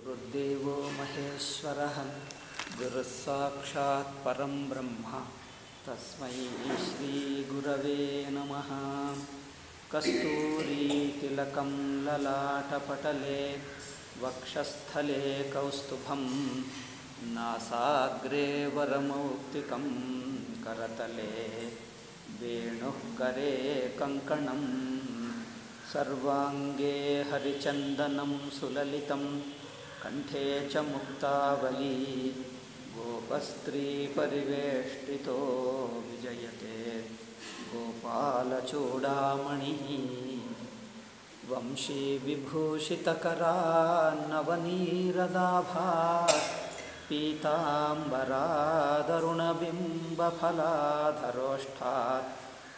गुरुर्देवो महेश्वरः गुरुस्साक्षात् परं ब्रह्म तस्मै श्रीगुरवे नमः। कस्तूरीतिलकं ललाटपटले वक्षस्थले कौस्तुभं नासाग्रे वरमौक्तिकं करतले वेणुः करे कङ्कणं सर्वाङ्गे हरिचन्दनं सुललितं कण्ठे च मुक्तावली गोपस्त्रीपरिवेष्टितो विजयते गोपालचूडामणिः वंशीविभूषितकरान्नवनीरदाभात् पीताम्बरादरुणबिम्बफलाधरोष्ठात्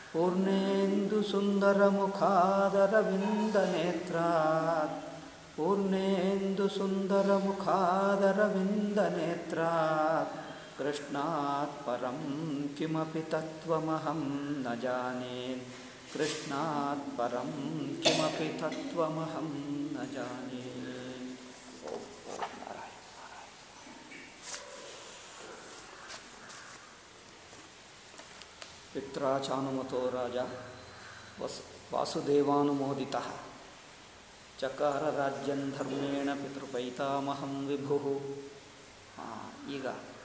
पूर्णेन्दुसुन्दरमुखादरविन्दनेत्रात् कृष्णात् परं किमपि तत्त्वमहं न जाने कृष्णात् परं किमपि तत्त्वमहं न जाने। पित्राचानुमतो राजा वासुदेवानुमोदितः ಚಕಾರ ರಾಜ್ಯಂ ಧರ್ಮೇಣ ಪಿತೃಪೈತಾಮಹಂ ವಿಭುಃ. ಈಗ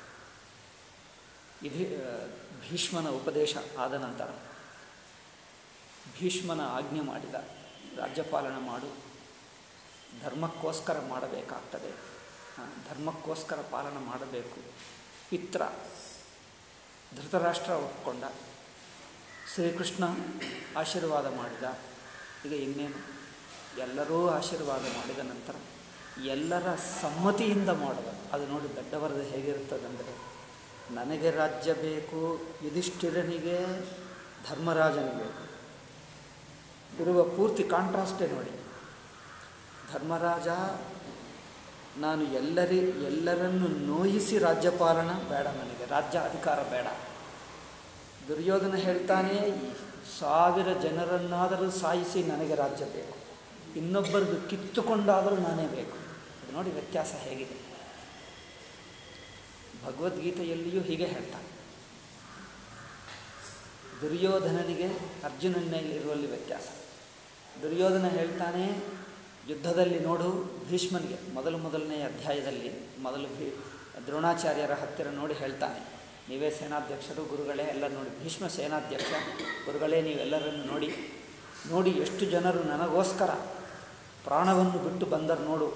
ಭೀಷ್ಮನ ಉಪದೇಶ ಆದ ನಂತರ ಭೀಷ್ಮನ ಆಜ್ಞೆ ಮಾಡಿದ ರಾಜ್ಯಪಾಲನೆ ಮಾಡು, ಧರ್ಮಕ್ಕೋಸ್ಕರ ಮಾಡಬೇಕಾಗ್ತದೆ, ಧರ್ಮಕ್ಕೋಸ್ಕರ ಪಾಲನೆ ಮಾಡಬೇಕು. ಪಿತ್ರ ಧೃತರಾಷ್ಟ್ರ ಒಪ್ಪಿಕೊಂಡ, ಶ್ರೀಕೃಷ್ಣ ಆಶೀರ್ವಾದ ಮಾಡಿದ. ಈಗ ಇನ್ನೇನು, ಎಲ್ಲರೂ ಆಶೀರ್ವಾದ ಮಾಡಿದ ನಂತರ ಎಲ್ಲರ ಸಮ್ಮತಿಯಿಂದ ಮಾಡೋದು. ಅದು ನೋಡಿ ದೊಡ್ಡವರದು ಹೇಗಿರ್ತದಂದರೆ, ನನಗೆ ರಾಜ್ಯ ಬೇಕು, ಯುಧಿಷ್ಠಿರನಿಗೆ ಧರ್ಮರಾಜನಿಗೆ ಇರುವ ಪೂರ್ತಿ ಕಾಂಟ್ರಾಸ್ಟೇ ನೋಡಿ. ಧರ್ಮರಾಜ ನಾನು ಎಲ್ಲರನ್ನು ನೋಯಿಸಿ ರಾಜ್ಯಪಾಲನ ಬೇಡ, ನನಗೆ ರಾಜ್ಯ ಅಧಿಕಾರ ಬೇಡ. ದುರ್ಯೋಧನ ಹೇಳ್ತಾನೆ, 1000 ಜನರನ್ನಾದರೂ ಸಾಯಿಸಿ ನನಗೆ ರಾಜ್ಯ ಬೇಕು, ಇನ್ನೊಬ್ಬರದು ಕಿತ್ತುಕೊಂಡಾದರೂ ನಾನೇ ಬೇಕು. ಅದು ನೋಡಿ ವ್ಯತ್ಯಾಸ ಹೇಗಿದೆ. ಭಗವದ್ಗೀತೆಯಲ್ಲಿಯೂ ಹೀಗೆ ಹೇಳ್ತಾನೆ. ದುರ್ಯೋಧನನಿಗೆ ಅರ್ಜುನನಲ್ಲಿರುವಲ್ಲಿ ವ್ಯತ್ಯಾಸ. ದುರ್ಯೋಧನ ಹೇಳ್ತಾನೆ ಯುದ್ಧದಲ್ಲಿ ನೋಡು, ಭೀಷ್ಮನಿಗೆ ಮೊದಲನೇ ಅಧ್ಯಾಯದಲ್ಲಿ ದ್ರೋಣಾಚಾರ್ಯರ ಹತ್ತಿರ ನೋಡಿ ಹೇಳ್ತಾನೆ, ನೀವೇ ಸೇನಾಧ್ಯಕ್ಷರು ಗುರುಗಳೇ ಎಲ್ಲ ನೋಡಿ, ಭೀಷ್ಮ ಸೇನಾಧ್ಯಕ್ಷ, ಗುರುಗಳೇ ನೀವೆಲ್ಲರನ್ನು ನೋಡಿ ಎಷ್ಟು ಜನರು ನನಗೋಸ್ಕರ ಪ್ರಾಣವನ್ನು ಬಿಟ್ಟು ಬಂದರು ನೋಡು.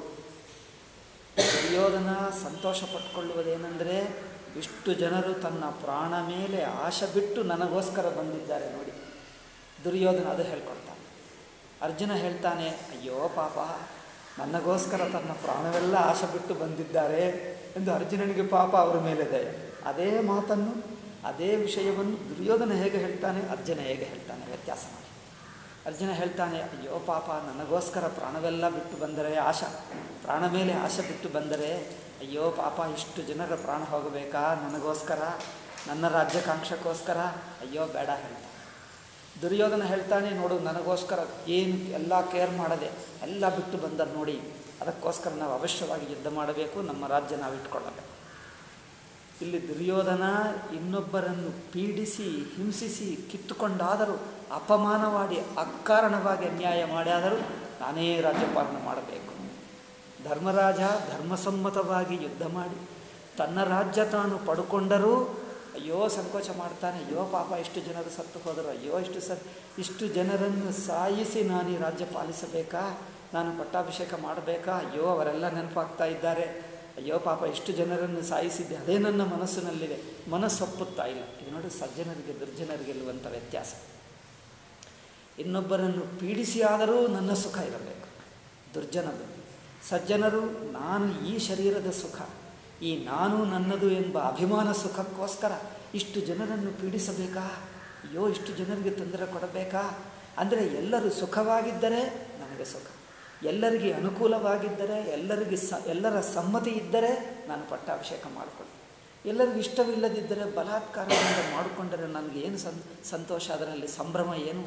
ದುರ್ಯೋಧನ ಸಂತೋಷ ಪಟ್ಕೊಳ್ಳುವುದೇನೆಂದರೆ, ಇಷ್ಟು ಜನರು ತನ್ನ ಪ್ರಾಣ ಮೇಲೆ ಆಶೆ ಬಿಟ್ಟು ನನಗೋಸ್ಕರ ಬಂದಿದ್ದಾರೆ ನೋಡಿ. ದುರ್ಯೋಧನ ಅದು ಹೇಳ್ಕೊಡ್ತಾನೆ. ಅರ್ಜುನ ಹೇಳ್ತಾನೆ, ಅಯ್ಯೋ ಪಾಪ, ನನಗೋಸ್ಕರ ತನ್ನ ಪ್ರಾಣವೆಲ್ಲ ಆಶೆ ಬಿಟ್ಟು ಬಂದಿದ್ದಾರೆ ಎಂದು ಅರ್ಜುನನಿಗೆ ಪಾಪ ಅವರ ಮೇಲೆ ದಯ. ಅದೇ ಮಾತನ್ನು, ಅದೇ ವಿಷಯವನ್ನು ದುರ್ಯೋಧನ ಹೇಗೆ ಹೇಳ್ತಾನೆ, ಅರ್ಜುನ ಹೇಗೆ ಹೇಳ್ತಾನೆ, ವ್ಯತ್ಯಾಸ ಮಾಡಿ. ಅರ್ಜುನ ಹೇಳ್ತಾನೆ, ಅಯ್ಯೋ ಪಾಪ, ನನಗೋಸ್ಕರ ಪ್ರಾಣವೆಲ್ಲ ಬಿಟ್ಟು ಬಂದರೆ, ಪ್ರಾಣ ಮೇಲೆ ಆಶೆ ಬಿಟ್ಟು ಬಂದರೆ, ಅಯ್ಯೋ ಪಾಪ, ಇಷ್ಟು ಜನರ ಪ್ರಾಣ ಹೋಗಬೇಕಾ ನನಗೋಸ್ಕರ, ನನ್ನ ರಾಜ್ಯಾಕಾಂಕ್ಷಕ್ಕೋಸ್ಕರ, ಅಯ್ಯೋ ಬೇಡ ಹೇಳ್ತಾನೆ. ದುರ್ಯೋಧನ ಹೇಳ್ತಾನೆ, ನೋಡು ನನಗೋಸ್ಕರ ಏನು ಎಲ್ಲ ಕೇರ್ ಮಾಡದೆ ಎಲ್ಲ ಬಿಟ್ಟು ಬಂದರು ನೋಡಿ, ಅದಕ್ಕೋಸ್ಕರ ನಾವು ಅವಶ್ಯವಾಗಿ ಯುದ್ಧ ಮಾಡಬೇಕು, ನಮ್ಮ ರಾಜ್ಯ ನಾವು ಇಟ್ಕೊಳ್ಳಬೇಕು. ಇಲ್ಲಿ ದುರ್ಯೋಧನ ಇನ್ನೊಬ್ಬರನ್ನು ಪೀಡಿಸಿ ಹಿಂಸಿಸಿ ಕಿತ್ತುಕೊಂಡಾದರೂ, ಅಪಮಾನ ಮಾಡಿ ಅಕಾರಣವಾಗಿ ಅನ್ಯಾಯ ಮಾಡಿಯಾದರೂ ನಾನೇ ರಾಜ್ಯಪಾಲನೆ ಮಾಡಬೇಕು. ಧರ್ಮರಾಜ ಧರ್ಮಸಮ್ಮತವಾಗಿ ಯುದ್ಧ ಮಾಡಿ ತನ್ನ ರಾಜ್ಯ ತಾನು ಪಡ್ಕೊಂಡರೂ ಅಯ್ಯೋ ಸಂಕೋಚ ಮಾಡ್ತಾನೆ, ಅಯ್ಯೋ ಪಾಪ ಇಷ್ಟು ಜನರು ಸತ್ತು ಹೋದರು, ಅಯ್ಯೋ ಇಷ್ಟು ಜನರನ್ನು ಸಾಯಿಸಿ ನಾನು ಈ ರಾಜ್ಯ ಪಾಲಿಸಬೇಕಾ, ನಾನು ಪಟ್ಟಾಭಿಷೇಕ ಮಾಡಬೇಕಾ, ಅಯ್ಯೋ ಅವರೆಲ್ಲ ನೆನಪಾಗ್ತಾ ಇದ್ದಾರೆ, ಅಯ್ಯೋ ಪಾಪ ಇಷ್ಟು ಜನರನ್ನು ಸಾಯಿಸಿದ್ದೆ, ಅದೇ ನನ್ನ ಮನಸ್ಸಿನಲ್ಲಿದೆ, ಮನಸ್ಸೊಪ್ಪುತ್ತಾ ಇಲ್ಲ. ಇದು ನೋಡಿ ಸಜ್ಜನರಿಗೆ ದುರ್ಜನರಿಗೆಲ್ಲುವಂಥ ವ್ಯತ್ಯಾಸ. ಇನ್ನೊಬ್ಬರನ್ನು ಪೀಡಿಸಿ ಆದರೂ ನನ್ನ ಸುಖ ಇರಬೇಕು ದುರ್ಜನರು. ಸಜ್ಜನರು ನಾನು ಈ ಶರೀರದ ಸುಖ, ಈ ನಾನು ನನ್ನದು ಎಂಬ ಅಭಿಮಾನ ಸುಖಕ್ಕೋಸ್ಕರ ಇಷ್ಟು ಜನರನ್ನು ಪೀಡಿಸಬೇಕಾ, ಅಯ್ಯೋ ಇಷ್ಟು ಜನರಿಗೆ ತೊಂದರೆ ಕೊಡಬೇಕಾ. ಅಂದರೆ ಎಲ್ಲರೂ ಸುಖವಾಗಿದ್ದರೆ ನನಗೆ ಸುಖ, ಎಲ್ಲರಿಗೆ ಅನುಕೂಲವಾಗಿದ್ದರೆ, ಎಲ್ಲರ ಸಮ್ಮತಿ ಇದ್ದರೆ ನಾನು ಪಟ್ಟಾಭಿಷೇಕ ಮಾಡಿಕೊಳ್ತೀನಿ. ಎಲ್ಲರಿಗೂ ಇಷ್ಟವಿಲ್ಲದಿದ್ದರೆ ಬಲಾತ್ಕಾರದಿಂದ ಮಾಡಿಕೊಂಡರೆ ನನಗೇನು ಸಂತೋಷ, ಅದರಲ್ಲಿ ಸಂಭ್ರಮ ಏನು?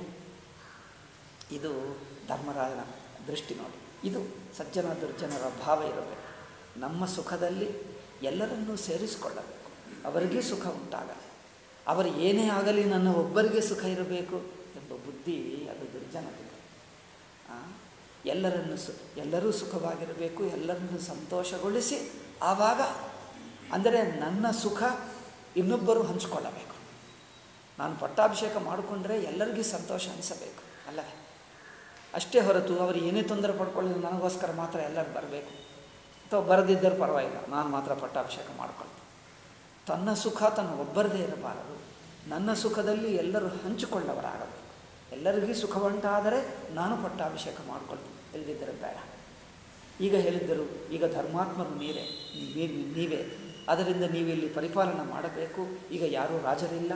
ಇದು ಧರ್ಮರಾಯನ ದೃಷ್ಟಿ ನೋಡಿ. ಇದು ಸಜ್ಜನ ದುರ್ಜನರ ಭಾವ ಇರಬೇಕು. ನಮ್ಮ ಸುಖದಲ್ಲಿ ಎಲ್ಲರನ್ನೂ ಸೇರಿಸಿಕೊಳ್ಳಬೇಕು, ಅವರಿಗೇ ಸುಖ ಉಂಟಾಗಲಿ. ಅವರು ಏನೇ ಆಗಲಿ ನನ್ನ ಒಬ್ಬರಿಗೆ ಸುಖ ಇರಬೇಕು ಎಂಬ ಬುದ್ಧಿ ಅದು ದುರ್ಜನತೆ. ಎಲ್ಲರೂ ಸುಖವಾಗಿರಬೇಕು, ಎಲ್ಲರನ್ನೂ ಸಂತೋಷಗೊಳಿಸಿ ಆವಾಗ ಅಂದರೆ ನನ್ನ ಸುಖ ಇನ್ನೊಬ್ಬರು ಹಂಚಿಕೊಳ್ಳಬೇಕು. ನಾನು ಪಟ್ಟಾಭಿಷೇಕ ಮಾಡಿಕೊಂಡ್ರೆ ಎಲ್ಲರಿಗೂ ಸಂತೋಷ ಅನಿಸಬೇಕು ಅಲ್ಲವೇ? ಅಷ್ಟೇ ಹೊರತು ಅವರು ಏನೇ ತೊಂದರೆ ಪಡ್ಕೊಳ್ಳಿ ನನಗೋಸ್ಕರ ಮಾತ್ರ ಎಲ್ಲರೂ ಬರಬೇಕು ಅಥವಾ ಬರದಿದ್ದರೂ ಪರವಾಗಿಲ್ಲ, ನಾನು ಮಾತ್ರ ಪಟ್ಟಾಭಿಷೇಕ ಮಾಡ್ಕೊಳ್ತೀನಿ. ತನ್ನ ಸುಖ ತನ್ನ ಒಬ್ಬರದೇ ಇರಬಾರದು. ನನ್ನ ಸುಖದಲ್ಲಿ ಎಲ್ಲರೂ ಹಂಚಿಕೊಳ್ಳವರಾಗಬೇಕು. ಎಲ್ಲರಿಗೂ ಸುಖವಂಟಾದರೆ ನಾನು ಪಟ್ಟಾಭಿಷೇಕ ಮಾಡಿಕೊಳ್ತೀನಿ, ಇಲ್ಲದಿದ್ದರೆ ಬೇಡ. ಈಗ ಹೇಳಿದ್ದರು, ಈಗ ಧರ್ಮಾತ್ಮರು ನೀವೇ, ಅದರಿಂದ ನೀವಿಲ್ಲಿ ಪರಿಪಾಲನೆ ಮಾಡಬೇಕು. ಈಗ ಯಾರೂ ರಾಜರಿಲ್ಲ,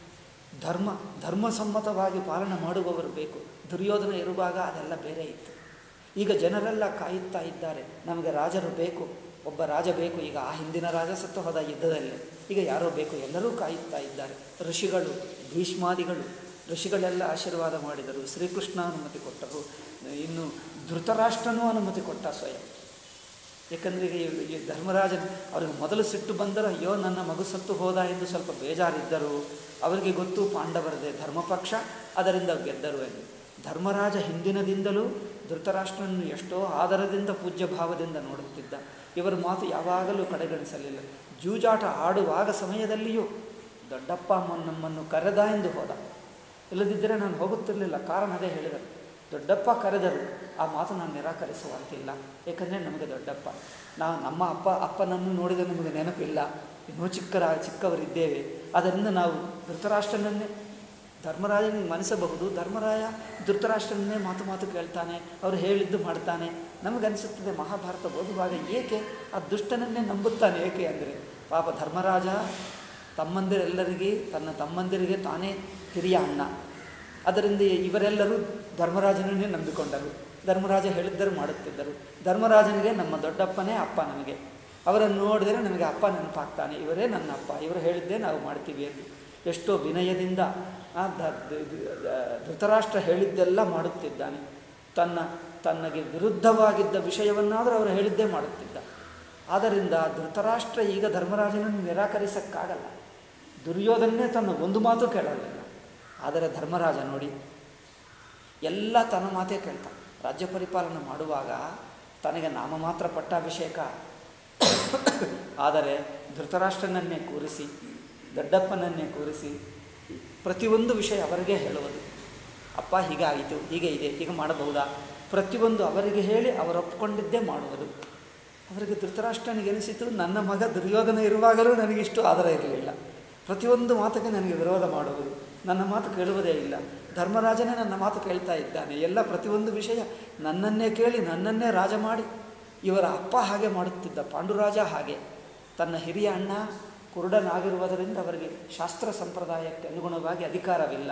ಧರ್ಮಸಮ್ಮತವಾಗಿ ಪಾಲನೆ ಮಾಡುವವರು ಬೇಕು. ದುರ್ಯೋಧನ ಇರುವಾಗ ಅದೆಲ್ಲ ಬೇರೆ ಇತ್ತು. ಈಗ ಜನರೆಲ್ಲ ಕಾಯುತ್ತಾ ಇದ್ದಾರೆ, ನಮಗೆ ರಾಜರು ಬೇಕು, ಒಬ್ಬ ರಾಜ ಬೇಕು. ಈಗ ಆ ಹಿಂದಿನ ರಾಜ ಸತ್ತು ಹೋದ ಯುದ್ಧದಲ್ಲಿ, ಈಗ ಯಾರೋ ಬೇಕು, ಎಲ್ಲರೂ ಕಾಯುತ್ತಾ ಇದ್ದಾರೆ. ಋಷಿಗಳು, ಭೀಷ್ಮಾದಿಗಳು, ಋಷಿಗಳೆಲ್ಲ ಆಶೀರ್ವಾದ ಮಾಡಿದರು. ಶ್ರೀಕೃಷ್ಣ ಅನುಮತಿ ಕೊಟ್ಟರು, ಇನ್ನು ಧೃತರಾಷ್ಟ್ರನೂ ಅನುಮತಿ ಕೊಟ್ಟ ಸ್ವಯಂ. ಏಕೆಂದರೆ ಈ ಧರ್ಮರಾಜನ ಅವ್ರಿಗೆ ಮೊದಲು ಸಿಟ್ಟು ಬಂದರೆ ಅಯ್ಯೋ ನನ್ನ ಮಗು ಸತ್ತು ಹೋದ ಎಂದು ಸ್ವಲ್ಪ ಬೇಜಾರಿದ್ದರು. ಅವರಿಗೆ ಗೊತ್ತು ಪಾಂಡವರದೇ ಧರ್ಮಪಕ್ಷ, ಅದರಿಂದ ಗೆದ್ದರು ಎಂದು. ಧರ್ಮರಾಜ ಹಿಂದಿನದಿಂದಲೂ ಧೃತರಾಷ್ಟ್ರನನ್ನು ಎಷ್ಟೋ ಆದರದಿಂದ ಪೂಜ್ಯ ಭಾವದಿಂದ ನೋಡುತ್ತಿದ್ದ. ಇವರ ಮಾತು ಯಾವಾಗಲೂ ಕಡೆಗಣಿಸಲಿಲ್ಲ. ಜೂಜಾಟ ಆಡುವಾಗ ಸಮಯದಲ್ಲಿಯೂ ದೊಡ್ಡಪ್ಪ ನಮ್ಮನ್ನು ಕರೆದ ಎಂದು ಹೋದ, ಇಲ್ಲದಿದ್ದರೆ ನಾನು ಹೋಗುತ್ತಿರಲಿಲ್ಲ. ಕಾರಣ ಅದೇ ಹೇಳಿದರು, ದೊಡ್ಡಪ್ಪ ಕರೆದರು, ಆ ಮಾತು ನಾನು ನಿರಾಕರಿಸುವಂತಿಲ್ಲ. ಏಕೆಂದರೆ ನಮಗೆ ದೊಡ್ಡಪ್ಪ, ನಮ್ಮ ಅಪ್ಪನನ್ನು ನೋಡಿದ ನಮಗೆ ನೆನಪಿಲ್ಲ, ಇನ್ನೂ ಚಿಕ್ಕವರಿದ್ದೇವೆ. ಅದರಿಂದ ನಾವು ಧೃತರಾಷ್ಟ್ರನನ್ನೇ, ಧರ್ಮರಾಜನಿಗೆ ಮನಿಸಬಹುದು, ಧರ್ಮರಾಯ ಧೃತರಾಷ್ಟ್ರನನ್ನೇ ಮಾತು ಕೇಳ್ತಾನೆ, ಅವರು ಹೇಳಿದ್ದು ಮಾಡ್ತಾನೆ. ನಮಗನಿಸುತ್ತದೆ ಮಹಾಭಾರತ ಓದುವಾಗ ಏಕೆ ಆ ದುಷ್ಟನನ್ನೇ ನಂಬುತ್ತಾನೆ, ಏಕೆ ಅಂದರೆ ಪಾಪ ಧರ್ಮರಾಜ ತಮ್ಮಂದಿರೆಲ್ಲರಿಗೆ, ತನ್ನ ತಮ್ಮಂದಿರಿಗೆ ತಾನೇ ಹಿರಿಯ ಅಣ್ಣ. ಅದರಿಂದ ಇವರೆಲ್ಲರೂ ಧರ್ಮರಾಜನನ್ನೇ ನಂಬಿಕೊಂಡರು. ಧರ್ಮರಾಜ ಹೇಳಿದ್ದರು ಮಾಡುತ್ತಿದ್ದರು. ಧರ್ಮರಾಜನಿಗೆ ನಮ್ಮ ದೊಡ್ಡಪ್ಪನೇ ಅಪ್ಪ. ನಮಗೆ ಅವರನ್ನು ನೋಡಿದರೆ ನನಗೆ ಅಪ್ಪ ನೆನಪಾಗ್ತಾನೆ, ಇವರೇ ನನ್ನ ಅಪ್ಪ, ಇವರು ಹೇಳಿದ್ದೇ ನಾವು ಮಾಡ್ತೀವಿ ಎಂದು ಎಷ್ಟೋ ವಿನಯದಿಂದ ಧೃತರಾಷ್ಟ್ರ ಹೇಳಿದ್ದೆಲ್ಲ ಮಾಡುತ್ತಿದ್ದಾನೆ. ತನಗೆ ವಿರುದ್ಧವಾಗಿದ್ದ ವಿಷಯವನ್ನಾದರೂ ಅವರು ಹೇಳಿದ್ದೇ ಮಾಡುತ್ತಿದ್ದ. ಆದ್ದರಿಂದ ಧೃತರಾಷ್ಟ್ರ ಈಗ ಧರ್ಮರಾಜನನ್ನು ನಿರಾಕರಿಸಕ್ಕಾಗಲ್ಲ. ದುರ್ಯೋಧನೇ ತನ್ನ ಒಂದು ಮಾತು ಕೇಳಲಿಲ್ಲ. ಆದರೆ ಧರ್ಮರಾಜ ನೋಡಿ ಎಲ್ಲ ತನ್ನ ಮಾತೇ ಕೇಳ್ತಾನೆ. ರಾಜ್ಯ ಪರಿಪಾಲನೆ ಮಾಡುವಾಗ ತನಗೆ ನಾಮ ಮಾತ್ರ ಪಟ್ಟಾಭಿಷೇಕ, ಆದರೆ ಧೃತರಾಷ್ಟ್ರನನ್ನೇ ಕೂರಿಸಿ, ದೊಡ್ಡಪ್ಪನನ್ನೇ ಕೂರಿಸಿ ಪ್ರತಿಯೊಂದು ವಿಷಯ ಅವರಿಗೆ ಹೇಳುವುದು. ಅಪ್ಪ ಹೀಗಾಯಿತು, ಹೀಗೆ ಇದೆ, ಹೀಗೆ ಮಾಡಬಹುದಾ, ಪ್ರತಿಯೊಂದು ಅವರಿಗೆ ಹೇಳಿ ಅವರು ಒಪ್ಪಿಕೊಂಡಿದ್ದೇ ಮಾಡುವುದು. ಅವರಿಗೆ ಧೃತರಾಷ್ಟ್ರನಿಗೆ ಅನಿಸಿತು, ನನ್ನ ಮಗ ದುರ್ಯೋಧನ ಇರುವಾಗಲೂ ನನಗಿಷ್ಟು ಆದರ ಇರಲಿಲ್ಲ. ಪ್ರತಿಯೊಂದು ಮಾತಿಗೆ ನನಗೆ ವಿರೋಧ ಮಾಡುವುದು, ನನ್ನ ಮಾತು ಕೇಳುವುದೇ ಇಲ್ಲ. ಧರ್ಮರಾಜನೇ ನನ್ನ ಮಾತು ಕೇಳ್ತಾ ಇದ್ದಾನೆ. ಎಲ್ಲ ಪ್ರತಿಯೊಂದು ವಿಷಯ ನನ್ನನ್ನೇ ಕೇಳಿ ನನ್ನನ್ನೇ ರಾಜ ಮಾಡಿ. ಇವರ ಅಪ್ಪ ಹಾಗೆ ಮಾಡುತ್ತಿದ್ದ, ಪಾಂಡುರಾಜ ಹಾಗೆ. ತನ್ನ ಹಿರಿಯ ಅಣ್ಣ ಕುರುಡನಾಗಿರುವುದರಿಂದ ಅವರಿಗೆ ಶಾಸ್ತ್ರ ಸಂಪ್ರದಾಯಕ್ಕೆ ಅನುಗುಣವಾಗಿ ಅಧಿಕಾರವಿಲ್ಲ.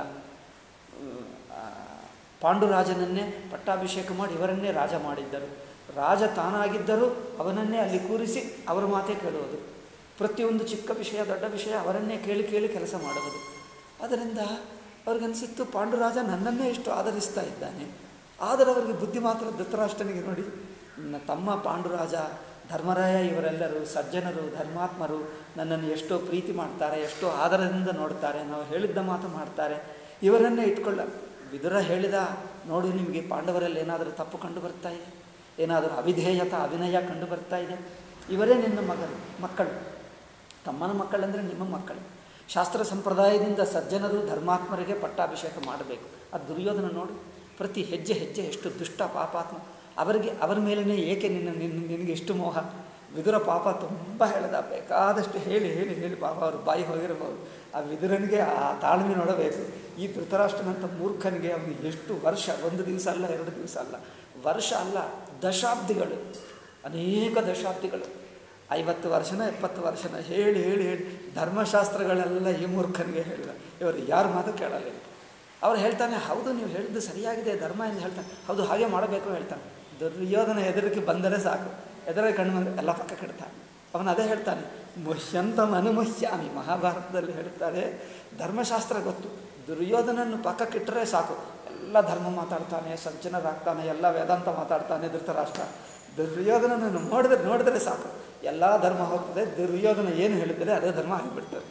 ಪಾಂಡುರಾಜನನ್ನೇ ಪಟ್ಟಾಭಿಷೇಕ ಮಾಡಿ ಇವರನ್ನೇ ರಾಜ ಮಾಡಿದ್ದರು. ರಾಜ ತಾನಾಗಿದ್ದರೂ ಅವನನ್ನೇ ಅಲ್ಲಿ ಕೂರಿಸಿ ಅವರ ಮಾತೇ ಕೇಳುವುದು. ಪ್ರತಿಯೊಂದು ಚಿಕ್ಕ ವಿಷಯ ದೊಡ್ಡ ವಿಷಯ ಅವರನ್ನೇ ಕೇಳಿ ಕೆಲಸ ಮಾಡುವುದು. ಅದರಿಂದ ಅವ್ರಿಗನ್ಸಿತ್ತು, ಪಾಂಡುರಾಜ ನನ್ನನ್ನೇ ಇಷ್ಟು ಆಧರಿಸ್ತಾ ಇದ್ದಾನೆ. ಆದರೆ ಅವರಿಗೆ ಬುದ್ಧಿ ಮಾತ್ರ ಧೃತರಾಷ್ಟ್ರನಿಗೆ ನೋಡಿ, ತಮ್ಮ ಪಾಂಡುರಾಜ, ಧರ್ಮರಾಯ ಇವರೆಲ್ಲರೂ ಸಜ್ಜನರು, ಧರ್ಮಾತ್ಮರು, ನನ್ನನ್ನು ಎಷ್ಟೋ ಪ್ರೀತಿ ಮಾಡ್ತಾರೆ, ಎಷ್ಟೋ ಆದರದಿಂದ ನೋಡ್ತಾರೆ, ನಾವು ಹೇಳಿದ್ದ ಮಾತು ಮಾಡ್ತಾರೆ, ಇವರನ್ನೇ ವಿದುರ ಹೇಳಿದ, ನೋಡು ನಿಮಗೆ ಪಾಂಡವರಲ್ಲಿ ಏನಾದರೂ ತಪ್ಪು ಕಂಡು ಬರ್ತಾ ಇದೆ, ಏನಾದರೂ ಅವಿನಯ ಕಂಡು ಬರ್ತಾ ಇದೆ, ಇವರೇ ನಿನ್ನ ಮಕ್ಕಳು, ತಮ್ಮನ ಮಕ್ಕಳಂದರೆ ನಿಮ್ಮ ಮಕ್ಕಳು. ಶಾಸ್ತ್ರ ಸಂಪ್ರದಾಯದಿಂದ ಸಜ್ಜನರು ಧರ್ಮಾತ್ಮರಿಗೆ ಪಟ್ಟಾಭಿಷೇಕ ಮಾಡಬೇಕು. ಅದು ದುರ್ಯೋಧನ ನೋಡು, ಪ್ರತಿ ಹೆಜ್ಜೆ ಎಷ್ಟು ದುಷ್ಟ ಪಾಪಾತ್ಮ. ಅವರ ಮೇಲೇ ಏಕೆ ನಿನಗೆ ಎಷ್ಟು ಮೋಹ. ವಿದುರ ಪಾಪ ತುಂಬ ಹೇಳಿದ, ಬೇಕಾದಷ್ಟು ಹೇಳಿ ಪಾಪ ಅವರು ಬಾಯಿ ಹೋಗಿರಬಹುದು. ಆ ವಿದುರನಿಗೆ ಆ ತಾಳ್ಮೆ ನೋಡಬೇಕು. ಈ ಧೃತರಾಷ್ಟ್ರನಂಥ ಮೂರ್ಖನಿಗೆ ಅವನಿಗೆ ಎಷ್ಟು ವರ್ಷ, ಒಂದು ದಿವಸ ಅಲ್ಲ, 2 ದಿವಸ ಅಲ್ಲ, ವರ್ಷ ಅಲ್ಲ, ದಶಾಬ್ದಿಗಳು, ಅನೇಕ ದಶಾಬ್ದಿಗಳು, 50 ವರ್ಷನ 70 ವರ್ಷನ ಹೇಳಿ ಧರ್ಮಶಾಸ್ತ್ರಗಳೆಲ್ಲ ಈ ಮೂರ್ಖನಿಗೆ ಹೇಳಿದ. ಇವರು ಯಾರ ಮಾತು ಕೇಳಲಿಲ್ಲ. ಅವ್ರು ಹೇಳ್ತಾನೆ, ಹೌದು ನೀವು ಹೇಳಿದ್ದು ಸರಿಯಾಗಿದೆ ಧರ್ಮ ಎಂದು ಹೇಳ್ತಾನೆ, ಹೌದು ಹಾಗೆ ಮಾಡಬೇಕು ಹೇಳ್ತಾನೆ. ದುರ್ಯೋಧನ ಹೆದರಿಕೆ ಬಂದರೆ ಸಾಕು, ಎದುರಿಗೆ ಕಣ್ಣು ಬಂದರೆ ಎಲ್ಲ ಪಕ್ಕ ಕೆಡ್ತಾನೆ. ಅವನು ಅದೇ ಹೇಳ್ತಾನೆ, ಮುಹ್ಯಂತಂ ಅನುಮುಹ್ಯಾಮಿ. ಮಹಾಭಾರತದಲ್ಲಿ ಹೇಳ್ತಾರೆ, ಧರ್ಮಶಾಸ್ತ್ರ ಗೊತ್ತು, ದುರ್ಯೋಧನನ್ನು ಪಕ್ಕಕ್ಕಿಟ್ಟರೆ ಸಾಕು, ಎಲ್ಲ ಧರ್ಮ ಮಾತಾಡ್ತಾನೆ, ಸಜ್ಜನರಾಗ್ತಾನೆ, ಎಲ್ಲ ವೇದಾಂತ ಮಾತಾಡ್ತಾನೆ ಧೃತರಾಷ್ಟ್ರ. ದುರ್ಯೋಧನನನ್ನು ನೋಡಿದ್ರೆ ಸಾಕು, ಎಲ್ಲ ಧರ್ಮ ಹೋಗ್ತದೆ. ದುರ್ಯೋಧನ ಏನು ಹೇಳಿದರೆ ಅದೇ ಧರ್ಮ ಆಗಿಬಿಡ್ತದೆ.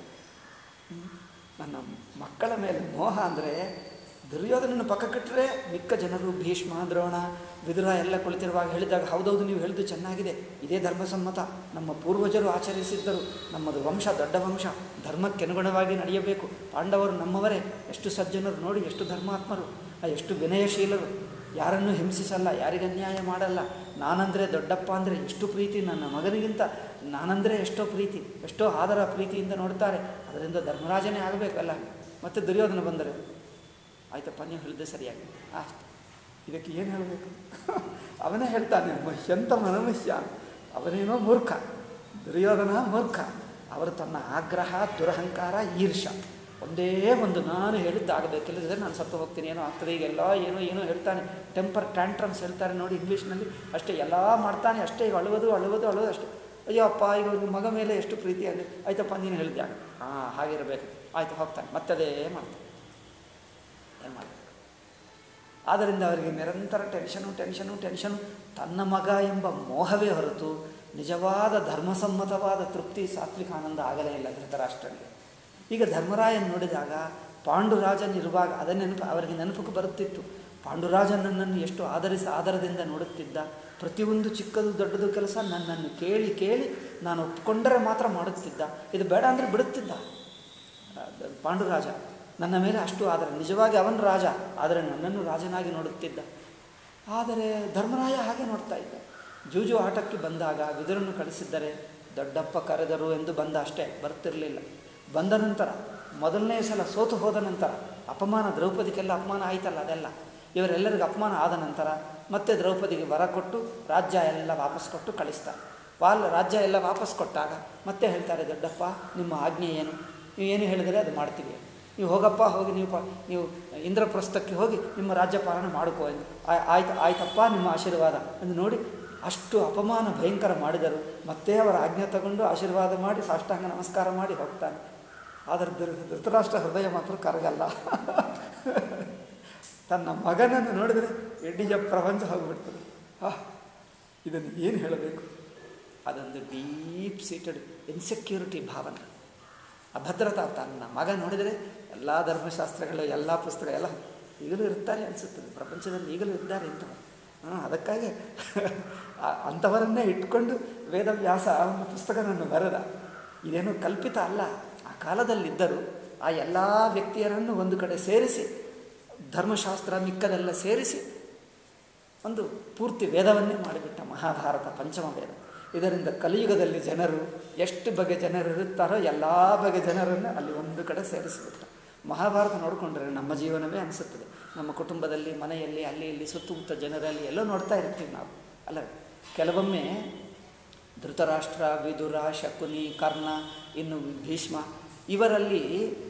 ನನ್ನ ಮಕ್ಕಳ ಮೇಲೆ ಮೋಹ ಅಂದರೆ ದುರ್ಯೋಧನನ್ನು ಪಕ್ಕಕ್ಕಿಟ್ಟರೆ ಮಿಕ್ಕ ಜನರು ಭೀಷ್ಮ, ದ್ರೋಣ, ವಿದುರ ಎಲ್ಲ ಕುಳಿತಿರುವಾಗ ಹೇಳಿದಾಗ ಹೌದೌದು ನೀವು ಹೇಳಿದ್ದು ಚೆನ್ನಾಗಿದೆ, ಇದೇ ಧರ್ಮಸಮ್ಮತ, ನಮ್ಮ ಪೂರ್ವಜರು ಆಚರಿಸಿದ್ದರು, ನಮ್ಮದು ವಂಶ ದೊಡ್ಡ ವಂಶ, ಧರ್ಮಕ್ಕನುಗುಣವಾಗಿ ನಡೆಯಬೇಕು, ಪಾಂಡವರು ನಮ್ಮವರೇ, ಎಷ್ಟು ಸಜ್ಜನರು ನೋಡಿ, ಎಷ್ಟು ಧರ್ಮಾತ್ಮರು, ಎಷ್ಟು ವಿನಯಶೀಲರು, ಯಾರನ್ನೂ ಹಿಂಸಿಸಲ್ಲ, ಯಾರಿಗೆ ಅನ್ಯಾಯ ಮಾಡಲ್ಲ, ನಾನಂದರೆ ದೊಡ್ಡಪ್ಪ ಅಂದರೆ ಎಷ್ಟು ಪ್ರೀತಿ, ನನ್ನ ಮಗನಿಗಿಂತ ನಾನಂದರೆ ಎಷ್ಟೋ ಪ್ರೀತಿ, ಎಷ್ಟೋ ಆದರ ಪ್ರೀತಿಯಿಂದ ನೋಡ್ತಾರೆ, ಅದರಿಂದ ಧರ್ಮರಾಜನೇ ಆಗಬೇಕಲ್ಲ. ಮತ್ತು ದುರ್ಯೋಧನ ಬಂದರೆ ಆಯ್ತಪ್ಪ ನೀವು ಹೇಳಿದೆ ಸರಿಯಾಗಿ ಅಷ್ಟೆ, ಇದಕ್ಕೆ ಏನು ಹೇಳಬೇಕು? ಅವನೇ ಹೇಳ್ತಾನೆ ಎಂಥ ಮನುಷ್ಯ, ಅವನೇನೋ ಮೂರ್ಖ, ದುರ್ಯೋಧನ ಮೂರ್ಖ. ಅವರು ತನ್ನ ಆಗ್ರಹ, ದುರಹಂಕಾರ, ಈರ್ಷ ಒಂದೇ ಒಂದು, ನಾನು ಹೇಳಿದ್ದಾಗಬೇಕಿಲ್ಲದ್ರೆ ನಾನು ಸತ್ತು ಹೋಗ್ತೀನಿ, ಏನೋ ಆಗ್ತದೆ, ಈಗೆಲ್ಲ ಏನೋ ಹೇಳ್ತಾನೆ, ಟೆಂಪರ್ ಟ್ಯಾಂಟ್ರಮ್ಸ್ ಹೇಳ್ತಾರೆ ನೋಡಿ ಇಂಗ್ಲೀಷ್ನಲ್ಲಿ, ಅಷ್ಟೇ ಎಲ್ಲ ಮಾಡ್ತಾನೆ, ಅಷ್ಟೇ ಈಗ ಅಳುವುದು ಅಷ್ಟೇ. ಅಯ್ಯೋ ಅಪ್ಪ ಈಗ ನಿಮ್ಮ ಮಗ ಮೇಲೆ ಎಷ್ಟು ಪ್ರೀತಿ ಅಂದರೆ ಆಯ್ತಪ್ಪ ನೀನು ಹೇಳಿದ್ದೆ ಹಾಗಿರಬೇಕು, ಆಯಿತು ಹೋಗ್ತಾನೆ, ಮತ್ತದೇ ಮಾಡ್ತಾನೆ, ಏನು ಮಾಡಬೇಕು? ಆದ್ದರಿಂದ ಅವರಿಗೆ ನಿರಂತರ ಟೆನ್ಷನು. ತನ್ನ ಮಗ ಎಂಬ ಮೋಹವೇ ಹೊರತು ನಿಜವಾದ ಧರ್ಮಸಮ್ಮತವಾದ ತೃಪ್ತಿ, ಸಾತ್ವಿಕ ಆನಂದ ಆಗಲೇ ಇಲ್ಲ ಧೃತರಾಷ್ಟ್ರನಿಗೆ. ಈಗ ಧರ್ಮರಾಯನ ನೋಡಿದಾಗ ಪಾಂಡುರಾಜನಿರುವಾಗ ಅವರಿಗೆ ನೆನಪಕ್ಕೆ ಬರುತ್ತಿತ್ತು. ಪಾಂಡುರಾಜನನ್ನು ಎಷ್ಟು ಆದರದಿಂದ ನೋಡುತ್ತಿದ್ದ, ಪ್ರತಿಯೊಂದು ಚಿಕ್ಕದು ದೊಡ್ಡದು ಕೆಲಸ ನನ್ನನ್ನು ಕೇಳಿ ನಾನು ಒಪ್ಪಿಕೊಂಡರೆ ಮಾತ್ರ ಮಾಡುತ್ತಿದ್ದ, ಇದು ಬೇಡ ಅಂದರೆ ಬಿಡುತ್ತಿದ್ದ ಪಾಂಡುರಾಜ. ನನ್ನ ಮೇಲೆ ಅಷ್ಟು ಆದರೆ ನಿಜವಾಗಿ ಅವನು ರಾಜ, ಆದರೆ ನನ್ನನ್ನು ರಾಜನಾಗಿ ನೋಡುತ್ತಿದ್ದ. ಆದರೆ ಧರ್ಮರಾಯ ಹಾಗೆ ನೋಡ್ತಾ ಇದ್ದ. ಜೂಜು ಆಟಕ್ಕೆ ಬಂದಾಗ ವಿದುರನ್ನು ಕಳಿಸಿದ್ದರೆ ದೊಡ್ಡಪ್ಪ ಕರೆದರು ಎಂದು ಬಂದ, ಅಷ್ಟೇ, ಬರ್ತಿರಲಿಲ್ಲ. ಬಂದ ನಂತರ ಮೊದಲನೇ ಸಲ ಸೋತು ಹೋದ ನಂತರ ಅಪಮಾನ, ದ್ರೌಪದಿಗೆಲ್ಲ ಅಪಮಾನ ಆಯ್ತಲ್ಲ, ಅದೆಲ್ಲ ಇವರೆಲ್ಲರಿಗೂ ಅಪಮಾನ ಆದ ನಂತರ ಮತ್ತೆ ದ್ರೌಪದಿಗೆ ವರ ಕೊಟ್ಟು ರಾಜ್ಯ ಎಲ್ಲ ವಾಪಸ್ ಕೊಟ್ಟು ಕಳಿಸ್ತಾರೆ. ರಾಜ್ಯ ಎಲ್ಲ ವಾಪಸ್ ಕೊಟ್ಟಾಗ ಮತ್ತೆ ಹೇಳ್ತಾರೆ, ದೊಡ್ಡಪ್ಪ ನಿಮ್ಮ ಆಜ್ಞೆ ಏನು, ನೀವು ಏನು ಹೇಳಿದರೆ ಅದು ಮಾಡ್ತೀವಿ, ನೀವು ಹೋಗಪ್ಪ, ಹೋಗಿ ನೀವು ಇಂದ್ರಪ್ರಸ್ಥಕ್ಕೆ ಹೋಗಿ ನಿಮ್ಮ ರಾಜ್ಯ ಪಾಲನೆ ಮಾಡಿಕೋ ಎಂದು. ಆಯ್ತಪ್ಪ ನಿಮ್ಮ ಆಶೀರ್ವಾದ ಎಂದು ನೋಡಿ ಅಷ್ಟು ಅಪಮಾನ ಭಯಂಕರ ಮಾಡಿದರು. ಮತ್ತೆ ಅವರ ಆಜ್ಞೆ ತಗೊಂಡು ಆಶೀರ್ವಾದ ಮಾಡಿ ಸಾಷ್ಟಾಂಗ ನಮಸ್ಕಾರ ಮಾಡಿ ಹೋಗ್ತಾನೆ. ಆದರೆ ಧೃತರಾಷ್ಟ್ರ ಹೃದಯ ಮಾತ್ರ ಕರಗಲ್ಲ. ತನ್ನ ಮಗನನ್ನು ನೋಡಿದರೆ ಇಡೀ ಪ್ರಪಂಚ ಹೋಗಿಬಿಡ್ತದೆ. ಇದನ್ನು ಏನು ಹೇಳಬೇಕು? ಅದೊಂದು ಡೀಪ್ ಸೀಟೆಡ್ ಇನ್ಸೆಕ್ಯೂರಿಟಿ ಭಾವನೆ, ಅಭದ್ರತಾ. ತನ್ನ ಮಗ ನೋಡಿದರೆ ಎಲ್ಲ ಧರ್ಮಶಾಸ್ತ್ರಗಳು, ಎಲ್ಲ ಪುಸ್ತಕ ಎಲ್ಲ ಈಗಲೂ ಇರ್ತಾರೆ ಅನಿಸುತ್ತದೆ, ಪ್ರಪಂಚದಲ್ಲಿ ಈಗಲೂ ಇದ್ದಾರೆ ಇಂಥವರು. ಅದಕ್ಕಾಗಿ ಅಂಥವರನ್ನೇ ಇಟ್ಕೊಂಡು ವೇದವ್ಯಾಸ ಒಂದು ಪುಸ್ತಕವನ್ನು ಬರೆದ. ಇದೇನು ಕಲ್ಪಿತ ಅಲ್ಲ, ಆ ಕಾಲದಲ್ಲಿದ್ದರು. ಆ ಎಲ್ಲ ವ್ಯಕ್ತಿಯರನ್ನು ಒಂದು ಕಡೆ ಸೇರಿಸಿ, ಧರ್ಮಶಾಸ್ತ್ರ ಮಿಕ್ಕದೆಲ್ಲ ಸೇರಿಸಿ ಒಂದು ಪೂರ್ತಿ ವೇದವನ್ನೇ ಮಾಡಿಬಿಟ್ಟ, ಮಹಾಭಾರತ ಪಂಚಮ ವೇದ. ಇದರಿಂದ ಕಲಿಯುಗದಲ್ಲಿ ಜನರು ಎಷ್ಟು ಬಗೆ ಜನರು ಇರುತ್ತಾರೋ ಎಲ್ಲ ಬಗೆ ಜನರನ್ನು ಅಲ್ಲಿ ಒಂದು ಕಡೆ ಸೇರಿಸಿಬಿಟ್ಟ. ಮಹಾಭಾರತ ನೋಡಿಕೊಂಡ್ರೆ ನಮ್ಮ ಜೀವನವೇ ಅನಿಸುತ್ತದೆ. ನಮ್ಮ ಕುಟುಂಬದಲ್ಲಿ, ಮನೆಯಲ್ಲಿ, ಅಲ್ಲಿ ಇಲ್ಲಿ ಸುತ್ತಮುತ್ತ ಜನರಲ್ಲಿ ಎಲ್ಲೋ ನೋಡ್ತಾ ಇರ್ತೀವಿ ನಾವು, ಅಲ್ಲ? ಕೆಲವೊಮ್ಮೆ ಧೃತರಾಷ್ಟ್ರ, ವಿದುರ, ಶಕುನಿ, ಕರ್ಣ, ಇನ್ನು ಭೀಷ್ಮ, ಇವರಲ್ಲಿ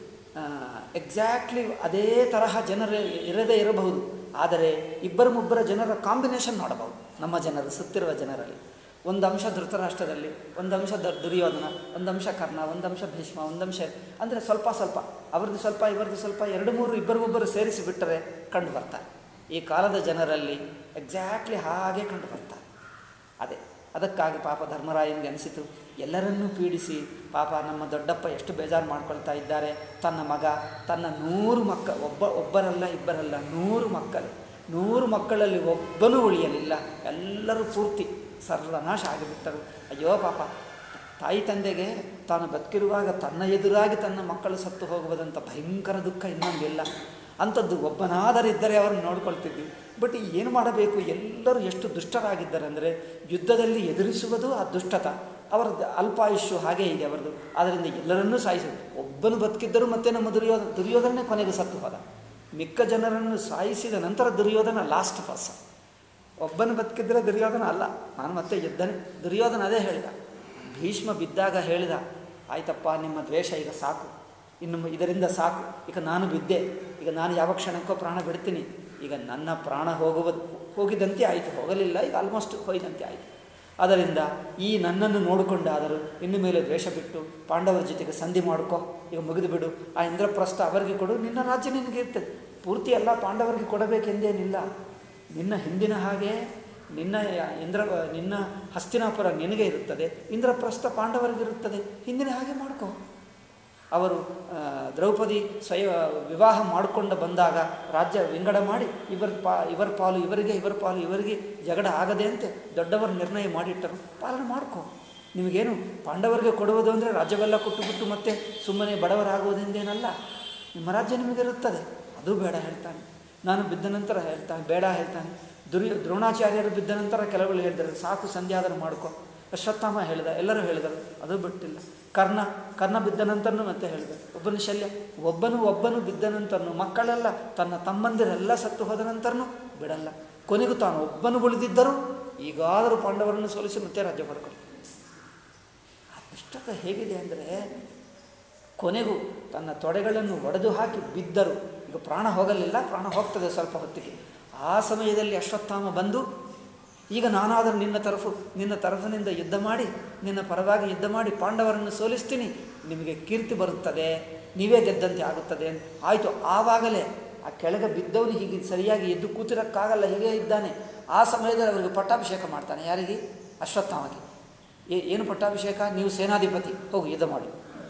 ಎಕ್ಸಾಕ್ಟ್ಲಿ ಅದೇ ತರಹ ಜನರು ಇರದೇ ಇರಬಹುದು, ಆದರೆ ಇಬ್ಬರ ಜನರ ಕಾಂಬಿನೇಷನ್ ನೋಡಬಹುದು ನಮ್ಮ ಜನರು, ಸುತ್ತಿರುವ ಜನರಲ್ಲಿ. ಒಂದು ಅಂಶ ಧೃತರಾಷ್ಟ್ರದಲ್ಲಿ, ಒಂದು ಅಂಶ ದುರ್ಯೋಧನ, ಒಂದು ಅಂಶ ಕರ್ಣ, ಒಂದು ಅಂಶ ಭೀಷ್ಮ, ಒಂದು ಅಂಶ ಅಂದರೆ ಸ್ವಲ್ಪ ಅವ್ರದ್ದು ಸ್ವಲ್ಪ ಇವರದ್ದು ಸ್ವಲ್ಪ, 2-3 ಇಬ್ಬರಿಗೊಬ್ಬರು ಸೇರಿಸಿಬಿಟ್ಟರೆ ಕಂಡು ಬರ್ತಾರೆ. ಈ ಕಾಲದ ಜನರಲ್ಲಿ ಎಕ್ಸಾಕ್ಟ್ಲಿ ಹಾಗೆ ಕಂಡು ಬರ್ತಾರೆ. ಅದಕ್ಕಾಗಿ ಪಾಪ ಧರ್ಮರಾಯನಿಗೆ ಅನಿಸಿತು, ಎಲ್ಲರನ್ನೂ ಪೀಡಿಸಿ ಪಾಪ ನಮ್ಮ ದೊಡ್ಡಪ್ಪ ಎಷ್ಟು ಬೇಜಾರು ಮಾಡ್ಕೊಳ್ತಾ ಇದ್ದಾರೆ. ತನ್ನ ಮಗ, ತನ್ನ 100 ಮಕ್ಕಳು, ಒಬ್ಬರಲ್ಲ ಇಬ್ಬರಲ್ಲ 100 ಮಕ್ಕಳು, 100 ಮಕ್ಕಳಲ್ಲಿ ಒಬ್ಬನೂ ಉಳಿಯಲಿಲ್ಲ, ಎಲ್ಲರೂ ಪೂರ್ತಿ ಸರ್ವನಾಶ ಆಗಿಬಿಟ್ಟರು. ಅಯ್ಯೋ ಪಾಪ, ತಾಯಿ ತಂದೆಗೆ ತಾನು ಬದುಕಿರುವಾಗ ತನ್ನ ಎದುರಾಗಿ ತನ್ನ ಮಕ್ಕಳು ಸತ್ತು ಹೋಗುವುದಂಥ ಭಯಂಕರ ದುಃಖ ಇನ್ನೊಂದಿಲ್ಲ. ಅಂಥದ್ದು ಒಬ್ಬನಾದರಿದ್ದರೆ ಅವರನ್ನು ನೋಡ್ಕೊಳ್ತಿದ್ವಿ. ಬಟ್ ಏನು ಮಾಡಬೇಕು? ಎಲ್ಲರೂ ಎಷ್ಟು ದುಷ್ಟರಾಗಿದ್ದಾರೆ ಅಂದರೆ, ಯುದ್ಧದಲ್ಲಿ ಎದುರಿಸುವುದು ಆ ದುಷ್ಟತ. ಅವರದ್ದು ಅಲ್ಪಾಯುಷ್ಯು ಹಾಗೇ ಇದೆ ಅವರದ್ದು. ಆದ್ದರಿಂದ ಎಲ್ಲರನ್ನೂ ಸಾಯಿಸಿದ್ರು. ಒಬ್ಬನು ಬದುಕಿದ್ದರೂ ಮತ್ತೆ ನಮ್ಮ ದುರ್ಯೋಧನೇ ಕೊನೆಗೆ ಸತ್ತು ಹೋದ. ಮಿಕ್ಕ ಜನರನ್ನು ಸಾಯಿಸಿದ ನಂತರ ದುರ್ಯೋಧನ ಲಾಸ್ಟ್ ಪರ್ಸನ್. ಒಬ್ಬನು ಬದುಕಿದ್ರೆ ದುರ್ಯೋಧನ ಅಲ್ಲ, ನಾನು ಮತ್ತೆ ಯುದ್ಧನೇ. ದುರ್ಯೋಧನ ಅದೇ ಹೇಳಿದ, ಭೀಷ್ಮ ಬಿದ್ದಾಗ ಹೇಳಿದ, ಆಯ್ತಪ್ಪ ನಿಮ್ಮ ದ್ವೇಷ ಈಗ ಸಾಕು, ಇನ್ನು ಇದರಿಂದ ಸಾಕು, ಈಗ ನಾನು ಬಿದ್ದೆ, ಈಗ ನಾನು ಯಾವ ಕ್ಷಣಕ್ಕೋ ಪ್ರಾಣ ಬಿಡ್ತೀನಿ, ಈಗ ನನ್ನ ಪ್ರಾಣ ಹೋಗಿದಂತೆ ಆಯಿತು, ಹೋಗಲಿಲ್ಲ, ಈಗ ಆಲ್ಮೋಸ್ಟ್ ಹೋಯ್ದಂತೆ ಆಯಿತು. ಅದರಿಂದ ಈ ನನ್ನನ್ನು ನೋಡಿಕೊಂಡಾದರೂ ಇನ್ನು ಮೇಲೆ ದ್ವೇಷ ಬಿಟ್ಟು ಪಾಂಡವರ ಜೊತೆಗೆ ಸಂಧಿ ಮಾಡ್ಕೋ, ಈಗ ಮುಗಿದು ಬಿಡು, ಆ ಇಂದ್ರಪ್ರಸ್ಥ ಅವರಿಗೆ ಕೊಡು, ನಿನ್ನ ರಾಜ್ಯ ನಿನಗೆ ಇರ್ತದೆ, ಪೂರ್ತಿ ಎಲ್ಲ ಪಾಂಡವರಿಗೆ ಕೊಡಬೇಕೆಂದೇನಿಲ್ಲ. ನಿನ್ನ ಹಿಂದಿನ ಹಾಗೆ ನಿನ್ನ ಹಸ್ತಿನಾಪುರ ನಿನಗೆ ಇರುತ್ತದೆ, ಇಂದ್ರಪ್ರಸ್ಥ ಪಾಂಡವರಿಗಿರುತ್ತದೆ, ಹಿಂದಿನ ಹಾಗೆ ಮಾಡ್ಕೋ. ಅವರು ದ್ರೌಪದಿ ವಿವಾಹ ಮಾಡಿಕೊಂಡು ಬಂದಾಗ ರಾಜ್ಯ ವಿಂಗಡ ಮಾಡಿ ಇವರ ಪಾಲು ಇವರಿಗೆ, ಇವರ ಪಾಲು ಇವರಿಗೆ ಜಗಳ ಆಗದೆ ಅಂತೆ ದೊಡ್ಡವರು ನಿರ್ಣಯ ಮಾಡಿಟ್ಟರು. ಪಾಲನೆ ಮಾಡ್ಕೋ. ನಿಮಗೇನು ಪಾಂಡವರಿಗೆ ಕೊಡುವುದು ಅಂದರೆ ರಾಜ್ಯವೆಲ್ಲ ಕೊಟ್ಟುಬಿಟ್ಟು ಮತ್ತೆ ಸುಮ್ಮನೆ ಬಡವರಾಗುವುದೆಂದೇನಲ್ಲ. ನಿಮ್ಮ ರಾಜ್ಯ ನಿಮಗಿರುತ್ತದೆ, ಅದು ಬೇಡ ಹೇಳ್ತಾನೆ. ನಾನು ಬಿದ್ದ ನಂತರ ಬೇಡ ಹೇಳ್ತಾನೆ. ದ್ರೋಣಾಚಾರ್ಯರು ಬಿದ್ದ ನಂತರ ಕೆಲವರು ಹೇಳಿದರು ಸಾಕು ಸಂಧ್ಯಾ ಆದರೂ ಮಾಡ್ಕೊ. ಅಶ್ವತ್ಥಾಮ ಹೇಳಿದ, ಎಲ್ಲರೂ ಹೇಳಿದರು, ಅದು ಬಿಟ್ಟಿಲ್ಲ. ಕರ್ಣ ಬಿದ್ದ ನಂತರನೂ ಮತ್ತೆ ಹೇಳಿದರು. ಒಬ್ಬನ ಶಲ್ಯ, ಒಬ್ಬನು ಬಿದ್ದ ನಂತರನು, ಮಕ್ಕಳೆಲ್ಲ ತನ್ನ ತಮ್ಮಂದಿರೆಲ್ಲ ಸತ್ತು ಹೋದ ನಂತರನೂ ಬಿಡಲ್ಲ. ಕೊನೆಗೂ ತಾನು ಒಬ್ಬನು ಉಳಿದಿದ್ದರೂ ಈಗಾದರೂ ಪಾಂಡವರನ್ನು ಸೋಲಿಸಿ ಮತ್ತೆ ರಾಜ್ಯ ಪಡ್ಕೊಂಡು. ಅದೃಷ್ಟ ಹೇಗಿದೆ ಅಂದರೆ ಕೊನೆಗೂ ತನ್ನ ತೊಡೆಗಳನ್ನು ಒಡೆದು ಹಾಕಿ ಬಿದ್ದರು. ಈಗ ಪ್ರಾಣ ಹೋಗಲಿಲ್ಲ, ಪ್ರಾಣ ಹೋಗ್ತದೆ ಸ್ವಲ್ಪ ಹೊತ್ತಿಗೆ. ಆ ಸಮಯದಲ್ಲಿ ಅಶ್ವತ್ಥಾಮ ಬಂದು, ಈಗ ನಾನಾದರೂ ನಿನ್ನ ತರಫಿನಿಂದ ಯುದ್ಧ ಮಾಡಿ, ನಿನ್ನ ಪರವಾಗಿ ಯುದ್ಧ ಮಾಡಿ ಪಾಂಡವರನ್ನು ಸೋಲಿಸ್ತೀನಿ, ನಿಮಗೆ ಕೀರ್ತಿ ಬರುತ್ತದೆ, ನೀವೇ ಗೆದ್ದಂತೆ ಆಗುತ್ತದೆ. ಆಯಿತು. ಆವಾಗಲೇ ಆ ಕೆಳಗೆ ಬಿದ್ದವನು ಹೀಗೆ ಸರಿಯಾಗಿ ಎದ್ದು ಕೂತಿರೋಕ್ಕಾಗಲ್ಲ, ಹೀಗೆ ಇದ್ದಾನೆ. ಆ ಸಮಯದಲ್ಲಿ ಅವರಿಗೆ ಪಟ್ಟಾಭಿಷೇಕ ಮಾಡ್ತಾನೆ. ಯಾರಿಗೆ? ಅಶ್ವತ್ಥಾಮಗೆ. ಏನು ಪಟ್ಟಾಭಿಷೇಕ? ನೀವು ಸೇನಾಧಿಪತಿ, ಹೋಗು ಯುದ್ಧ ಮಾಡಿ.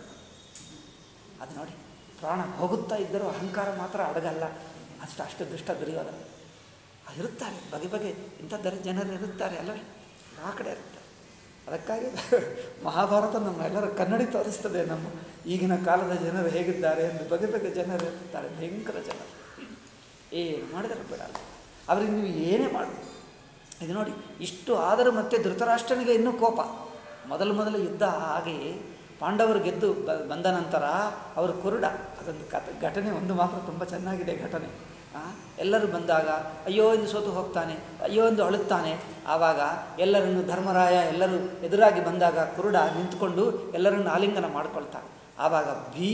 ಅದು ನೋಡಿ, ಪ್ರಾಣ ಹೋಗುತ್ತಾ ಇದ್ದರೂ ಅಹಂಕಾರ ಮಾತ್ರ ಅಡಗಲ್ಲ. ಅಷ್ಟು ದುಷ್ಟ ದುರ್ಯೋಧನ ಇರುತ್ತಾರೆ. ಬಗೆ ಇಂಥ ಜನರು ಇರುತ್ತಾರೆ ಅಲ್ಲವೇ, ಆ ಕಡೆ ಇರುತ್ತಾರೆ. ಅದಕ್ಕಾಗಿ ಮಹಾಭಾರತ ನಮ್ಮೆಲ್ಲರ ಕನ್ನಡಿ ತೋರಿಸ್ತದೆ ನಮ್ಮ ಈಗಿನ ಕಾಲದ ಜನರು ಹೇಗಿದ್ದಾರೆ ಎಂದು. ಬಗೆ ಜನರು ಇರ್ತಾರೆ, ಭಯಂಕರ ಜನರು. ಏನು ಮಾಡಿದರೆ ಬಿಡಲ್ಲ ಅವ್ರಿಗೆ, ನೀವು ಏನೇ ಮಾಡಿ. ಇದು ನೋಡಿ, ಇಷ್ಟು ಆದರೂ ಮತ್ತೆ ಧೃತರಾಷ್ಟ್ರನಿಗೆ ಇನ್ನೂ ಕೋಪ. ಮೊದಲು ಯುದ್ಧ ಆಗಿ ಪಾಂಡವರು ಗೆದ್ದು ಬಂದ ನಂತರ ಅವರು ಕುರುಡ. ಅದೊಂದು ಘಟನೆ ಒಂದು ಮಾತ್ರ ತುಂಬ ಚೆನ್ನಾಗಿದೆ ಘಟನೆ. ಎಲ್ಲರೂ ಬಂದಾಗ ಅಯ್ಯೋ ಎಂದು ಸೋತು ಹೋಗ್ತಾನೆ, ಅಯ್ಯೋ ಎಂದು ಅಳುತ್ತಾನೆ. ಆವಾಗ ಎಲ್ಲರನ್ನು ಧರ್ಮರಾಯ ಎಲ್ಲರೂ ಎದುರಾಗಿ ಬಂದಾಗ ಕುರುಡ ನಿಂತುಕೊಂಡು ಎಲ್ಲರನ್ನು ಆಲಿಂಗನ ಮಾಡ್ಕೊಳ್ತಾನೆ. ಆವಾಗ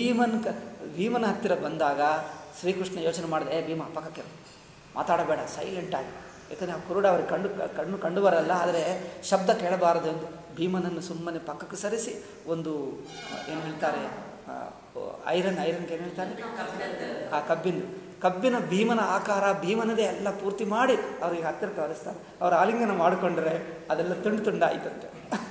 ಭೀಮನ ಹತ್ತಿರ ಬಂದಾಗ ಶ್ರೀಕೃಷ್ಣ ಯೋಚನೆ ಮಾಡಿದೆ, ಭೀಮ ಪಕ್ಕಕ್ಕೆ ಮಾತಾಡಬೇಡ, ಸೈಲೆಂಟಾಗಿ. ಯಾಕಂದರೆ ಆ ಕುರುಡ ಅವ್ರಿಗೆ ಕಂಡು ಬರಲ್ಲ, ಆದರೆ ಶಬ್ದ ಕೇಳಬಾರದು ಎಂದು ಭೀಮನನ್ನು ಸುಮ್ಮನೆ ಪಕ್ಕಕ್ಕೆ ಸರಿಸಿ ಒಂದು ಏನು ಹೇಳ್ತಾರೆ, ಐರನ್ಗೆ ಏನು ಹೇಳ್ತಾರೆ, ಆ ಕಬ್ಬಿನ ಭೀಮನ ಆಕಾರ, ಭೀಮನದೇ ಎಲ್ಲ ಪೂರ್ತಿ ಮಾಡಿ ಅವರಿಗೆ ಹತ್ತಿರ ತೋರಿಸ್ತಾರೆ. ಅವರು ಆಲಿಂಗನ ಮಾಡಿಕೊಂಡ್ರೆ ಅದೆಲ್ಲ ತುಂಡು ಆಯಿತಂತೆ.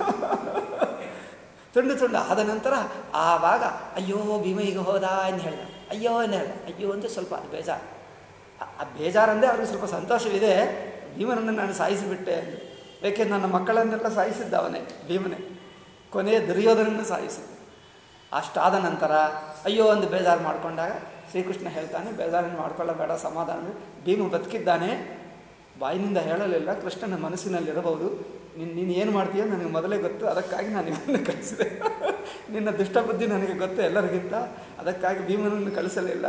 ತುಂಡು ಆದ ನಂತರ ಆವಾಗ ಅಯ್ಯೋ ಭೀಮ ಈಗ ಹೋದ ಎಂದು ಹೇಳಿದ. ಅಯ್ಯೋ ಅಂತ ಸ್ವಲ್ಪ ಅದು ಬೇಜಾರು. ಆ ಬೇಜಾರಂದರೆ ಅವ್ರಿಗೆ ಸ್ವಲ್ಪ ಸಂತೋಷವಿದೆ, ಭೀಮನನ್ನು ನಾನು ಸಾಯಿಸಿಬಿಟ್ಟೆ ಎಂದು. ಏಕೆಂದರೆ ನನ್ನ ಮಕ್ಕಳನ್ನೆಲ್ಲ ಸಾಯಿಸಿದ್ದ ಅವನೇ, ಭೀಮನೇ. ಕೊನೆಯ ದುರ್ಯೋಧನನ್ನು ಸಾಯಿಸಿದ್ದ. ಅಷ್ಟಾದ ನಂತರ ಅಯ್ಯೋ ಒಂದು ಬೇಜಾರು ಮಾಡಿಕೊಂಡಾಗ ಶ್ರೀಕೃಷ್ಣ ಹೇಳ್ತಾನೆ, ಬೇಜಾರನ್ನು ಮಾಡ್ಕೊಳ್ಳಬೇಡ, ಸಮಾಧಾನ. ಭೀಮ ಬದುಕಿದ್ದಾನೆ, ಬಾಯಿನಿಂದ ಹೇಳಲಿಲ್ಲ, ಕೃಷ್ಣನ ಮನಸ್ಸಿನಲ್ಲಿರಬಹುದು. ನೀನು ಏನು ಮಾಡ್ತೀಯೋ ನನಗೆ ಮೊದಲೇ ಗೊತ್ತು, ಅದಕ್ಕಾಗಿ ನಾನು ನಿಮ್ಮನ್ನು ಕಳಿಸಿದೆ. ನಿನ್ನ ದುಷ್ಟಬುದ್ಧಿ ನನಗೆ ಗೊತ್ತು ಎಲ್ಲರಿಗಿಂತ, ಅದಕ್ಕಾಗಿ ಭೀಮನನ್ನು ಕಳಿಸಲಿಲ್ಲ.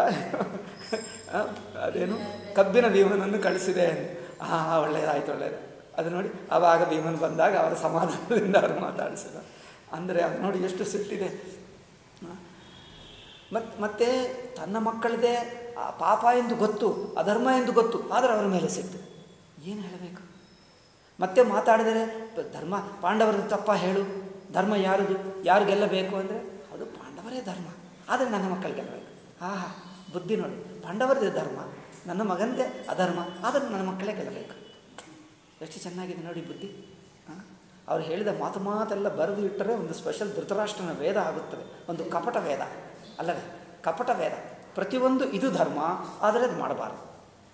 ಅದೇನು ಕಬ್ಬಿನ ಭೀಮನನ್ನು ಕಳಿಸಿದೆ. ಒಳ್ಳೆಯದಾಯ್ತು. ಅದು ನೋಡಿ, ಆವಾಗ ಭೀಮನ್ ಬಂದಾಗ ಅವರ ಸಮಾಧಾನದಿಂದ ಅವರು ಮಾತಾಡಿಸಿದ. ಅಂದರೆ ಅದು ನೋಡಿ ಎಷ್ಟು ಸಿಟ್ಟಿದೆ. ಮತ್ತೆ ತನ್ನ ಮಕ್ಕಳದೇ ಪಾಪ ಎಂದು ಗೊತ್ತು, ಅಧರ್ಮ ಎಂದು ಗೊತ್ತು, ಆದರೆ ಅವರ ಮೇಲೆ ಸಿಟ್ಟು. ಏನು ಹೇಳಬೇಕು? ಮತ್ತೆ ಮಾತಾಡಿದರೆ ಧರ್ಮ ಪಾಂಡವರದ್ದು ತಪ್ಪ ಹೇಳು, ಧರ್ಮ ಯಾರು ಗೆಲ್ಲಬೇಕು ಅಂದರೆ ಅದು ಪಾಂಡವರೇ ಧರ್ಮ, ಆದರೆ ನನ್ನ ಮಕ್ಕಳು ಗೆಲ್ಲಬೇಕು. ಬುದ್ಧಿ ನೋಡಿ, ಪಾಂಡವರದೇ ಧರ್ಮ, ನನ್ನ ಮಗನದೇ ಅಧರ್ಮ, ಆದರೆ ನನ್ನ ಮಕ್ಕಳೇ ಗೆಲ್ಲಬೇಕು. ಎಷ್ಟು ಚೆನ್ನಾಗಿದೆ ನೋಡಿ ಬುದ್ಧಿ. ಅವ್ರು ಹೇಳಿದ ಮಾತೆಲ್ಲ ಬರೆದು ಇಟ್ಟರೆ ಒಂದು ಸ್ಪೆಷಲ್ ಧೃತರಾಷ್ಟ್ರನ ವೇದ ಆಗುತ್ತದೆ. ಒಂದು ಕಪಟ ವೇದ ಅಲ್ಲವೇ, ಕಪಟ ವೇದ. ಪ್ರತಿಯೊಂದು ಇದು ಧರ್ಮ, ಆದರೆ ಅದು ಮಾಡಬಾರ್ದು.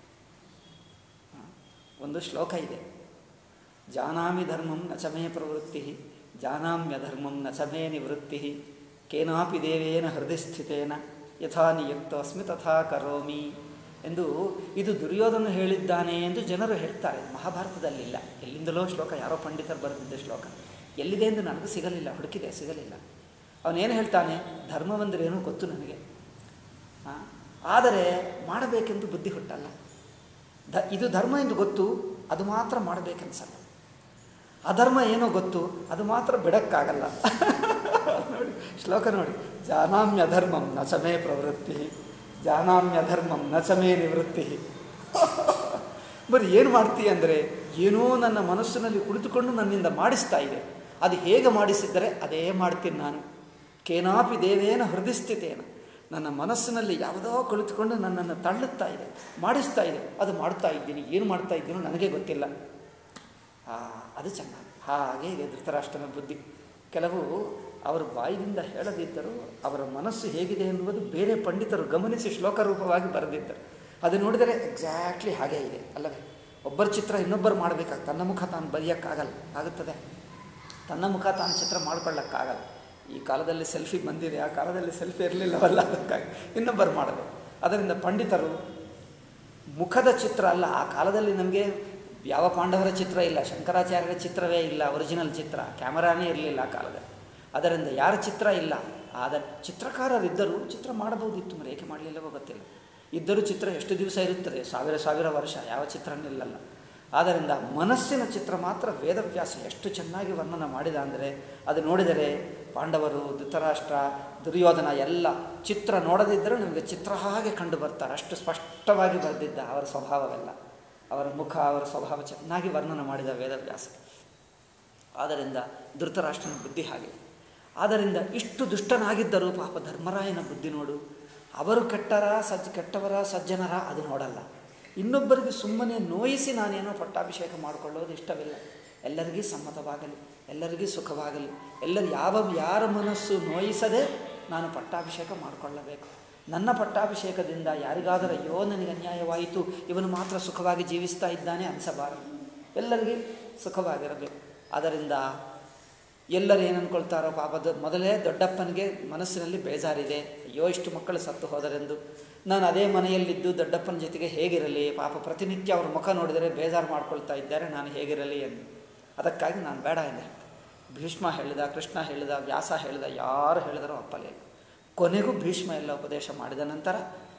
ಒಂದು ಶ್ಲೋಕ ಇದೆ, ಜಾನಾಮಿ ಧರ್ಮಂ ನ ಚ ಮೇ ಪ್ರವೃತ್ತಿ, ಜಾನಾಮ್ಯಧರ್ಮಂ ನ ಚ ಮೇ ನಿವೃತ್ತಿ, ಕೇನಾಪಿ ದೇವೇನ ಹೃದಯ ಸ್ಥಿತೇನ ಯಥಾ ನಿಯುಕ್ತೋಸ್ಮಿ ತಥಾ ಕರೋಮಿ ಎಂದು ಇದು ದುರ್ಯೋಧನ ಹೇಳಿದ್ದಾನೆ ಎಂದು ಜನರು ಹೇಳ್ತಾರೆ. ಮಹಾಭಾರತದಲ್ಲಿಲ್ಲ, ಎಲ್ಲಿಂದಲೋ ಶ್ಲೋಕ, ಯಾರೋ ಪಂಡಿತರು ಬರೆದಿದ್ದ ಶ್ಲೋಕ. ಎಲ್ಲಿದೆ ಎಂದು ನನಗೂ ಸಿಗಲಿಲ್ಲ, ಹುಡುಕಿದೆ, ಸಿಗಲಿಲ್ಲ. ಅವನೇನು ಹೇಳ್ತಾನೆ, ಧರ್ಮವಂದ್ರೇನೂ ಗೊತ್ತು ನನಗೆ, ಆದರೆ ಮಾಡಬೇಕೆಂದು ಬುದ್ಧಿ ಹುಟ್ಟಲ್ಲ. ಇದು ಧರ್ಮ ಎಂದು ಗೊತ್ತು, ಅದು ಮಾತ್ರ ಮಾಡಬೇಕೆನ್ಸಲ್ಲ. ಅಧರ್ಮ ಏನೋ ಗೊತ್ತು, ಅದು ಮಾತ್ರ ಬಿಡಕ್ಕಾಗಲ್ಲ. ನೋಡಿ ಶ್ಲೋಕ ನೋಡಿ, ಜಾನಾಮ್ಯಧರ್ಮಂ ನ ಚ ಮೇ ಪ್ರವೃತ್ತಿ, ಜಾನಾಮ್ಯಧರ್ಮಂ ನ ಚ ಮೇ ನಿವೃತ್ತಿ. ಬರೀ ಏನು ಮಾಡ್ತೀಯ ಅಂದರೆ, ಏನೋ ನನ್ನ ಮನಸ್ಸಿನಲ್ಲಿ ಕುಳಿತುಕೊಂಡು ನನ್ನಿಂದ ಮಾಡಿಸ್ತಾ ಇದೆ, ಅದು ಹೇಗೆ ಮಾಡಿಸಿದ್ದರೆ ಅದೇ ಮಾಡ್ತೀನಿ ನಾನು. ಕೇನಾಪಿ ದೇವೇನ ಹೃದಯಸ್ಥಿತೇನ, ನನ್ನ ಮನಸ್ಸಿನಲ್ಲಿ ಯಾವುದೋ ಕುಳಿತುಕೊಂಡು ನನ್ನನ್ನು ತಳ್ಳುತ್ತಾ ಇದೆ, ಮಾಡಿಸ್ತಾ ಇದೆ, ಅದು ಮಾಡ್ತಾ ಇದ್ದೀನಿ. ಏನು ಮಾಡ್ತಾ ಇದ್ದೀನೋ ನನಗೆ ಗೊತ್ತಿಲ್ಲ. ಅದು ಚೆನ್ನಾಗಿ. ಹಾಗೆ ಇದೆ ಧೃತರಾಷ್ಟ್ರನ ಬುದ್ಧಿ. ಕೆಲವು ಅವರು ಬಾಯಿಯಿಂದ ಹೇಳದಿದ್ದರೂ ಅವರ ಮನಸ್ಸು ಹೇಗಿದೆ ಎನ್ನುವುದು ಬೇರೆ ಪಂಡಿತರು ಗಮನಿಸಿ ಶ್ಲೋಕ ರೂಪವಾಗಿ ಬರೆದಿದ್ದರು. ಅದು ನೋಡಿದರೆ ಎಕ್ಸಾಕ್ಟ್ಲಿ ಹಾಗೇ ಇದೆ ಅಲ್ಲವೇ? ಒಬ್ಬರ ಚಿತ್ರ ಇನ್ನೊಬ್ಬರು ಮಾಡಬೇಕಾಗ, ತನ್ನ ಮುಖ ತಾನು ಬರೆಯೋಕ್ಕಾಗಲ್ಲ. ಆಗುತ್ತದೆ? ತನ್ನ ಮುಖ ತಾನು ಚಿತ್ರ ಮಾಡ್ಕೊಳ್ಳೋಕ್ಕಾಗಲ್ಲ. ಈ ಕಾಲದಲ್ಲಿ ಸೆಲ್ಫಿ ಬಂದಿದೆ, ಆ ಕಾಲದಲ್ಲಿ ಸೆಲ್ಫಿ ಇರಲಿಲ್ಲವಲ್ಲ, ಅದಕ್ಕಾಗಿ ಇನ್ನೊಬ್ಬರು ಮಾಡಬೇಕು. ಅದರಿಂದ ಪಂಡಿತರು ಮುಖದ ಚಿತ್ರ ಅಲ್ಲ. ಆ ಕಾಲದಲ್ಲಿ ನಮಗೆ ಯಾವ ಪಾಂಡವರ ಚಿತ್ರ ಇಲ್ಲ, ಶಂಕರಾಚಾರ್ಯರ ಚಿತ್ರವೇ ಇಲ್ಲ, ಒರಿಜಿನಲ್ ಚಿತ್ರ, ಕ್ಯಾಮರಾನೇ ಇರಲಿಲ್ಲ ಆ ಕಾಲದಲ್ಲಿ. ಅದರಿಂದ ಯಾರ ಚಿತ್ರ ಇಲ್ಲ. ಆದರೆ ಚಿತ್ರಕಾರರಿದ್ದರೂ ಚಿತ್ರ ಮಾಡಬಹುದಿತ್ತು, ಮರೆ ಏಕೆ ಮಾಡಲಿಲ್ಲವೋ ಗೊತ್ತಿಲ್ಲ. ಇದ್ದರೂ ಚಿತ್ರ ಎಷ್ಟು ದಿವಸ ಇರುತ್ತದೆ? ಸಾವಿರ ವರ್ಷ, ಯಾವ ಚಿತ್ರ ನಿಲ್ಲಲ್ಲ. ಆದ್ದರಿಂದ ಮನಸ್ಸಿನ ಚಿತ್ರ ಮಾತ್ರ ವೇದವ್ಯಾಸ ಎಷ್ಟು ಚೆನ್ನಾಗಿ ವರ್ಣನ ಮಾಡಿದ ಅಂದರೆ, ಅದು ನೋಡಿದರೆ ಪಾಂಡವರು, ಧೃತರಾಷ್ಟ್ರ, ದುರ್ಯೋಧನ ಎಲ್ಲ ಚಿತ್ರ ನೋಡದಿದ್ದರೂ ನಮಗೆ ಚಿತ್ರ ಹಾಗೆ ಕಂಡು ಬರ್ತಾರೆ. ಅಷ್ಟು ಸ್ಪಷ್ಟವಾಗಿ ಬರೆದಿದ್ದ ಅವರ ಸ್ವಭಾವವೆಲ್ಲ, ಅವರ ಮುಖ, ಅವರ ಸ್ವಭಾವ ಚೆನ್ನಾಗಿ ವರ್ಣನ ಮಾಡಿದ ವೇದವ್ಯಾಸ. ಆದ್ದರಿಂದ ಧೃತರಾಷ್ಟ್ರನ ಬುದ್ಧಿ ಹಾಗೆ. ಆದ್ದರಿಂದ ಇಷ್ಟು ದುಷ್ಟನಾಗಿದ್ದರೂ ಪಾಪ ಧರ್ಮರಾಯನ ಬುದ್ಧಿ ನೋಡು. ಅವರು ಕೆಟ್ಟವರ ಸಜ್ಜನರ ಅದು ನೋಡಲ್ಲ. ಇನ್ನೊಬ್ಬರಿಗೆ ಸುಮ್ಮನೆ ನೋಯಿಸಿ ನಾನೇನೋ ಪಟ್ಟಾಭಿಷೇಕ ಮಾಡಿಕೊಳ್ಳೋದು ಇಷ್ಟವಿಲ್ಲ. ಎಲ್ಲರಿಗೂ ಸಮ್ಮತವಾಗಲಿ, ಎಲ್ಲರಿಗೂ ಸುಖವಾಗಲಿ, ಯಾರ ಮನಸ್ಸು ನೋಯಿಸದೆ ನಾನು ಪಟ್ಟಾಭಿಷೇಕ ಮಾಡಿಕೊಳ್ಳಬೇಕು. ನನ್ನ ಪಟ್ಟಾಭಿಷೇಕದಿಂದ ಯಾರಿಗಾದರೂ ಅಯ್ಯೋ ನನಗೆ ಅನ್ಯಾಯವಾಯಿತು, ಇವನು ಮಾತ್ರ ಸುಖವಾಗಿ ಜೀವಿಸ್ತಾ ಇದ್ದಾನೆ ಅನಿಸಬಾರದು. ಎಲ್ಲರಿಗೂ ಸುಖವಾಗಿರಬೇಕು. ಅದರಿಂದ ಎಲ್ಲರೂ ಏನು ಅಂದ್ಕೊಳ್ತಾರೋ, ಪಾಪದ ಮೊದಲೇ ದೊಡ್ಡಪ್ಪನಿಗೆ ಮನಸ್ಸಿನಲ್ಲಿ ಬೇಜಾರಿದೆ, ಅಯ್ಯೋ ಇಷ್ಟು ಮಕ್ಕಳು ಸತ್ತು ಹೋದರೆಂದು. ನಾನು ಅದೇ ಮನೆಯಲ್ಲಿದ್ದು ದೊಡ್ಡಪ್ಪನ ಜೊತೆಗೆ ಹೇಗಿರಲಿ, ಪಾಪ ಪ್ರತಿನಿತ್ಯ ಅವ್ರ ಮುಖ ನೋಡಿದರೆ ಬೇಜಾರು ಮಾಡ್ಕೊಳ್ತಾ ಇದ್ದಾರೆ, ನಾನು ಹೇಗಿರಲಿ ಎಂದು. ಅದಕ್ಕಾಗಿ ನಾನು ಬೇಡ ಎಂದೆ. ಭೀಷ್ಮ ಹೇಳಿದ, ಕೃಷ್ಣ ಹೇಳಿದ, ವ್ಯಾಸ ಹೇಳಿದ, ಯಾರು ಹೇಳಿದರೋ ಅಪ್ಪಲೇ. ಕೊನೆಗೂ ಭೀಷ್ಮ ಎಲ್ಲ ಉಪದೇಶ ಮಾಡಿದ ನಂತರ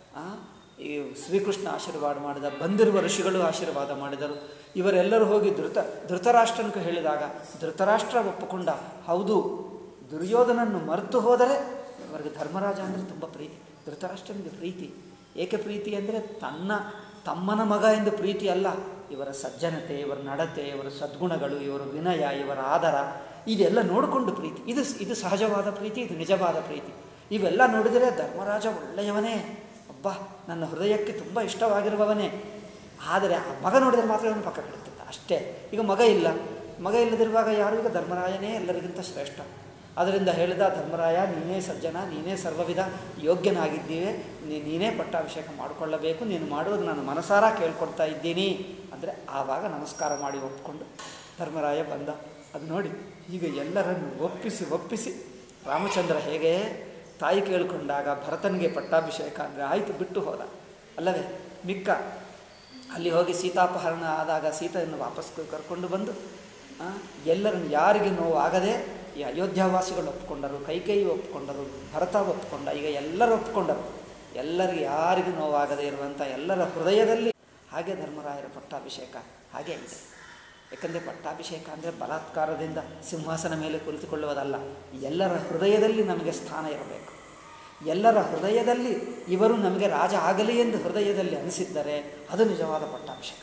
ಈ ಶ್ರೀಕೃಷ್ಣ ಆಶೀರ್ವಾದ ಮಾಡಿದ, ಬಂದಿರುವ ಋಷಿಗಳು ಆಶೀರ್ವಾದ ಮಾಡಿದರು. ಇವರೆಲ್ಲರೂ ಹೋಗಿ ಧೃತರಾಷ್ಟ್ರನಿಗೆ ಹೇಳಿದಾಗ ಧೃತರಾಷ್ಟ್ರ ಒಪ್ಪಿಕೊಂಡ. ಹೌದು, ದುರ್ಯೋಧನನ್ನು ಮರೆತು ಹೋದರೆ ಅವರಿಗೆ ಧರ್ಮರಾಜ ಅಂದರೆ ತುಂಬ ಪ್ರೀತಿ. ಧೃತರಾಷ್ಟ್ರನಿಗೆ ಪ್ರೀತಿ ಏಕೆ ಪ್ರೀತಿ ಅಂದರೆ ತಮ್ಮನ ಮಗ ಎಂದು ಪ್ರೀತಿ ಅಲ್ಲ, ಇವರ ಸಜ್ಜನತೆ, ಇವರ ನಡತೆ, ಇವರ ಸದ್ಗುಣಗಳು, ಇವರ ವಿನಯ, ಇವರ ಆದರ, ಇದೆಲ್ಲ ನೋಡಿಕೊಂಡು ಪ್ರೀತಿ. ಇದು ಸಹಜವಾದ ಪ್ರೀತಿ, ಇದು ನಿಜವಾದ ಪ್ರೀತಿ. ಇವೆಲ್ಲ ನೋಡಿದರೆ ಧರ್ಮರಾಜ ಒಳ್ಳೆಯವನೇ, ಅಬ್ಬಾ ನನ್ನ ಹೃದಯಕ್ಕೆ ತುಂಬ ಇಷ್ಟವಾಗಿರುವವನೇ. ಆದರೆ ಆ ಮಗ ನೋಡಿದರೆ ಮಾತ್ರ ಇವನು ಪಕ್ಕ ಕೆಡುತ್ತಿದ್ದ ಅಷ್ಟೇ. ಈಗ ಮಗ ಇಲ್ಲದಿರುವಾಗ ಯಾರು? ಈಗ ಧರ್ಮರಾಯನೇ ಎಲ್ಲರಿಗಿಂತ ಶ್ರೇಷ್ಠ. ಅದರಿಂದ ಹೇಳಿದ, ಧರ್ಮರಾಯ ನೀನೇ ಸಜ್ಜನ, ನೀನೇ ಸರ್ವವಿಧ ಯೋಗ್ಯನಾಗಿದ್ದೀವೆ, ನೀನೇ ಪಟ್ಟಾಭಿಷೇಕ ಮಾಡಿಕೊಳ್ಳಬೇಕು, ನೀನು ಮಾಡುವುದು ನಾನು ಮನಸಾರ ಕೇಳ್ಕೊಳ್ತಾ ಇದ್ದೀನಿ ಅಂದರೆ ಆವಾಗ ನಮಸ್ಕಾರ ಮಾಡಿ ಒಪ್ಪಿಕೊಂಡು ಧರ್ಮರಾಯ ಬಂದ. ಅದು ನೋಡಿ, ಈಗ ಎಲ್ಲರನ್ನು ಒಪ್ಪಿಸಿ ರಾಮಚಂದ್ರ ಹೇಗೆ ತಾಯಿ ಕೇಳಿಕೊಂಡಾಗ ಭರತನಿಗೆ ಪಟ್ಟಾಭಿಷೇಕ ಅಂದರೆ ಆಯಿತು ಬಿಟ್ಟು ಹೋದ ಅಲ್ಲವೇ. ಮಿಕ್ಕ ಅಲ್ಲಿ ಹೋಗಿ ಸೀತಾಪಹರಣ ಆದಾಗ ಸೀತೆಯನ್ನು ವಾಪಸ್ ಕರ್ಕೊಂಡು ಬಂದು ಎಲ್ಲರನ್ನು ಯಾರಿಗೆ ನೋವು ಆಗದೆ ಈ ಅಯೋಧ್ಯಾವಾಸಿಗಳು ಒಪ್ಪಿಕೊಂಡರು, ಕೈಕೇಯಿ ಒಪ್ಪಿಕೊಂಡರು, ಭರತ ಒಪ್ಪಿಕೊಂಡ, ಈಗ ಎಲ್ಲರೂ ಒಪ್ಪಿಕೊಂಡರು. ಎಲ್ಲರಿಗೆ ಯಾರಿಗೂ ನೋವಾಗದೇ ಇರುವಂಥ ಎಲ್ಲರ ಹೃದಯದಲ್ಲಿ ಹಾಗೆ ಧರ್ಮರಾಯರ ಪಟ್ಟಾಭಿಷೇಕ ಹಾಗೆ ಇದೆ. ಯಾಕಂದರೆ ಪಟ್ಟಾಭಿಷೇಕ ಅಂದರೆ ಬಲಾತ್ಕಾರದಿಂದ ಸಿಂಹಾಸನ ಮೇಲೆ ಕುಳಿತುಕೊಳ್ಳುವುದಲ್ಲ. ಎಲ್ಲರ ಹೃದಯದಲ್ಲಿ ನಮಗೆ ಸ್ಥಾನ ಇರಬೇಕು. ಎಲ್ಲರ ಹೃದಯದಲ್ಲಿ ಇವರು ನಮಗೆ ರಾಜ ಆಗಲಿ ಎಂದು ಹೃದಯದಲ್ಲಿ ಅನಿಸಿದ್ದರೆ ಅದು ನಿಜವಾದ ಪಟ್ಟಾಭಿಷೇಕ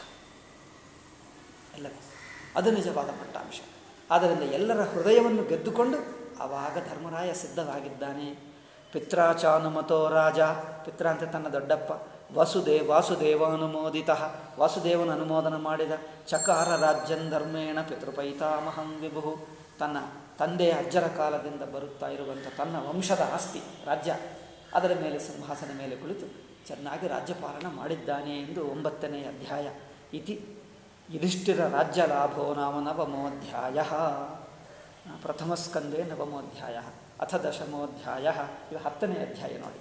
ಅಲ್ಲವೇ? ಅದು ನಿಜವಾದ ಪಟ್ಟಾಭಿಷೇಕ. ಆದ್ದರಿಂದ ಎಲ್ಲರ ಹೃದಯವನ್ನು ಗೆದ್ದುಕೊಂಡು ಆವಾಗ ಧರ್ಮರಾಯ ಸಿದ್ಧವಾಗಿದ್ದಾನೆ. ಪಿತ್ರಾಚಾನುಮತೋ ರಾಜ, ಪಿತ್ರ ಅಂತ ತನ್ನ ದೊಡ್ಡಪ್ಪ, ವಾಸುದೇವಾನುಮೋದಿತ, ವಾಸುದೇವನ ಅನುಮೋದನ ಮಾಡಿದ. ಚಕಾರ ರಾಜ್ಯನ್ ಧರ್ಮೇಣ ಪಿತೃಪೈತಾಮಹಂ ವಿಭು, ತನ್ನ ತಂದೆಯ ಅಜ್ಜರ ಕಾಲದಿಂದ ಬರುತ್ತಾ ಇರುವಂಥ ತನ್ನ ವಂಶದ ಆಸ್ತಿ ರಾಜ್ಯ, ಅದರ ಮೇಲೆ ಸಿಂಹಾಸನ ಮೇಲೆ ಕುಳಿತು ಚೆನ್ನಾಗಿ ರಾಜ್ಯಪಾಲನ ಮಾಡಿದ್ದಾನೆ ಎಂದು 9ನೇ ಅಧ್ಯಾಯ. ಇತಿ ಯುಧಿಷ್ಠಿರ ರಾಜ್ಯ ಲಾಭೋ ನಾಮ ನವಮೋಧ್ಯಾಯ. ಪ್ರಥಮಸ್ಕಂದೇ ನವಮೋಧ್ಯಾಯ ಅಥ ದಶಮೋಧ್ಯಾಯ. ಇದು 10ನೇ ಅಧ್ಯಾಯ ನೋಡಿ.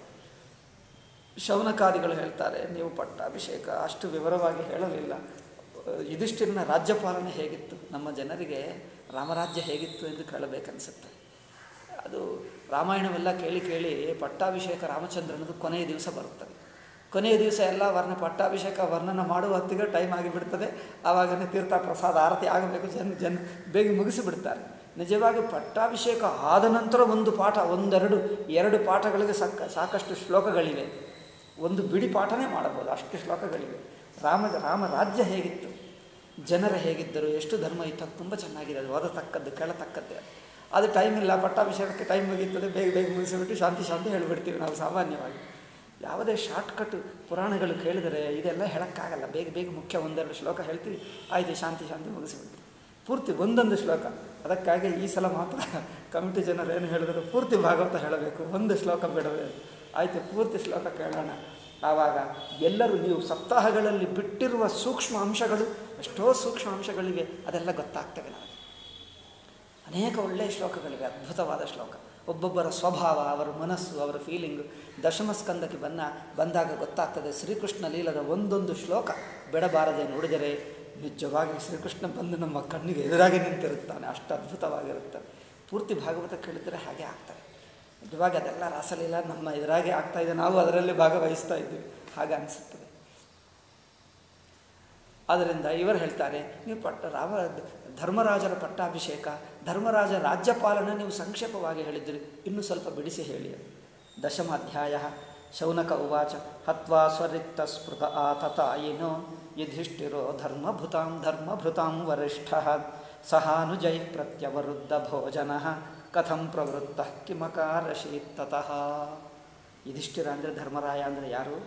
ಶೌನಕಾದಿಗಳು ಹೇಳ್ತಾರೆ, ನೀವು ಪಟ್ಟಾಭಿಷೇಕ ಅಷ್ಟು ವಿವರವಾಗಿ ಹೇಳಲಿಲ್ಲ. ಯುಧಿಷ್ಠಿರನ ರಾಜ್ಯಪಾಲನೆ ಹೇಗಿತ್ತು, ನಮ್ಮ ಜನರಿಗೆ ರಾಮರಾಜ್ಯ ಹೇಗಿತ್ತು ಎಂದು ಕೇಳಬೇಕನ್ನಿಸುತ್ತೆ. ಅದು ರಾಮಾಯಣವೆಲ್ಲ ಕೇಳಿ ಪಟ್ಟಾಭಿಷೇಕ ರಾಮಚಂದ್ರನದು ಕೊನೆಯ ದಿವಸ ಬರುತ್ತದೆ. ಕೊನೆಯ ದಿವಸ ಎಲ್ಲ ಪಟ್ಟಾಭಿಷೇಕ ವರ್ಣನ ಮಾಡುವ ಹೊತ್ತಿಗೆ ಟೈಮ್ ಆಗಿಬಿಡ್ತದೆ. ಆವಾಗನೇ ತೀರ್ಥ ಪ್ರಸಾದ ಆರತಿ ಆಗಬೇಕು, ಜನ ಬೇಗ ಮುಗಿಸಿಬಿಡ್ತಾರೆ. ನಿಜವಾಗಿ ಪಟ್ಟಾಭಿಷೇಕ ಆದ ನಂತರ ಒಂದು ಪಾಠ, ಎರಡು ಪಾಠಗಳಿಗೆ ಸಾಕಷ್ಟು ಶ್ಲೋಕಗಳಿವೆ. ಒಂದು ಬಿಡಿ ಪಾಠನೇ ಮಾಡಬಹುದು, ಅಷ್ಟು ಶ್ಲೋಕಗಳಿವೆ. ರಾಮ ರಾಜ್ಯ ಹೇಗಿತ್ತು, ಜನರು ಹೇಗಿದ್ದರು, ಎಷ್ಟು ಧರ್ಮ ಇತ್ತು, ಅದು ತುಂಬ ಚೆನ್ನಾಗಿದೆ. ಅದು ಓದತಕ್ಕದ್ದು, ಕೇಳತಕ್ಕದ್ದೇ. ಅದು ಟೈಮ್ ಇಲ್ಲ, ಪಟ್ಟಾಭಿಷೇಕಕ್ಕೆ ಟೈಮ್ ಮುಗೀತದೆ, ಬೇಗ ಮುಗಿಸಿಬಿಟ್ಟು ಶಾಂತಿ ಹೇಳಿಬಿಡ್ತೀವಿ ನಾವು ಸಾಮಾನ್ಯವಾಗಿ. ಯಾವುದೇ ಶಾರ್ಟ್ಕಟ್ ಪುರಾಣಗಳು ಕೇಳಿದರೆ ಇದೆಲ್ಲ ಹೇಳೋಕ್ಕಾಗಲ್ಲ. ಬೇಗ ಮುಖ್ಯ 1-2 ಶ್ಲೋಕ ಹೇಳ್ತೀವಿ, ಆಯಿತು ಶಾಂತಿ ಮುಗಿಸಿಬಿಡ್ತೀವಿ. ಪೂರ್ತಿ ಒಂದೊಂದು ಶ್ಲೋಕ. ಅದಕ್ಕಾಗಿ ಈ ಸಲ ಮಾತ್ರ ಕಮಿಟಿ ಜನರು ಏನು ಹೇಳಿದ್ರು, ಪೂರ್ತಿ ಭಾಗವತ ಹೇಳಬೇಕು, ಒಂದು ಶ್ಲೋಕ ಬಿಡಬೇಕು. ಆಯಿತು, ಪೂರ್ತಿ ಶ್ಲೋಕ ಕೇಳೋಣ. ಆವಾಗ ಎಲ್ಲರೂ ನೀವು ಸಪ್ತಾಹಗಳಲ್ಲಿ ಬಿಟ್ಟಿರುವ ಸೂಕ್ಷ್ಮ ಅಂಶಗಳು, ಎಷ್ಟೋ ಸೂಕ್ಷ್ಮ ಅಂಶಗಳಿವೆ, ಅದೆಲ್ಲ ಗೊತ್ತಾಗ್ತವೆ ನಮಗೆ. ಅನೇಕ ಒಳ್ಳೆಯ ಶ್ಲೋಕಗಳಿವೆ, ಅದ್ಭುತವಾದ ಶ್ಲೋಕ. ಒಬ್ಬೊಬ್ಬರ ಸ್ವಭಾವ, ಅವರ ಮನಸ್ಸು, ಅವರ ಫೀಲಿಂಗು ದಶಮ ಸ್ಕಂದಕ್ಕೆ ಬಂದಾಗ ಗೊತ್ತಾಗ್ತದೆ. ಶ್ರೀಕೃಷ್ಣ ಲೀಲದ ಒಂದೊಂದು ಶ್ಲೋಕ ಬಿಡಬಾರದೆ ನೋಡಿದರೆ ನಿಜವಾಗಿ ಶ್ರೀಕೃಷ್ಣ ಬಂದು ನಮ್ಮ ಕಣ್ಣಿಗೆ ಎದುರಾಗಿ ನಿಂತಿರುತ್ತಾನೆ. ಅಷ್ಟು ಅದ್ಭುತವಾಗಿರುತ್ತದೆ. ಪೂರ್ತಿ ಭಾಗವತ ಕೇಳಿದರೆ ಹಾಗೆ ಆಗ್ತಾರೆ. ನಿಜವಾಗಿ ಅದೆಲ್ಲ ರಾಸಲೀಲ ನಮ್ಮ ಎದುರಾಗಿ ಆಗ್ತಾಯಿದೆ, ನಾವು ಅದರಲ್ಲಿ ಭಾಗವಹಿಸ್ತಾ ಇದ್ದೀವಿ, ಹಾಗೆ ಅನಿಸುತ್ತದೆ. ಆದ್ದರಿಂದ ಇವರು ಹೇಳ್ತಾರೆ, ನೀವು ಧರ್ಮರಾಜರ ಪಟ್ಟಾಭಿಷೇಕ, ಧರ್ಮರಾಜ ರಾಜ್ಯಪಾಲನೆ ನೀವು ಸಂಕ್ಷೇಪವಾಗಿ ಹೇಳಿದ್ದೀರಿ, ಇನ್ನೂ ಸ್ವಲ್ಪ ಬಿಡಿಸಿ ಹೇಳಿ. ದಶಮಾಧ್ಯಾಯ. ಶೌನಕ ಉವಾಚ ಹತ್ವಾ ಸ್ವರಿಕ್ತ ಸ್ಪೃತ ಆತತಾಯಿನೋ ಯುಧಿಷ್ಠಿರೋ ಧರ್ಮಭೃತಾಂ ವರಿಷ್ಠ ಸಹಾನುಜೈ ಪ್ರತ್ಯವರುದ್ಧ ಭೋಜನ ಕಥಂ ಪ್ರವೃತ್ತ ಕಿಮಕಾರಶೀತ್ತತಃ. ಯುಧಿಷ್ಠಿರ ಅಂದರೆ ಧರ್ಮರಾಯ ಅಂದರೆ ಯಾರು?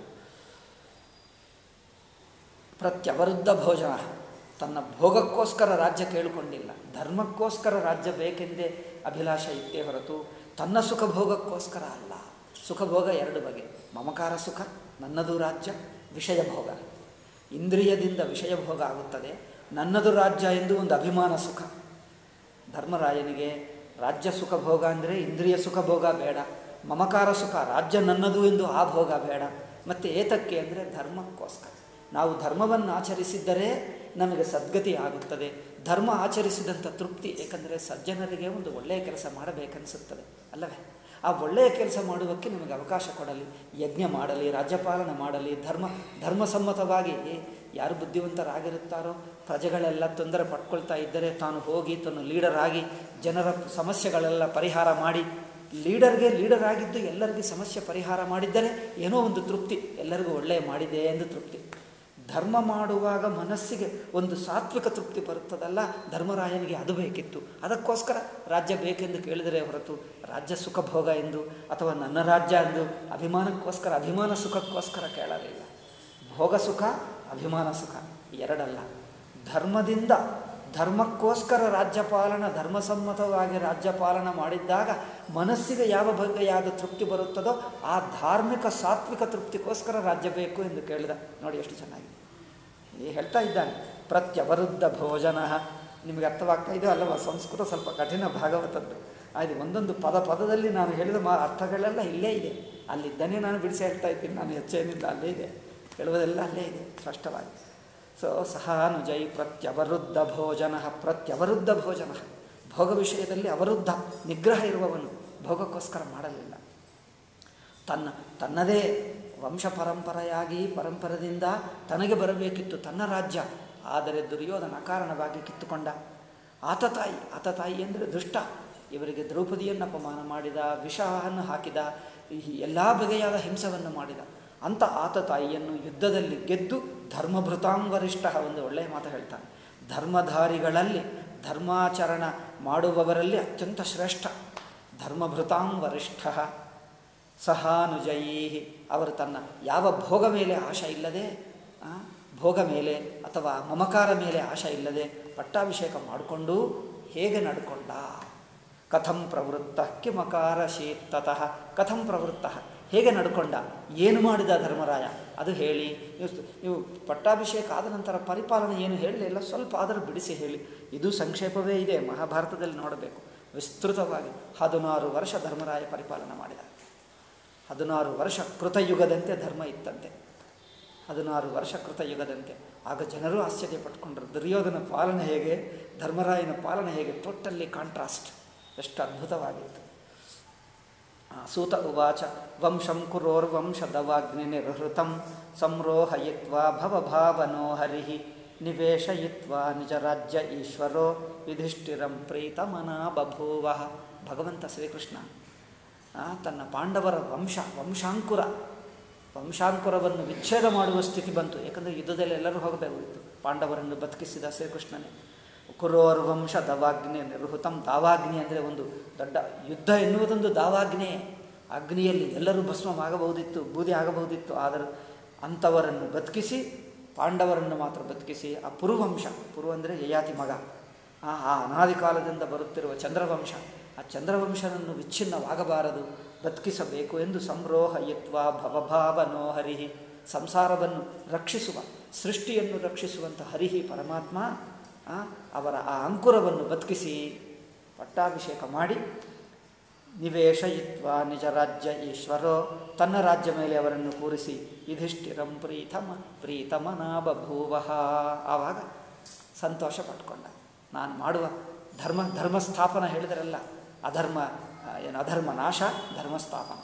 ಪ್ರತ್ಯವರುದ್ಧ ಭೋಜನ. ತನ್ನ ಭೋಗಕ್ಕೋಸ್ಕರ ರಾಜ್ಯ ಕೇಳಿಕೊಂಡಿಲ್ಲ, ಧರ್ಮಕ್ಕೋಸ್ಕರ ರಾಜ್ಯ ಬೇಕೆಂದೇ ಅಭಿಲಾಷ ಇತ್ತೇ ಹೊರತು ತನ್ನ ಸುಖ ಭೋಗಕ್ಕೋಸ್ಕರ ಅಲ್ಲ. ಸುಖ ಭೋಗ ಎರಡು ಬಗೆ, ಮಮಕಾರ ಸುಖ, ನನ್ನದು ರಾಜ್ಯ, ವಿಷಯ ಭೋಗ. ಇಂದ್ರಿಯದಿಂದ ವಿಷಯ ಭೋಗ ಆಗುತ್ತದೆ, ನನ್ನದು ರಾಜ್ಯ ಎಂದು ಒಂದು ಅಭಿಮಾನ ಸುಖ. ಧರ್ಮರಾಯನಿಗೆ ರಾಜ್ಯ ಸುಖ ಭೋಗ ಅಂದರೆ ಇಂದ್ರಿಯ ಸುಖ ಭೋಗ ಬೇಡ, ಮಮಕಾರ ಸುಖ ರಾಜ್ಯ ನನ್ನದು ಎಂದು ಆ ಭೋಗ ಬೇಡ. ಮತ್ತು ಏತಕ್ಕೆ ಅಂದರೆ ಧರ್ಮಕ್ಕೋಸ್ಕರ. ನಾವು ಧರ್ಮವನ್ನು ಆಚರಿಸಿದ್ದರೆ ನಮಗೆ ಸದ್ಗತಿ ಆಗುತ್ತದೆ, ಧರ್ಮ ಆಚರಿಸಿದಂಥ ತೃಪ್ತಿ. ಏಕೆಂದರೆ ಸಜ್ಜನರಿಗೆ ಒಂದು ಒಳ್ಳೆಯ ಕೆಲಸ ಮಾಡಬೇಕನ್ನಿಸುತ್ತದೆ ಅಲ್ಲವೇ? ಆ ಒಳ್ಳೆಯ ಕೆಲಸ ಮಾಡುವುದಕ್ಕೆ ನಮಗೆ ಅವಕಾಶ ಕೊಡಲಿ, ಯಜ್ಞ ಮಾಡಲಿ, ರಾಜ್ಯಪಾಲನೆ ಮಾಡಲಿ, ಧರ್ಮಸಮ್ಮತವಾಗಿ. ಯಾರು ಬುದ್ಧಿವಂತರಾಗಿರುತ್ತಾರೋ, ಪ್ರಜೆಗಳೆಲ್ಲ ತೊಂದರೆ ಪಡ್ಕೊಳ್ತಾ ಇದ್ದರೆ ತಾನು ಹೋಗಿ ತನ್ನ ಲೀಡರ್ ಆಗಿ ಜನರ ಸಮಸ್ಯೆಗಳೆಲ್ಲ ಪರಿಹಾರ ಮಾಡಿ, ಲೀಡರ್ ಆಗಿದ್ದು ಎಲ್ಲರಿಗೂ ಸಮಸ್ಯೆ ಪರಿಹಾರ ಮಾಡಿದ್ದರೆ ಏನೋ ಒಂದು ತೃಪ್ತಿ, ಎಲ್ಲರಿಗೂ ಒಳ್ಳೆಯ ಮಾಡಿದೆ ಎಂದು ತೃಪ್ತಿ. ಧರ್ಮ ಮಾಡುವಾಗ ಮನಸ್ಸಿಗೆ ಒಂದು ಸಾತ್ವಿಕ ತೃಪ್ತಿ ಬರುತ್ತದಲ್ಲ, ಧರ್ಮರಾಯನಿಗೆ ಅದು ಬೇಕಿತ್ತು. ಅದಕ್ಕೋಸ್ಕರ ರಾಜ್ಯ ಬೇಕೆಂದು ಕೇಳಿದರೆ ಹೊರತು ರಾಜ್ಯ ಸುಖ ಭೋಗ ಎಂದು ಅಥವಾ ನನ್ನ ರಾಜ್ಯ ಎಂದು ಅಭಿಮಾನಕ್ಕೋಸ್ಕರ, ಅಭಿಮಾನ ಸುಖಕ್ಕೋಸ್ಕರ ಕೇಳಲಿಲ್ಲ. ಭೋಗ ಸುಖ, ಅಭಿಮಾನ ಸುಖ ಎರಡಲ್ಲ. ಧರ್ಮಕ್ಕೋಸ್ಕರ ರಾಜ್ಯಪಾಲನ, ಧರ್ಮಸಮ್ಮತವಾಗಿ ರಾಜ್ಯಪಾಲನ ಮಾಡಿದ್ದಾಗ ಮನಸ್ಸಿಗೆ ಯಾವ ಬಗೆಯಾದ ತೃಪ್ತಿ ಬರುತ್ತದೋ ಆ ಧಾರ್ಮಿಕ ಸಾತ್ವಿಕ ತೃಪ್ತಿಗೋಸ್ಕರ ರಾಜ್ಯ ಬೇಕು ಎಂದು ಕೇಳಿದ. ನೋಡಿ ಎಷ್ಟು ಚೆನ್ನಾಗಿದೆ ಹೇಳ್ತಾ ಇದ್ದಾನೆ. ಪ್ರತ್ಯವರುದ್ಧ ಭೋಜನ. ನಿಮಗೆ ಅರ್ಥವಾಗ್ತಾ ಇದೆಯೋ ಅಲ್ಲವ? ಸಂಸ್ಕೃತ ಸ್ವಲ್ಪ ಕಠಿಣ ಭಾಗವತದ್ದು. ಆಯ್ತು, ಒಂದೊಂದು ಪದದಲ್ಲಿ ನಾನು ಹೇಳಿದ ಅರ್ಥಗಳೆಲ್ಲ ಇಲ್ಲೇ ಇದೆ. ಅಲ್ಲಿದ್ದನೇ ನಾನು ಬಿಡಿಸಿ ಹೇಳ್ತಾ ಇದ್ದೀನಿ, ನಾನು ಹೆಚ್ಚೇನಿಲ್ಲ, ಅಲ್ಲೇ ಇದೆ, ಹೇಳುವುದೆಲ್ಲ ಅಲ್ಲೇ ಇದೆ ಸ್ಪಷ್ಟವಾಗಿ. ಸೊ ಸಹಾನುಜೈ ಪ್ರತ್ಯವರುದ್ಧ ಭೋಜನ. ಪ್ರತ್ಯವರುದ್ಧ ಭೋಜನ, ಭೋಗ ವಿಷಯದಲ್ಲಿ ಅವರುದ್ಧ, ನಿಗ್ರಹ ಇರುವವನು, ಭೋಗಕ್ಕೋಸ್ಕರ ಮಾಡಲಿಲ್ಲ. ತನ್ನದೇ ವಂಶ ಪರಂಪರೆಯಿಂದ ತನಗೆ ಬರಬೇಕಿತ್ತು ತನ್ನ ರಾಜ್ಯ. ಆದರೆ ದುರ್ಯೋಧನ ಅಕಾರಣವಾಗಿ ಕಿತ್ತುಕೊಂಡ. ಆತತಾಯಿ ಅಂದರೆ ದುಷ್ಟ. ಇವರಿಗೆ ದ್ರೌಪದಿಯನ್ನು ಅಪಮಾನ ಮಾಡಿದ, ವಿಷವನ್ನು ಹಾಕಿದ, ಎಲ್ಲ ಬಗೆಯಾದ ಹಿಂಸವನ್ನು ಮಾಡಿದ. ಅಂಥ ಆತತಾಯಿಯನ್ನು ಯುದ್ಧದಲ್ಲಿ ಗೆದ್ದು ಧರ್ಮಭೃತಾಂ ವರಿಷ್ಠ. ಒಂದು ಒಳ್ಳೆಯ ಮಾತು ಹೇಳ್ತಾನೆ, ಧರ್ಮಧಾರಿಗಳಲ್ಲಿ, ಧರ್ಮಾಚರಣ ಮಾಡುವವರಲ್ಲಿ ಅತ್ಯಂತ ಶ್ರೇಷ್ಠ ಧರ್ಮಭೃತಾಂ ವರಿಷ್ಠ. ಸಹಾನುಜಯೀ. ಅವರು ತನ್ನ ಯಾವ ಭೋಗ ಮೇಲೆ ಆಶೆ ಇಲ್ಲದೆ, ಭೋಗ ಮೇಲೆ ಅಥವಾ ಮಮಕಾರ ಮೇಲೆ ಆಶೆ ಇಲ್ಲದೆ ಪಟ್ಟಾಭಿಷೇಕ ಮಾಡಿಕೊಂಡು ಹೇಗೆ ನಡ್ಕೊಂಡ. ಕಥಂ ಪ್ರವೃತ್ತ ಕಿಮಕಾರ ಶೀತತಃ. ಕಥಂ ಪ್ರವೃತ್ತ, ಹೇಗೆ ನಡ್ಕೊಂಡ, ಏನು ಮಾಡಿದ ಧರ್ಮರಾಯ ಅದು ಹೇಳಿ. ನೀವು ಪಟ್ಟಾಭಿಷೇಕ ಆದ ನಂತರ ಪರಿಪಾಲನೆ ಏನು ಹೇಳಲಿಲ್ಲ, ಸ್ವಲ್ಪ ಆದರೂ ಬಿಡಿಸಿ ಹೇಳಿ. ಇದು ಸಂಕ್ಷೇಪವೇ ಇದೆ, ಮಹಾಭಾರತದಲ್ಲಿ ನೋಡಬೇಕು ವಿಸ್ತೃತವಾಗಿ. 16 ವರ್ಷ ಧರ್ಮರಾಯ ಪರಿಪಾಲನೆ ಮಾಡಿದ. 16 ವರ್ಷ ಕೃತಯುಗದಂತೆ ಧರ್ಮ ಇತ್ತಂತೆ. 16 ವರ್ಷ ಕೃತಯುಗದಂತೆ. ಆಗ ಜನರು ಆಶ್ಚರ್ಯ ಪಟ್ಕೊಂಡ್ರು, ದುರ್ಯೋಧನ ಪಾಲನೆ ಹೇಗೆ, ಧರ್ಮರಾಯನ ಪಾಲನೆ ಹೇಗೆ, ಟೋಟಲ್ಲಿ ಕಾಂಟ್ರಾಸ್ಟ್. ಎಷ್ಟು ಅದ್ಭುತವಾಗಿತ್ತು. ಸೂತ ಉವಾಚ ವಂಶಂ ಕುರೋರ್ವಂಶದವಾಗ್ನಿ ನಿರ್ಹೃತಂ ಸಂರೋಹಯಿತ್ವಾ ಭವಭಾವನೋ ಹರಿಹಿ ನಿವೇಶಯಿತ್ವಾ ನಿಜರಾಜ್ಯ ಈಶ್ವರೋ ಯುಧಿಷ್ಠಿರಂ ಪ್ರೀತಮನ ಬಭೂವ. ಭಗವಂತ ಶ್ರೀಕೃಷ್ಣ ತನ್ನ ಪಾಂಡವರ ವಂಶಾಂಕುರವನ್ನು ವಿಚ್ಛೇದ ಮಾಡುವ ಸ್ಥಿತಿ ಬಂತು. ಏಕೆಂದರೆ ಯುದ್ಧದಲ್ಲಿ ಎಲ್ಲರೂ ಹೋಗಬೇಕಾಗಿತ್ತು. ಪಾಂಡವರನ್ನು ಬದುಕಿಸಿದ ಶ್ರೀಕೃಷ್ಣನೇ. ಕುರೋರ್ವಂಶ ದವಾಗ್ನಿ ನಿರ್ಹುತಂ. ದಾವಾಗ್ನಿ ಅಂದರೆ ಒಂದು ದೊಡ್ಡ ಯುದ್ಧ ಎನ್ನುವುದೊಂದು ದಾವಾಗ್ನೇ. ಅಗ್ನಿಯಲ್ಲಿ ಎಲ್ಲರೂ ಭಸ್ಮವಾಗಬಹುದಿತ್ತು, ಬೂದಿ ಆಗಬಹುದಿತ್ತು. ಆದರೆ ಅಂಥವರನ್ನು ಬದುಕಿಸಿ, ಪಾಂಡವರನ್ನು ಮಾತ್ರ ಬದುಕಿಸಿ, ಆ ಪುರುವಂಶ, ಪುರು ಅಂದರೆ ಯಯಾತಿ ಮಗ, ಆ ಅನಾದಿ ಕಾಲದಿಂದ ಬರುತ್ತಿರುವ ಚಂದ್ರವಂಶ, ಆ ಚಂದ್ರವಂಶನನ್ನು ವಿಚ್ಛಿನ್ನವಾಗಬಾರದು, ಬದುಕಿಸಬೇಕು ಎಂದು ಸಂರೋಹಯಿತ್ವ ಭವಭಾವನೋ ಹರಿಹಿ, ಸಂಸಾರವನ್ನು ರಕ್ಷಿಸುವ, ಸೃಷ್ಟಿಯನ್ನು ರಕ್ಷಿಸುವಂಥ ಹರಿಹಿ ಪರಮಾತ್ಮ ಅವರ ಆ ಅಂಕುರವನ್ನು ಬದುಕಿಸಿ ಪಟ್ಟಾಭಿಷೇಕ ಮಾಡಿ ನಿವೇಶಯಿತ್ವ ನಿಜ ರಾಜ್ಯ ಈಶ್ವರೋ, ತನ್ನ ರಾಜ್ಯ ಮೇಲೆ ಅವರನ್ನು ಕೂರಿಸಿ ಯುಧಿಷ್ಠಿರಂ ಪ್ರೀತಮನಾ ಬಭೂವಃ, ಆವಾಗ ಸಂತೋಷ ಪಟ್ಕೊಂಡ. ನಾನು ಮಾಡುವ ಧರ್ಮಸ್ಥಾಪನ ಹೇಳಿದರಲ್ಲ, ಅಧರ್ಮ ನಾಶ, ಧರ್ಮಸ್ಥಾಪನ.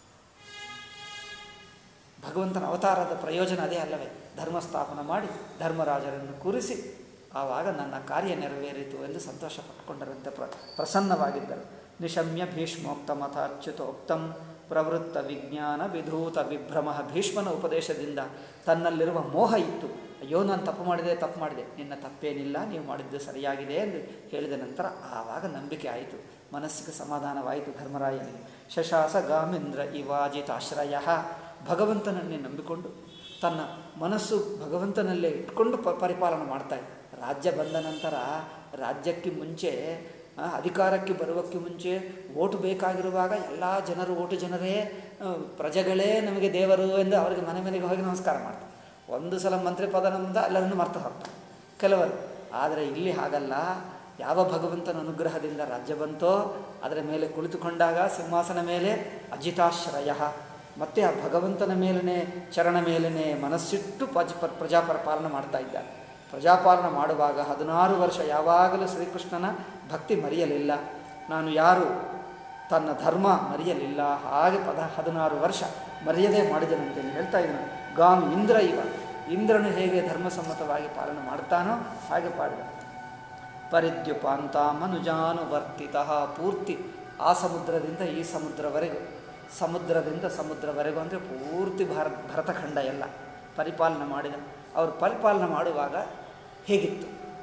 ಭಗವಂತನ ಅವತಾರದ ಪ್ರಯೋಜನ ಅದೇ ಅಲ್ಲವೇ? ಧರ್ಮಸ್ಥಾಪನ ಮಾಡಿ ಧರ್ಮರಾಜರನ್ನು ಕೂರಿಸಿ ಆವಾಗ ನನ್ನ ಕಾರ್ಯ ನೆರವೇರಿತು ಎಂದು ಸಂತೋಷ ಪಟ್ಟುಕೊಂಡರಂತೆ ಪ್ರಸನ್ನವಾಗಿದ್ದರು. ನಿಶಮ್ಯ ಭೀಷ್ಮೋಕ್ತಮಥಾಚ್ಯುತೋಕ್ತಂ ಪ್ರವೃತ್ತ ವಿಜ್ಞಾನ ವಿಧೂತ ವಿಭ್ರಮ. ಭೀಷ್ಮನ ಉಪದೇಶದಿಂದ ತನ್ನಲ್ಲಿರುವ ಮೋಹ ಇತ್ತು. ಅಯ್ಯೋ ನಾನು ತಪ್ಪು ಮಾಡಿದೆ, ನಿನ್ನ ತಪ್ಪೇನಿಲ್ಲ, ನೀವು ಮಾಡಿದ್ದು ಸರಿಯಾಗಿದೆ ಎಂದು ಹೇಳಿದ ನಂತರ ಆವಾಗ ನಂಬಿಕೆ ಆಯಿತು, ಮನಸ್ಸಿಗೆ ಸಮಾಧಾನವಾಯಿತು ಧರ್ಮರಾಯನಿಗೆ. ಶಶಾಸ ಗಾಮಿಂದ್ರ ಇವಾಜಿತಾಶ್ರಯ, ಭಗವಂತನನ್ನೇ ನಂಬಿಕೊಂಡು ತನ್ನ ಮನಸ್ಸು ಭಗವಂತನಲ್ಲೇ ಇಟ್ಕೊಂಡು ಪರಿಪಾಲನೆ ಮಾಡ್ತಾಯಿದ್ದ. ರಾಜ್ಯ ಬಂದ ನಂತರ ರಾಜ್ಯಕ್ಕೆ ಮುಂಚೆ, ಅಧಿಕಾರಕ್ಕೆ ಬರುವಕ್ಕೆ ಮುಂಚೆ ಓಟು ಬೇಕಾಗಿರುವಾಗ ಎಲ್ಲ ಜನರು, ಓಟು ಜನರೇ ಪ್ರಜೆಗಳೇ ನಮಗೆ ದೇವರು ಎಂದು ಅವರಿಗೆ ಮನೆಗೆ ಹೋಗಿ ನಮಸ್ಕಾರ ಮಾಡ್ತಾರೆ. ಒಂದು ಸಲ ಮಂತ್ರಿ ಪದನಂದ ಎಲ್ಲರನ್ನು ಮರ್ತು ಹೋಗ್ತಾರೆ ಕೆಲವರು. ಆದರೆ ಇಲ್ಲಿ ಹಾಗಲ್ಲ, ಯಾವ ಭಗವಂತನ ಅನುಗ್ರಹದಿಂದ ರಾಜ್ಯ ಬಂತೋ ಅದರ ಮೇಲೆ ಕುಳಿತುಕೊಂಡಾಗ ಸಿಂಹಾಸನ ಮೇಲೆ ಅಜಿತಾಶ್ರಯ, ಮತ್ತು ಆ ಭಗವಂತನ ಮೇಲೇ ಚರಣ ಮೇಲೇ ಮನಸ್ಸಿಟ್ಟು ಪ್ರಜಾಪರಿಪಾಲನೆ ಮಾಡ್ತಾ ಇದ್ದಾರೆ. ಪ್ರಜಾಪಾಲನೆ ಮಾಡುವಾಗ 16 ವರ್ಷ ಯಾವಾಗಲೂ ಶ್ರೀಕೃಷ್ಣನ ಭಕ್ತಿ ಮರೆಯಲಿಲ್ಲ. ನಾನು ಯಾರು ತನ್ನ ಧರ್ಮ ಮರೆಯಲಿಲ್ಲ, ಹಾಗೆ 16 ವರ್ಷ ಮರೆಯದೇ ಮಾಡಿದನಂತೇಳಿ ಹೇಳ್ತಾ ಇದ್ದಾನೆ. ಗಾಮ್ ಇಂದ್ರ ಇವ, ಇಂದ್ರನು ಹೇಗೆ ಧರ್ಮಸಮ್ಮತವಾಗಿ ಪಾಲನೆ ಮಾಡ್ತಾನೋ ಹಾಗೆ ಪಾಡಿದ. ಪರಿದ್ಯುಪಾಂತ ಮನುಜಾನುವರ್ತಿತ, ಪೂರ್ತಿ ಆ ಸಮುದ್ರದಿಂದ ಈ ಸಮುದ್ರವರೆಗೂ, ಸಮುದ್ರದಿಂದ ಸಮುದ್ರವರೆಗೂ ಅಂದರೆ ಪೂರ್ತಿ ಭರತಖಂಡ ಎಲ್ಲ ಪರಿಪಾಲನೆ ಮಾಡಿದ. ಅವರು ಪರಿಪಾಲನೆ ಮಾಡುವಾಗ ಹೇಗಿತ್ತು?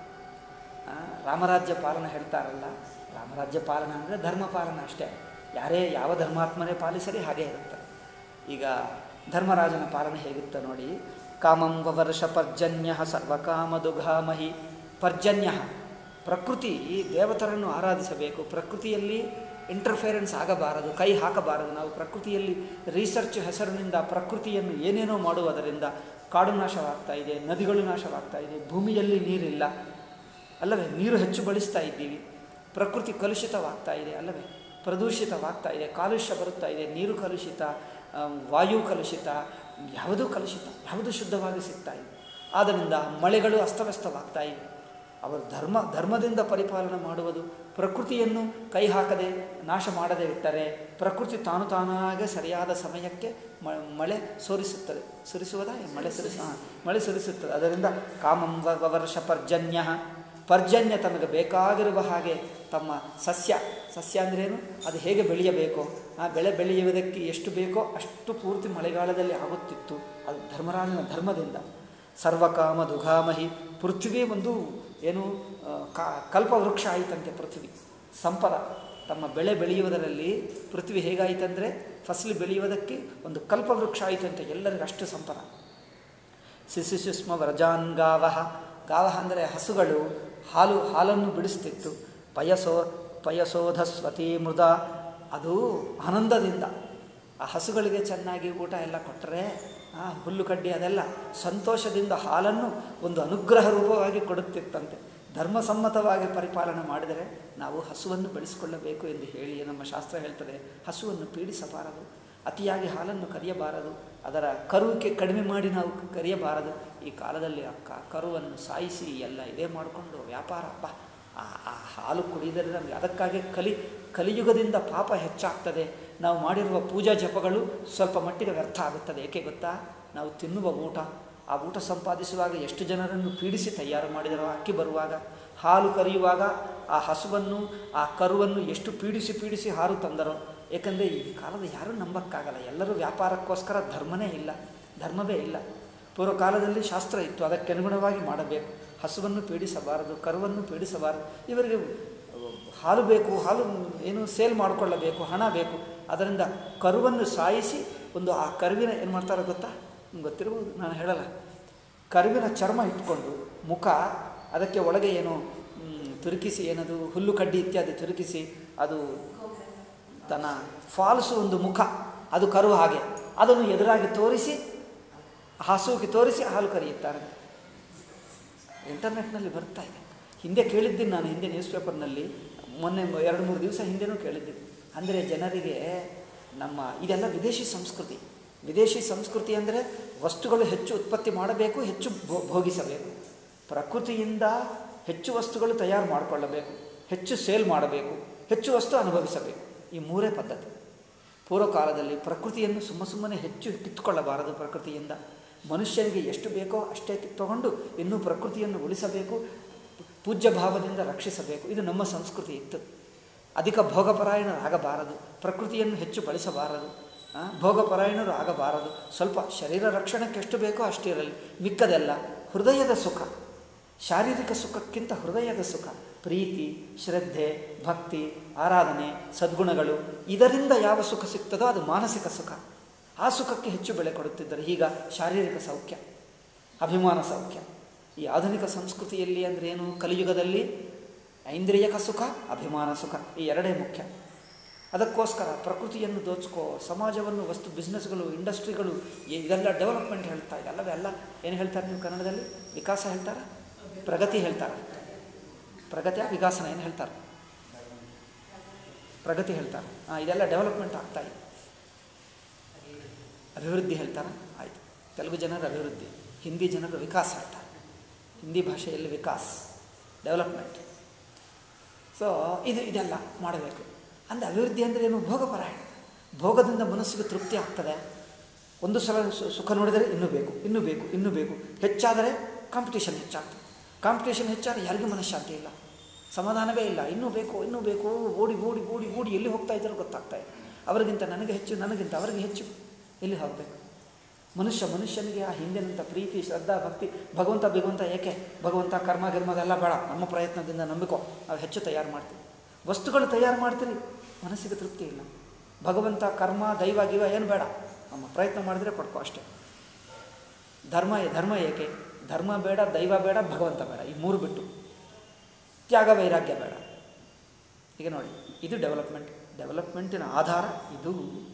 ರಾಮರಾಜ್ಯ ಪಾಲನೆ ಹೇಳ್ತಾರಲ್ಲ, ರಾಮರಾಜ್ಯ ಪಾಲನೆ ಅಂದರೆ ಧರ್ಮ ಪಾಲನೆ ಅಷ್ಟೇ. ಯಾವ ಧರ್ಮಾತ್ಮನೇ ಪಾಲಿಸಲಿ ಹಾಗೇ ಇರುತ್ತೆ. ಈಗ ಧರ್ಮರಾಜನ ಪಾಲನೆ ಹೇಗಿತ್ತು ನೋಡಿ. ಕಾಮಂ ವವರ್ಷ ಪರ್ಜನ್ಯ ಸರ್ವಕಾಮದುಘಾಮಹಿ. ಪರ್ಜನ್ಯ ಪ್ರಕೃತಿ, ದೇವತರನ್ನು ಆರಾಧಿಸಬೇಕು, ಪ್ರಕೃತಿಯಲ್ಲಿ ಇಂಟರ್ಫಿಯರೆನ್ಸ್ ಆಗಬಾರದು, ಕೈ ಹಾಕಬಾರದು. ನಾವು ಪ್ರಕೃತಿಯಲ್ಲಿ ರಿಸರ್ಚ್ ಹೆಸರಿನಿಂದ ಪ್ರಕೃತಿಯನ್ನು ಏನೇನೋ ಮಾಡುವುದರಿಂದ ಕಾಡು ನಾಶವಾಗ್ತಾ ಇದೆ, ನದಿಗಳು ನಾಶವಾಗ್ತಾ ಇದೆ, ಭೂಮಿಯಲ್ಲಿ ನೀರಿಲ್ಲ ಅಲ್ಲವೇ, ನೀರು ಹೆಚ್ಚು ಬಳಸ್ತಾ ಇದ್ದೀವಿ, ಪ್ರಕೃತಿ ಕಲುಷಿತವಾಗ್ತಾ ಇದೆ ಅಲ್ಲವೇ, ಪ್ರದೂಷಿತವಾಗ್ತಾ ಇದೆ, ಕಾಲುಷ್ಯ ಬರುತ್ತಾ ಇದೆ, ನೀರು ಕಲುಷಿತ, ವಾಯು ಕಲುಷಿತ, ಕಲುಷಿತ, ಯಾವುದು ಶುದ್ಧವಾಗಿ ಸಿಗ್ತಾ ಇದೆ. ಆದ್ದರಿಂದ ಮಳೆಗಳು ಅಸ್ತವ್ಯಸ್ತವಾಗ್ತಾ ಇವೆ. ಅವರು ಧರ್ಮದಿಂದ ಪರಿಪಾಲನೆ ಮಾಡುವುದು, ಪ್ರಕೃತಿಯನ್ನು ಕೈ ಹಾಕದೆ ನಾಶ ಮಾಡದೆ ಇಟ್ಟರೆ ಪ್ರಕೃತಿ ತಾನಾಗೆ ಸರಿಯಾದ ಸಮಯಕ್ಕೆ ಮಳೆ ಸುರಿಸುತ್ತದೆ. ಮಳೆ ಸುರಿಸುತ್ತದೆ. ಅದರಿಂದ ಕಾಮಂ ವವರ್ಷ ಪರ್ಜನ್ಯ, ಪರ್ಜನ್ಯ ತಮಗೆ ಬೇಕಾಗಿರುವ ಹಾಗೆ ತಮ್ಮ ಸಸ್ಯ ಅಂದ್ರೇನು, ಅದು ಹೇಗೆ ಬೆಳೆಯಬೇಕೋ ಆ ಬೆಳೆ ಬೆಳೆಯುವುದಕ್ಕೆ ಎಷ್ಟು ಬೇಕೋ ಅಷ್ಟು ಪೂರ್ತಿ ಮಳೆಗಾಲದಲ್ಲಿ ಆಗುತ್ತಿತ್ತು. ಅದು ಧರ್ಮರಾಜನ ಧರ್ಮದಿಂದ. ಸರ್ವಕಾಮ ದುಘಾಮಹಿ, ಪೃಥ್ವಿ ಒಂದು ಏನು ಕಲ್ಪವೃಕ್ಷ ಆಯಿತಂತೆ. ಪೃಥ್ವಿ ಸಂಪದ, ತಮ್ಮ ಬೆಳೆ ಬೆಳೆಯುವುದರಲ್ಲಿ ಪೃಥ್ವಿ ಹೇಗಾಯಿತಂದರೆ ಫಸಲು ಬೆಳೆಯುವುದಕ್ಕೆ ಒಂದು ಕಲ್ಪವೃಕ್ಷ ಆಯಿತಂತೆ. ಎಲ್ಲರಿಗೂ ಅಷ್ಟು ಸಂಪದ. ಶಿಶುಷ್ಮ ವ್ರಜಾನ್ ಗಾವಹ, ಗಾವಹ ಅಂದರೆ ಹಸುಗಳು ಹಾಲನ್ನು ಬಿಡಿಸ್ತಿತ್ತು. ಪಯಸೋಧಸ್ವತಿ ಮೃದ, ಅದು ಆನಂದದಿಂದ ಆ ಹಸುಗಳಿಗೆ ಚೆನ್ನಾಗಿ ಊಟ ಎಲ್ಲ ಕೊಟ್ಟರೆ, ಹುಲ್ಲು ಕಡ್ಡಿ ಅದೆಲ್ಲ ಸಂತೋಷದಿಂದ ಹಾಲನ್ನು ಒಂದು ಅನುಗ್ರಹ ರೂಪವಾಗಿ ಕೊಡುತ್ತಿತ್ತಂತೆ. ಧರ್ಮಸಮ್ಮತವಾಗಿ ಪರಿಪಾಲನೆ ಮಾಡಿದರೆ ನಾವು ಹಸುವನ್ನು ಬೆಳೆಸಿಕೊಳ್ಳಬೇಕು ಎಂದು ಹೇಳಿ ನಮ್ಮ ಶಾಸ್ತ್ರ ಹೇಳ್ತದೆ. ಹಸುವನ್ನು ಪೀಡಿಸಬಾರದು, ಅತಿಯಾಗಿ ಹಾಲನ್ನು ಕರೆಯಬಾರದು, ಅದರ ಕರುವಿಕೆ ಕಡಿಮೆ ಮಾಡಿ ನಾವು ಕರೆಯಬಾರದು. ಈ ಕಾಲದಲ್ಲಿ ಕರುವನ್ನು ಸಾಯಿಸಿ ಎಲ್ಲ ಇದೇ ಮಾಡಿಕೊಂಡು ವ್ಯಾಪಾರ. ಆ ಹಾಲು ಕುಡಿದರೆ ನಮಗೆ ಅದಕ್ಕಾಗಿ ಕಲಿಯುಗದಿಂದ ಪಾಪ ಹೆಚ್ಚಾಗ್ತದೆ. ನಾವು ಮಾಡಿರುವ ಪೂಜಾ ಜಪಗಳು ಸ್ವಲ್ಪ ಮಟ್ಟಿಗೆ ವ್ಯರ್ಥ ಆಗುತ್ತದೆ. ಏಕೆ ಗೊತ್ತಾ? ನಾವು ತಿನ್ನುವ ಊಟ, ಆ ಊಟ ಸಂಪಾದಿಸುವಾಗ ಎಷ್ಟು ಜನರನ್ನು ಪೀಡಿಸಿ ತಯಾರು ಮಾಡಿದರೋ, ಅಕ್ಕಿ ಬರುವಾಗ ಹಾಲು ಕರೆಯುವಾಗ ಆ ಹಸುವನ್ನು ಆ ಕರುವನ್ನು ಎಷ್ಟು ಪೀಡಿಸಿ ಹಾಲು ತಂದರೋ. ಏಕೆಂದರೆ ಈ ಕಾಲದ ಯಾರೂ ನಂಬಕ್ಕಾಗಲ್ಲ. ಎಲ್ಲರೂ ವ್ಯಾಪಾರಕ್ಕೋಸ್ಕರ ಧರ್ಮವೇ ಇಲ್ಲ. ಪೂರ್ವಕಾಲದಲ್ಲಿ ಶಾಸ್ತ್ರ ಇತ್ತು, ಅದಕ್ಕೆ ಅನುಗುಣವಾಗಿ ಮಾಡಬೇಕು. ಹಸುವನ್ನು ಪೀಡಿಸಬಾರದು, ಕರುವನ್ನು ಪೀಡಿಸಬಾರದು. ಇವರಿಗೆ ಹಾಲು ಬೇಕು, ಹಾಲು ಏನು ಸೇಲ್ ಮಾಡಿಕೊಳ್ಳಬೇಕು, ಹಣ ಬೇಕು. ಅದರಿಂದ ಕರುವನ್ನು ಸಾಯಿಸಿ ಒಂದು ಆ ಕರುವಿನ ಏನು ಮಾಡ್ತಾರೆ ಗೊತ್ತಾ? ಗೊತ್ತಿರ್ಬೋದು, ನಾನು ಹೇಳಲ್ಲ. ಕರುವಿನ ಚರ್ಮ ಇಟ್ಕೊಂಡು ಮುಖ, ಅದಕ್ಕೆ ಒಳಗೆ ಏನು ತುರುಕಿಸಿ ಏನದು ಹುಲ್ಲು ಕಡ್ಡಿ ಇತ್ಯಾದಿ ತುರುಕಿಸಿ ಅದು ತನ್ನ ಫಾಲ್ಸು ಒಂದು ಮುಖ ಅದು ಕರು ಹಾಗೆ ಅದನ್ನು ಎದುರಾಗಿ ತೋರಿಸಿ ಹಸುವಿಗೆ ತೋರಿಸಿ ಹಾಲು ಕರೆಯುತ್ತಾರೆ. ಇಂಟರ್ನೆಟ್ನಲ್ಲಿ ಬರ್ತಾ ಇದೆ. ಹಿಂದೆ ಕೇಳಿದ್ದೀನಿ ನಾನು, ಹಿಂದೆ ನ್ಯೂಸ್ ಪೇಪರ್ನಲ್ಲಿ ಮೊನ್ನೆ 2-3 ದಿವಸ ಹಿಂದೆನೂ ಕೇಳಿದ್ದೀನಿ. ಅಂದರೆ ಜನರಿಗೆ ನಮ್ಮ ಇದೆಲ್ಲ ವಿದೇಶಿ ಸಂಸ್ಕೃತಿ. ವಿದೇಶಿ ಸಂಸ್ಕೃತಿ ಅಂದರೆ ವಸ್ತುಗಳು ಹೆಚ್ಚು ಉತ್ಪತ್ತಿ ಮಾಡಬೇಕು, ಹೆಚ್ಚು ಭೋಗಿಸಬೇಕು, ಪ್ರಕೃತಿಯಿಂದ ಹೆಚ್ಚು ವಸ್ತುಗಳು ತಯಾರು ಮಾಡಿಕೊಳ್ಳಬೇಕು, ಹೆಚ್ಚು ಸೇಲ್ ಮಾಡಬೇಕು, ಹೆಚ್ಚು ವಸ್ತು ಅನುಭವಿಸಬೇಕು. ಈ 3 ಪದ್ಧತಿ. ಪೂರ್ವಕಾಲದಲ್ಲಿ ಪ್ರಕೃತಿಯನ್ನು ಸುಮ್ಮನೆ ಹೆಚ್ಚು ಕಿತ್ತುಕೊಳ್ಳಬಾರದು. ಪ್ರಕೃತಿಯಿಂದ ಮನುಷ್ಯನಿಗೆ ಎಷ್ಟು ಬೇಕೋ ಅಷ್ಟೇ ಕಿತ್ತುಕೊಂಡು ಇನ್ನೂ ಪ್ರಕೃತಿಯನ್ನು ಉಳಿಸಬೇಕು, ಪೂಜ್ಯ ಭಾವದಿಂದ ರಕ್ಷಿಸಬೇಕು. ಇದು ನಮ್ಮ ಸಂಸ್ಕೃತಿ ಇತ್ತು. ಅಧಿಕ ಭೋಗಪರಾಯಣರು ಆಗಬಾರದು, ಪ್ರಕೃತಿಯನ್ನು ಹೆಚ್ಚು ಬಳಸಬಾರದು, ಭೋಗಪರಾಯಣರು ಆಗಬಾರದು. ಸ್ವಲ್ಪ ಶರೀರ ರಕ್ಷಣೆಗೆ ಎಷ್ಟು ಬೇಕೋ ಅಷ್ಟಿರಲಿ, ಮಿಕ್ಕದೆಲ್ಲ ಹೃದಯದ ಸುಖ. ಶಾರೀರಿಕ ಸುಖಕ್ಕಿಂತ ಹೃದಯದ ಸುಖ, ಪ್ರೀತಿ, ಶ್ರದ್ಧೆ, ಭಕ್ತಿ, ಆರಾಧನೆ, ಸದ್ಗುಣಗಳು, ಇದರಿಂದ ಯಾವ ಸುಖ ಸಿಗ್ತದೋ ಅದು ಮಾನಸಿಕ ಸುಖ. ಆ ಸುಖಕ್ಕೆ ಹೆಚ್ಚು ಬೆಲೆ ಕೊಡುತ್ತಿದ್ದರು. ಈಗ ಶಾರೀರಿಕ ಸೌಖ್ಯ, ಅಭಿಮಾನ ಸೌಖ್ಯ. ಈ ಆಧುನಿಕ ಸಂಸ್ಕೃತಿಯಲ್ಲಿ ಅಂದರೆ ಏನು, ಕಲಿಯುಗದಲ್ಲಿ ಐಂದ್ರಿಯಕ ಸುಖ, ಅಭಿಮಾನ ಸುಖ, ಈ ಎರಡೇ ಮುಖ್ಯ. ಅದಕ್ಕೋಸ್ಕರ ಪ್ರಕೃತಿಯನ್ನು ದೋಚ್ಕೋ, ಸಮಾಜವನ್ನು, ವಸ್ತು, ಬಿಸ್ನೆಸ್ಗಳು, ಇಂಡಸ್ಟ್ರಿಗಳು, ಇದೆಲ್ಲ ಡೆವಲಪ್ಮೆಂಟ್ ಹೇಳ್ತಾ ಇದೆ. ಅಲ್ಲವೇ ಅಲ್ಲ. ಏನು ಹೇಳ್ತಾರೆ ನೀವು ಕನ್ನಡದಲ್ಲಿ? ವಿಕಾಸ ಹೇಳ್ತಾರೆ, ಪ್ರಗತಿ ಹೇಳ್ತಾರೆ. ಪ್ರಗತಿಯ ವಿಕಾಸನ ಏನು ಹೇಳ್ತಾರೆ? ಪ್ರಗತಿ ಹೇಳ್ತಾರೆ. ಇದೆಲ್ಲ ಡೆವಲಪ್ಮೆಂಟ್ ಆಗ್ತಾ ಇದೆ. ಅಭಿವೃದ್ಧಿ ಹೇಳ್ತಾರೆ. ಆಯಿತು, ತೆಲುಗು ಜನರು ಅಭಿವೃದ್ಧಿ, ಹಿಂದಿ ಜನರು ವಿಕಾಸ ಹೇಳ್ತಾರೆ. ಹಿಂದಿ ಭಾಷೆಯಲ್ಲಿ ವಿಕಾಸ್, ಡೆವಲಪ್ಮೆಂಟ್. ಸೊ ಇದೆಲ್ಲ ಮಾಡಬೇಕು. ಅಂದರೆ ಅಭಿವೃದ್ಧಿ ಅಂದರೆ ಏನು? ಭೋಗಪರಾಯಣ. ಭೋಗದಿಂದ ಮನಸ್ಸಿಗೆ ತೃಪ್ತಿ ಆಗ್ತದೆ. ಒಂದು ಸಲ ಸುಖ ನೋಡಿದರೆ ಇನ್ನೂ ಬೇಕು, ಇನ್ನೂ ಬೇಕು, ಇನ್ನೂ ಬೇಕು. ಹೆಚ್ಚಾದರೆ ಕಾಂಪಿಟೇಷನ್ ಹೆಚ್ಚಾಗ್ತದೆ. ಕಾಂಪಿಟೇಷನ್ ಹೆಚ್ಚಾದರೆ ಯಾರಿಗೂ ಮನಃಶಾಂತಿ ಇಲ್ಲ, ಸಮಾಧಾನವೇ ಇಲ್ಲ. ಇನ್ನೂ ಬೇಕು, ಇನ್ನೂ ಬೇಕು, ಓಡಿ ಓಡಿ ಓಡಿ ಓಡಿ ಎಲ್ಲಿ ಹೋಗ್ತಾ ಇದ್ದಾರೋ ಗೊತ್ತಾಗ್ತಾ ಇದೆ. ಅವರಿಗಿಂತ ನನಗೆ ಹೆಚ್ಚು, ನನಗಿಂತ ಅವರಿಗೆ ಹೆಚ್ಚು, ಎಲ್ಲಿ ಹೋಗಬೇಕು? ಮನುಷ್ಯನಿಗೆ ಆ ಹಿಂದಿನಂಥ ಪ್ರೀತಿ, ಶ್ರದ್ಧಾ, ಭಕ್ತಿ, ಭಗವಂತ ಏಕೆ? ಭಗವಂತ ಕರ್ಮ ಗಿರ್ಮದೆಲ್ಲ ಬೇಡ, ನಮ್ಮ ಪ್ರಯತ್ನದಿಂದ ನಂಬಿಕೋ, ನಾವು ಹೆಚ್ಚು ತಯಾರು ಮಾಡ್ತೀವಿ. ವಸ್ತುಗಳು ತಯಾರು ಮಾಡ್ತೀರಿ, ಮನಸ್ಸಿಗೆ ತೃಪ್ತಿ ಇಲ್ಲ. ಭಗವಂತ, ಕರ್ಮ, ದೈವ ಗಿವ ಏನು ಬೇಡ, ನಮ್ಮ ಪ್ರಯತ್ನ ಮಾಡಿದರೆ ಪಡ್ಕೋ ಅಷ್ಟೇ. ಧರ್ಮ ಏಕೆ? ಧರ್ಮ ಬೇಡ, ದೈವ ಬೇಡ, ಭಗವಂತ ಬೇಡ, ಈ 3 ಬಿಟ್ಟು ತ್ಯಾಗ, ವೈರಾಗ್ಯ ಬೇಡ. ಈಗ ನೋಡಿ, ಇದು ಡೆವಲಪ್ಮೆಂಟಿನ ಆಧಾರ ಇದು.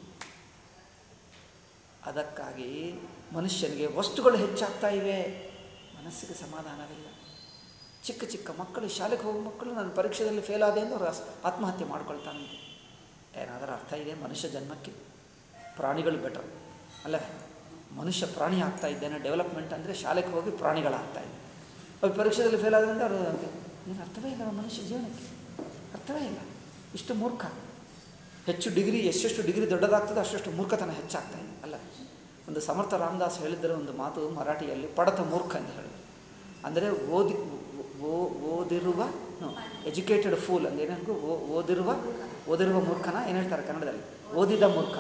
ಅದಕ್ಕಾಗಿ ಮನುಷ್ಯನಿಗೆ ವಸ್ತುಗಳು ಹೆಚ್ಚಾಗ್ತಾ ಇವೆ, ಮನಸ್ಸಿಗೆ ಸಮಾಧಾನವಿಲ್ಲ. ಚಿಕ್ಕ ಮಕ್ಕಳು, ಶಾಲೆಗೆ ಹೋಗೋ ಮಕ್ಕಳು, ನಾನು ಪರೀಕ್ಷೆಯಲ್ಲಿ ಫೇಲ್ ಆದೆ ಎಂದು ಅವರು ಆತ್ಮಹತ್ಯೆ ಮಾಡ್ಕೊಳ್ತಾನಂತೆ. ಏನಾದರೂ ಅರ್ಥ ಇದೆ? ಮನುಷ್ಯ ಜನ್ಮಕ್ಕೆ ಪ್ರಾಣಿಗಳು ಬೆಟರ್ ಅಲ್ಲ? ಮನುಷ್ಯ ಪ್ರಾಣಿ ಆಗ್ತಾ ಇದ್ದೇನೆ. ಡೆವಲಪ್ಮೆಂಟ್ ಅಂದರೆ ಶಾಲೆಗೆ ಹೋಗಿ ಪ್ರಾಣಿಗಳಾಗ್ತಾ ಇದೆ. ಅವ್ರು ಪರೀಕ್ಷೆಯಲ್ಲಿ ಫೇಲ್ ಆದ್ರಿಂದ ಅವರು ಏನು ಅರ್ಥವೇ ಇಲ್ಲ. ಮನುಷ್ಯ ಜೀವನಕ್ಕೆ ಅರ್ಥವೇ ಇಲ್ಲ. ಇಷ್ಟು ಮೂರ್ಖ. ಹೆಚ್ಚು ಡಿಗ್ರಿ, ಎಷ್ಟೆಷ್ಟು ಡಿಗ್ರಿ ದೊಡ್ಡದಾಗ್ತದೆ ಅಷ್ಟು ಮೂರ್ಖತನ ಹೆಚ್ಚಾಗ್ತಾ ಇದೆ ಅಲ್ಲ? ಒಂದು ಸಮರ್ಥ ರಾಮದಾಸ್ ಹೇಳಿದರೆ ಒಂದು ಮಾತು ಮರಾಠಿಯಲ್ಲಿ, ಪಡತ ಮೂರ್ಖ ಅಂತ ಹೇಳಿದ್ರು. ಅಂದರೆ ಓದಿರುವ ಎಜುಕೇಟೆಡ್ ಫೂಲ್ ಅಂದರೆ ಏನೇನು? ಓದಿರುವ ಮೂರ್ಖನ ಏನು ಹೇಳ್ತಾರೆ ಕನ್ನಡದಲ್ಲಿ? ಓದಿದ ಮೂರ್ಖ.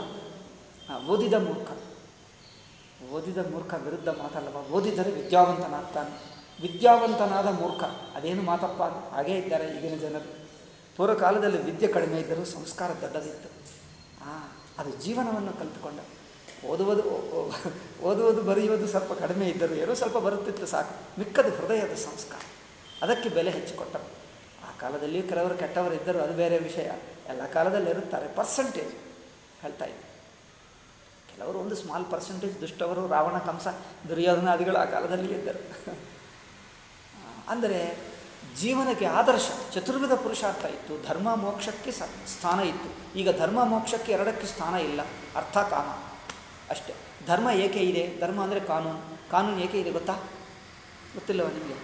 ಓದಿದ ಮೂರ್ಖ ವಿರುದ್ಧ ಮಾತಲ್ಲವ. ಓದಿದರೆ ವಿದ್ಯಾವಂತನಾಗ್ತಾನೆ. ವಿದ್ಯಾವಂತನಾದ ಮೂರ್ಖ ಅದೇನು ಮಾತಪ್ಪ? ಹಾಗೇ ಇದ್ದಾರೆ ಈಗಿನ ಜನರು. ಪೂರ್ವಕಾಲದಲ್ಲಿ ವಿದ್ಯೆ ಕಡಿಮೆ ಇದ್ದರೂ ಸಂಸ್ಕಾರ ದೊಡ್ಡದಿತ್ತು. ಅದು ಜೀವನವನ್ನು ಕಲಿತುಕೊಂಡ. ಓದುವುದು ಬರೆಯುವುದು ಸ್ವಲ್ಪ ಕಡಿಮೆ ಇದ್ದರೂ ಏನೋ ಸ್ವಲ್ಪ ಬರುತ್ತಿತ್ತು ಸಾಕು, ಮಿಕ್ಕದು ಹೃದಯದ ಸಂಸ್ಕಾರ. ಅದಕ್ಕೆ ಬೆಲೆ ಹೆಚ್ಚು ಕೊಟ್ಟರು. ಆ ಕಾಲದಲ್ಲಿಯೂ ಕೆಲವರು ಕೆಟ್ಟವರು ಇದ್ದರು, ಅದು ಬೇರೆ ವಿಷಯ. ಎಲ್ಲ ಕಾಲದಲ್ಲಿ ಇರುತ್ತಾರೆ. ಪರ್ಸೆಂಟೇಜ್ ಹೇಳ್ತಾ ಇದ್ದರು. ಕೆಲವರು ಒಂದು ಸ್ಮಾಲ್ ಪರ್ಸೆಂಟೇಜ್ ದುಷ್ಟವರು, ರಾವಣ, ಕಂಸ, ದುರ್ಯೋಧನಾದಿಗಳು ಆ ಕಾಲದಲ್ಲಿ ಇದ್ದರು. ಅಂದರೆ ಜೀವನಕ್ಕೆ ಆದರ್ಶ ಚತುರ್ವಿಧ ಪುರುಷಾರ್ಥ ಇತ್ತು. ಧರ್ಮ ಮೋಕ್ಷಕ್ಕೆ ಸ್ಥಾನ ಇತ್ತು. ಈಗ ಧರ್ಮ ಮೋಕ್ಷಕ್ಕೆ ಎರಡಕ್ಕೆ ಸ್ಥಾನ ಇಲ್ಲ. ಅರ್ಥ ಕಾಮ ಅಷ್ಟೇ. ಧರ್ಮ ಏಕೆ ಇದೆ? ಧರ್ಮ ಅಂದರೆ ಕಾನೂನು ಏಕೆ ಇದೆ ಗೊತ್ತಾ? ಗೊತ್ತಿಲ್ಲವ ನಿಮಗೆ?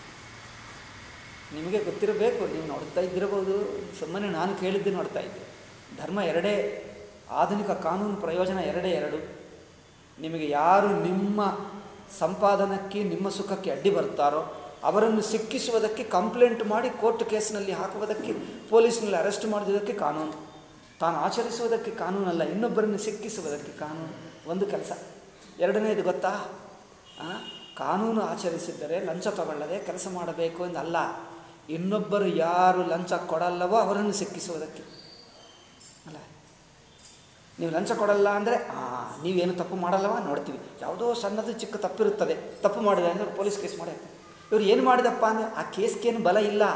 ನಿಮಗೆ ಗೊತ್ತಿರಬೇಕು, ನೀವು ನೋಡ್ತಾ ಇದ್ದಿರಬಹುದು. ಸುಮ್ಮನೆ ನಾನು ಕೇಳಿದ್ದೆ ನೋಡ್ತಾ ಇದ್ದೆ. ಧರ್ಮ ಎರಡೇ. ಆಧುನಿಕ ಕಾನೂನು ಪ್ರಯೋಜನ ಎರಡು. ನಿಮಗೆ ಯಾರು ನಿಮ್ಮ ಸಂಪಾದನಕ್ಕೆ, ನಿಮ್ಮ ಸುಖಕ್ಕೆ ಅಡ್ಡಿ ಬರ್ತಾರೋ ಅವರನ್ನು ಸಿಕ್ಕಿಸುವುದಕ್ಕೆ, ಕಂಪ್ಲೇಂಟ್ ಮಾಡಿ ಕೋರ್ಟ್ ಕೇಸ್ನಲ್ಲಿ ಹಾಕುವುದಕ್ಕೆ, ಪೊಲೀಸ್ನಲ್ಲಿ ಅರೆಸ್ಟ್ ಮಾಡುವುದಕ್ಕೆ ಕಾನೂನು. ತಾನು ಆಚರಿಸುವುದಕ್ಕೆ ಕಾನೂನಲ್ಲ, ಇನ್ನೊಬ್ಬರನ್ನು ಸಿಕ್ಕಿಸುವುದಕ್ಕೆ ಕಾನೂನು. ಒಂದು ಕೆಲಸ. ಎರಡನೇದು ಗೊತ್ತಾ? ಕಾನೂನು ಆಚರಿಸಿದ್ದರೆ ಲಂಚ ತಗೊಳ್ಳದೆ ಕೆಲಸ ಮಾಡಬೇಕು ಎಂದಲ್ಲ. ಇನ್ನೊಬ್ಬರು ಯಾರು ಲಂಚ ಕೊಡಲ್ಲವೋ ಅವರನ್ನು ಸಿಕ್ಕಿಸುವುದಕ್ಕೆ ಅಲ್ಲ. ನೀವು ಲಂಚ ಕೊಡಲ್ಲ ಅಂದರೆ ನೀವೇನು ತಪ್ಪು ಮಾಡಲ್ಲವ ನೋಡ್ತೀವಿ. ಯಾವುದೋ ಸಣ್ಣದು ಚಿಕ್ಕ ತಪ್ಪಿರುತ್ತದೆ, ತಪ್ಪು ಮಾಡಿದೆ ಅಂದರೆ ಪೊಲೀಸ್ ಕೇಸ್ ಮಾಡಿ. ಇವರು ಏನು ಮಾಡಿದಪ್ಪ ಅಂದರೆ ಆ ಕೇಸ್ಗೇನು ಬಲ ಇಲ್ಲ.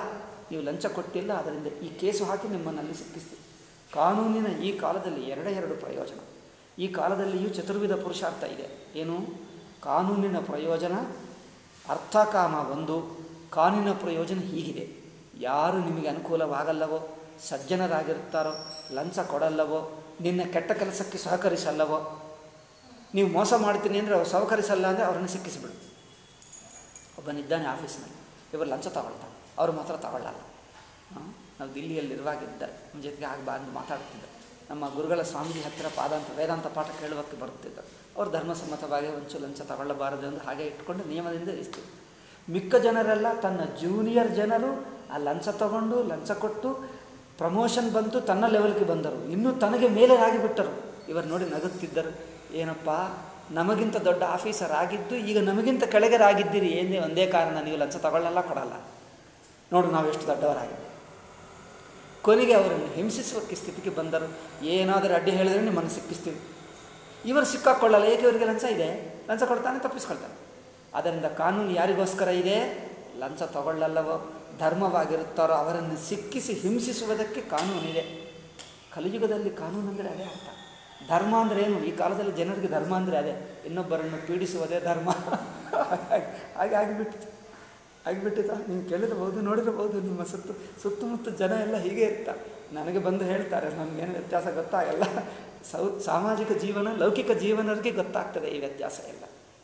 ನೀವು ಲಂಚ ಕೊಟ್ಟಿಲ್ಲ, ಅದರಿಂದ ಈ ಕೇಸು ಹಾಕಿ ನಿಮ್ಮನ್ನಲ್ಲಿ ಸಿಕ್ಕಿಸ್ತೀವಿ. ಕಾನೂನಿನ ಈ ಕಾಲದಲ್ಲಿ ಎರಡು ಪ್ರಯೋಜನ. ಈ ಕಾಲದಲ್ಲಿಯೂ ಚತುರ್ವಿಧ ಪುರುಷಾರ್ಥ ಇದೆ. ಏನು? ಕಾನೂನಿನ ಪ್ರಯೋಜನ ಅರ್ಥಕಾಮ ಒಂದು, ಕಾನೂನಿನ ಪ್ರಯೋಜನ ಹೀಗಿದೆ. ಯಾರು ನಿಮಗೆ ಅನುಕೂಲವಾಗಲ್ಲವೋ, ಸಜ್ಜನರಾಗಿರ್ತಾರೋ, ಲಂಚ ಕೊಡಲ್ಲವೋ, ನಿನ್ನ ಕೆಟ್ಟ ಕೆಲಸಕ್ಕೆ ಸಹಕರಿಸಲ್ಲವೋ, ನೀವು ಮೋಸ ಮಾಡ್ತೀನಿ ಅಂದರೆ ಅವ್ರು ಸಹಕರಿಸಲ್ಲ ಅಂದರೆ ಅವರನ್ನು ಸಿಕ್ಕಿಸಿಬಿಡು. ಒಬ್ಬನಿದ್ದಾನೆ ಆಫೀಸ್ನಲ್ಲಿ, ಇವರು ಲಂಚ ತಗೊಳ್ತಾರೆ, ಅವರು ಮಾತ್ರ ತಗೊಳ್ಳಲ್ಲ. ನಾವು ದಿಲ್ಲಿಯಲ್ಲಿರುವಾಗಿದ್ದ ನಮ್ಮ ಜೊತೆಗೆ ಆಗ ಬಂದು ಮಾತಾಡ್ತಿದ್ದರು. ನಮ್ಮ ಗುರುಗಳ ಸ್ವಾಮೀಜಿ ಹತ್ತಿರ ವೇದಾಂತ ಪಾಠ ಕೇಳುವಕ್ಕೆ ಬರುತ್ತಿದ್ದರು. ಅವರು ಧರ್ಮಸಮ್ಮತವಾಗಿ ಒಂಚೂರು ಲಂಚ ತಗೊಳ್ಳಬಾರದು ಎಂದು ಹಾಗೆ ಇಟ್ಕೊಂಡು ನಿಯಮದಿಂದ ಇರ್ತೀವಿ. ಮಿಕ್ಕ ಜನರೆಲ್ಲ ತನ್ನ ಜೂನಿಯರ್ ಜನರು ಆ ಲಂಚ ತಗೊಂಡು ಲಂಚ ಕೊಟ್ಟು ಪ್ರಮೋಷನ್ ಬಂತು, ತನ್ನ ಲೆವೆಲ್ಗೆ ಬಂದರು, ಇನ್ನೂ ತನಗೆ ಮೇಲೆ ಆಗಿಬಿಟ್ಟರು. ಇವರು ನೋಡಿ ನಗುತ್ತಿದ್ದರು. ಏನಪ್ಪ, ನಮಗಿಂತ ದೊಡ್ಡ ಆಫೀಸರ್ ಆಗಿದ್ದು ಈಗ ನಮಗಿಂತ ಕೆಳಗರಾಗಿದ್ದೀರಿ, ಏನೇ ಒಂದೇ ಕಾರಣ, ನೀವು ಲಂಚ ತಗೊಳ್ಳಲ್ಲ ಕೊಡಲ್ಲ. ನೋಡು ನಾವು ಎಷ್ಟು ದೊಡ್ಡವರಾಗಿದ್ದೀವಿ. ಕೊನೆಗೆ ಅವರನ್ನು ಹಿಂಸಿಸುವಕ್ಕೆ ಸ್ಥಿತಿಗೆ ಬಂದರು. ಏನಾದರೂ ಅಡ್ಡಿ ಹೇಳಿದರೆ ನಿಮ್ಮನ್ನು ಸಿಕ್ಕಿಸ್ತೀವಿ. ಇವರು ಸಿಕ್ಕಾಕೊಳ್ಳಲ್ಲ, ಏಕೆ ಇವರಿಗೆ ಲಂಚ ಇದೆ, ಲಂಚ ಕೊಡ್ತಾನೆ, ತಪ್ಪಿಸ್ಕೊಳ್ತಾನೆ. ಅದರಿಂದ ಕಾನೂನು ಯಾರಿಗೋಸ್ಕರ ಇದೆ? ಲಂಚ ತಗೊಳ್ಳಲ್ಲವೋ, ಧರ್ಮವಾಗಿರುತ್ತಾರೋ ಅವರನ್ನು ಸಿಕ್ಕಿಸಿ ಹಿಂಸಿಸುವುದಕ್ಕೆ ಕಾನೂನಿದೆ. ಕಲಿಯುಗದಲ್ಲಿ ಕಾನೂನು ಅಂದರೆ ಅದೇ ಅರ್ಥ. ಧರ್ಮ ಅಂದರೆ ಏನು? ಈ ಕಾಲದಲ್ಲಿ ಜನರಿಗೆ ಧರ್ಮ ಅಂದರೆ ಅದೇ, ಇನ್ನೊಬ್ಬರನ್ನು ಪೀಡಿಸುವುದೇ ಧರ್ಮ. ಹಾಗೆ ಆಗಿಬಿಟ್ಟಿತ. ನೀವು ಕೇಳಿರಬಹುದು, ನೋಡಿರಬಹುದು, ನಿಮ್ಮ ಸುತ್ತಮುತ್ತ ಜನ ಎಲ್ಲ ಹೀಗೆ ಇರ್ತಾರೆ. ನನಗೆ ಬಂದು ಹೇಳ್ತಾರೆ, ನಮಗೇನು ವ್ಯತ್ಯಾಸ ಗೊತ್ತಾಗಲ್ಲ. ಸಾಮಾಜಿಕ ಜೀವನ, ಲೌಕಿಕ ಜೀವನರಿಗೆ ಗೊತ್ತಾಗ್ತದೆ ಈ ವ್ಯತ್ಯಾಸ ಎಲ್ಲ.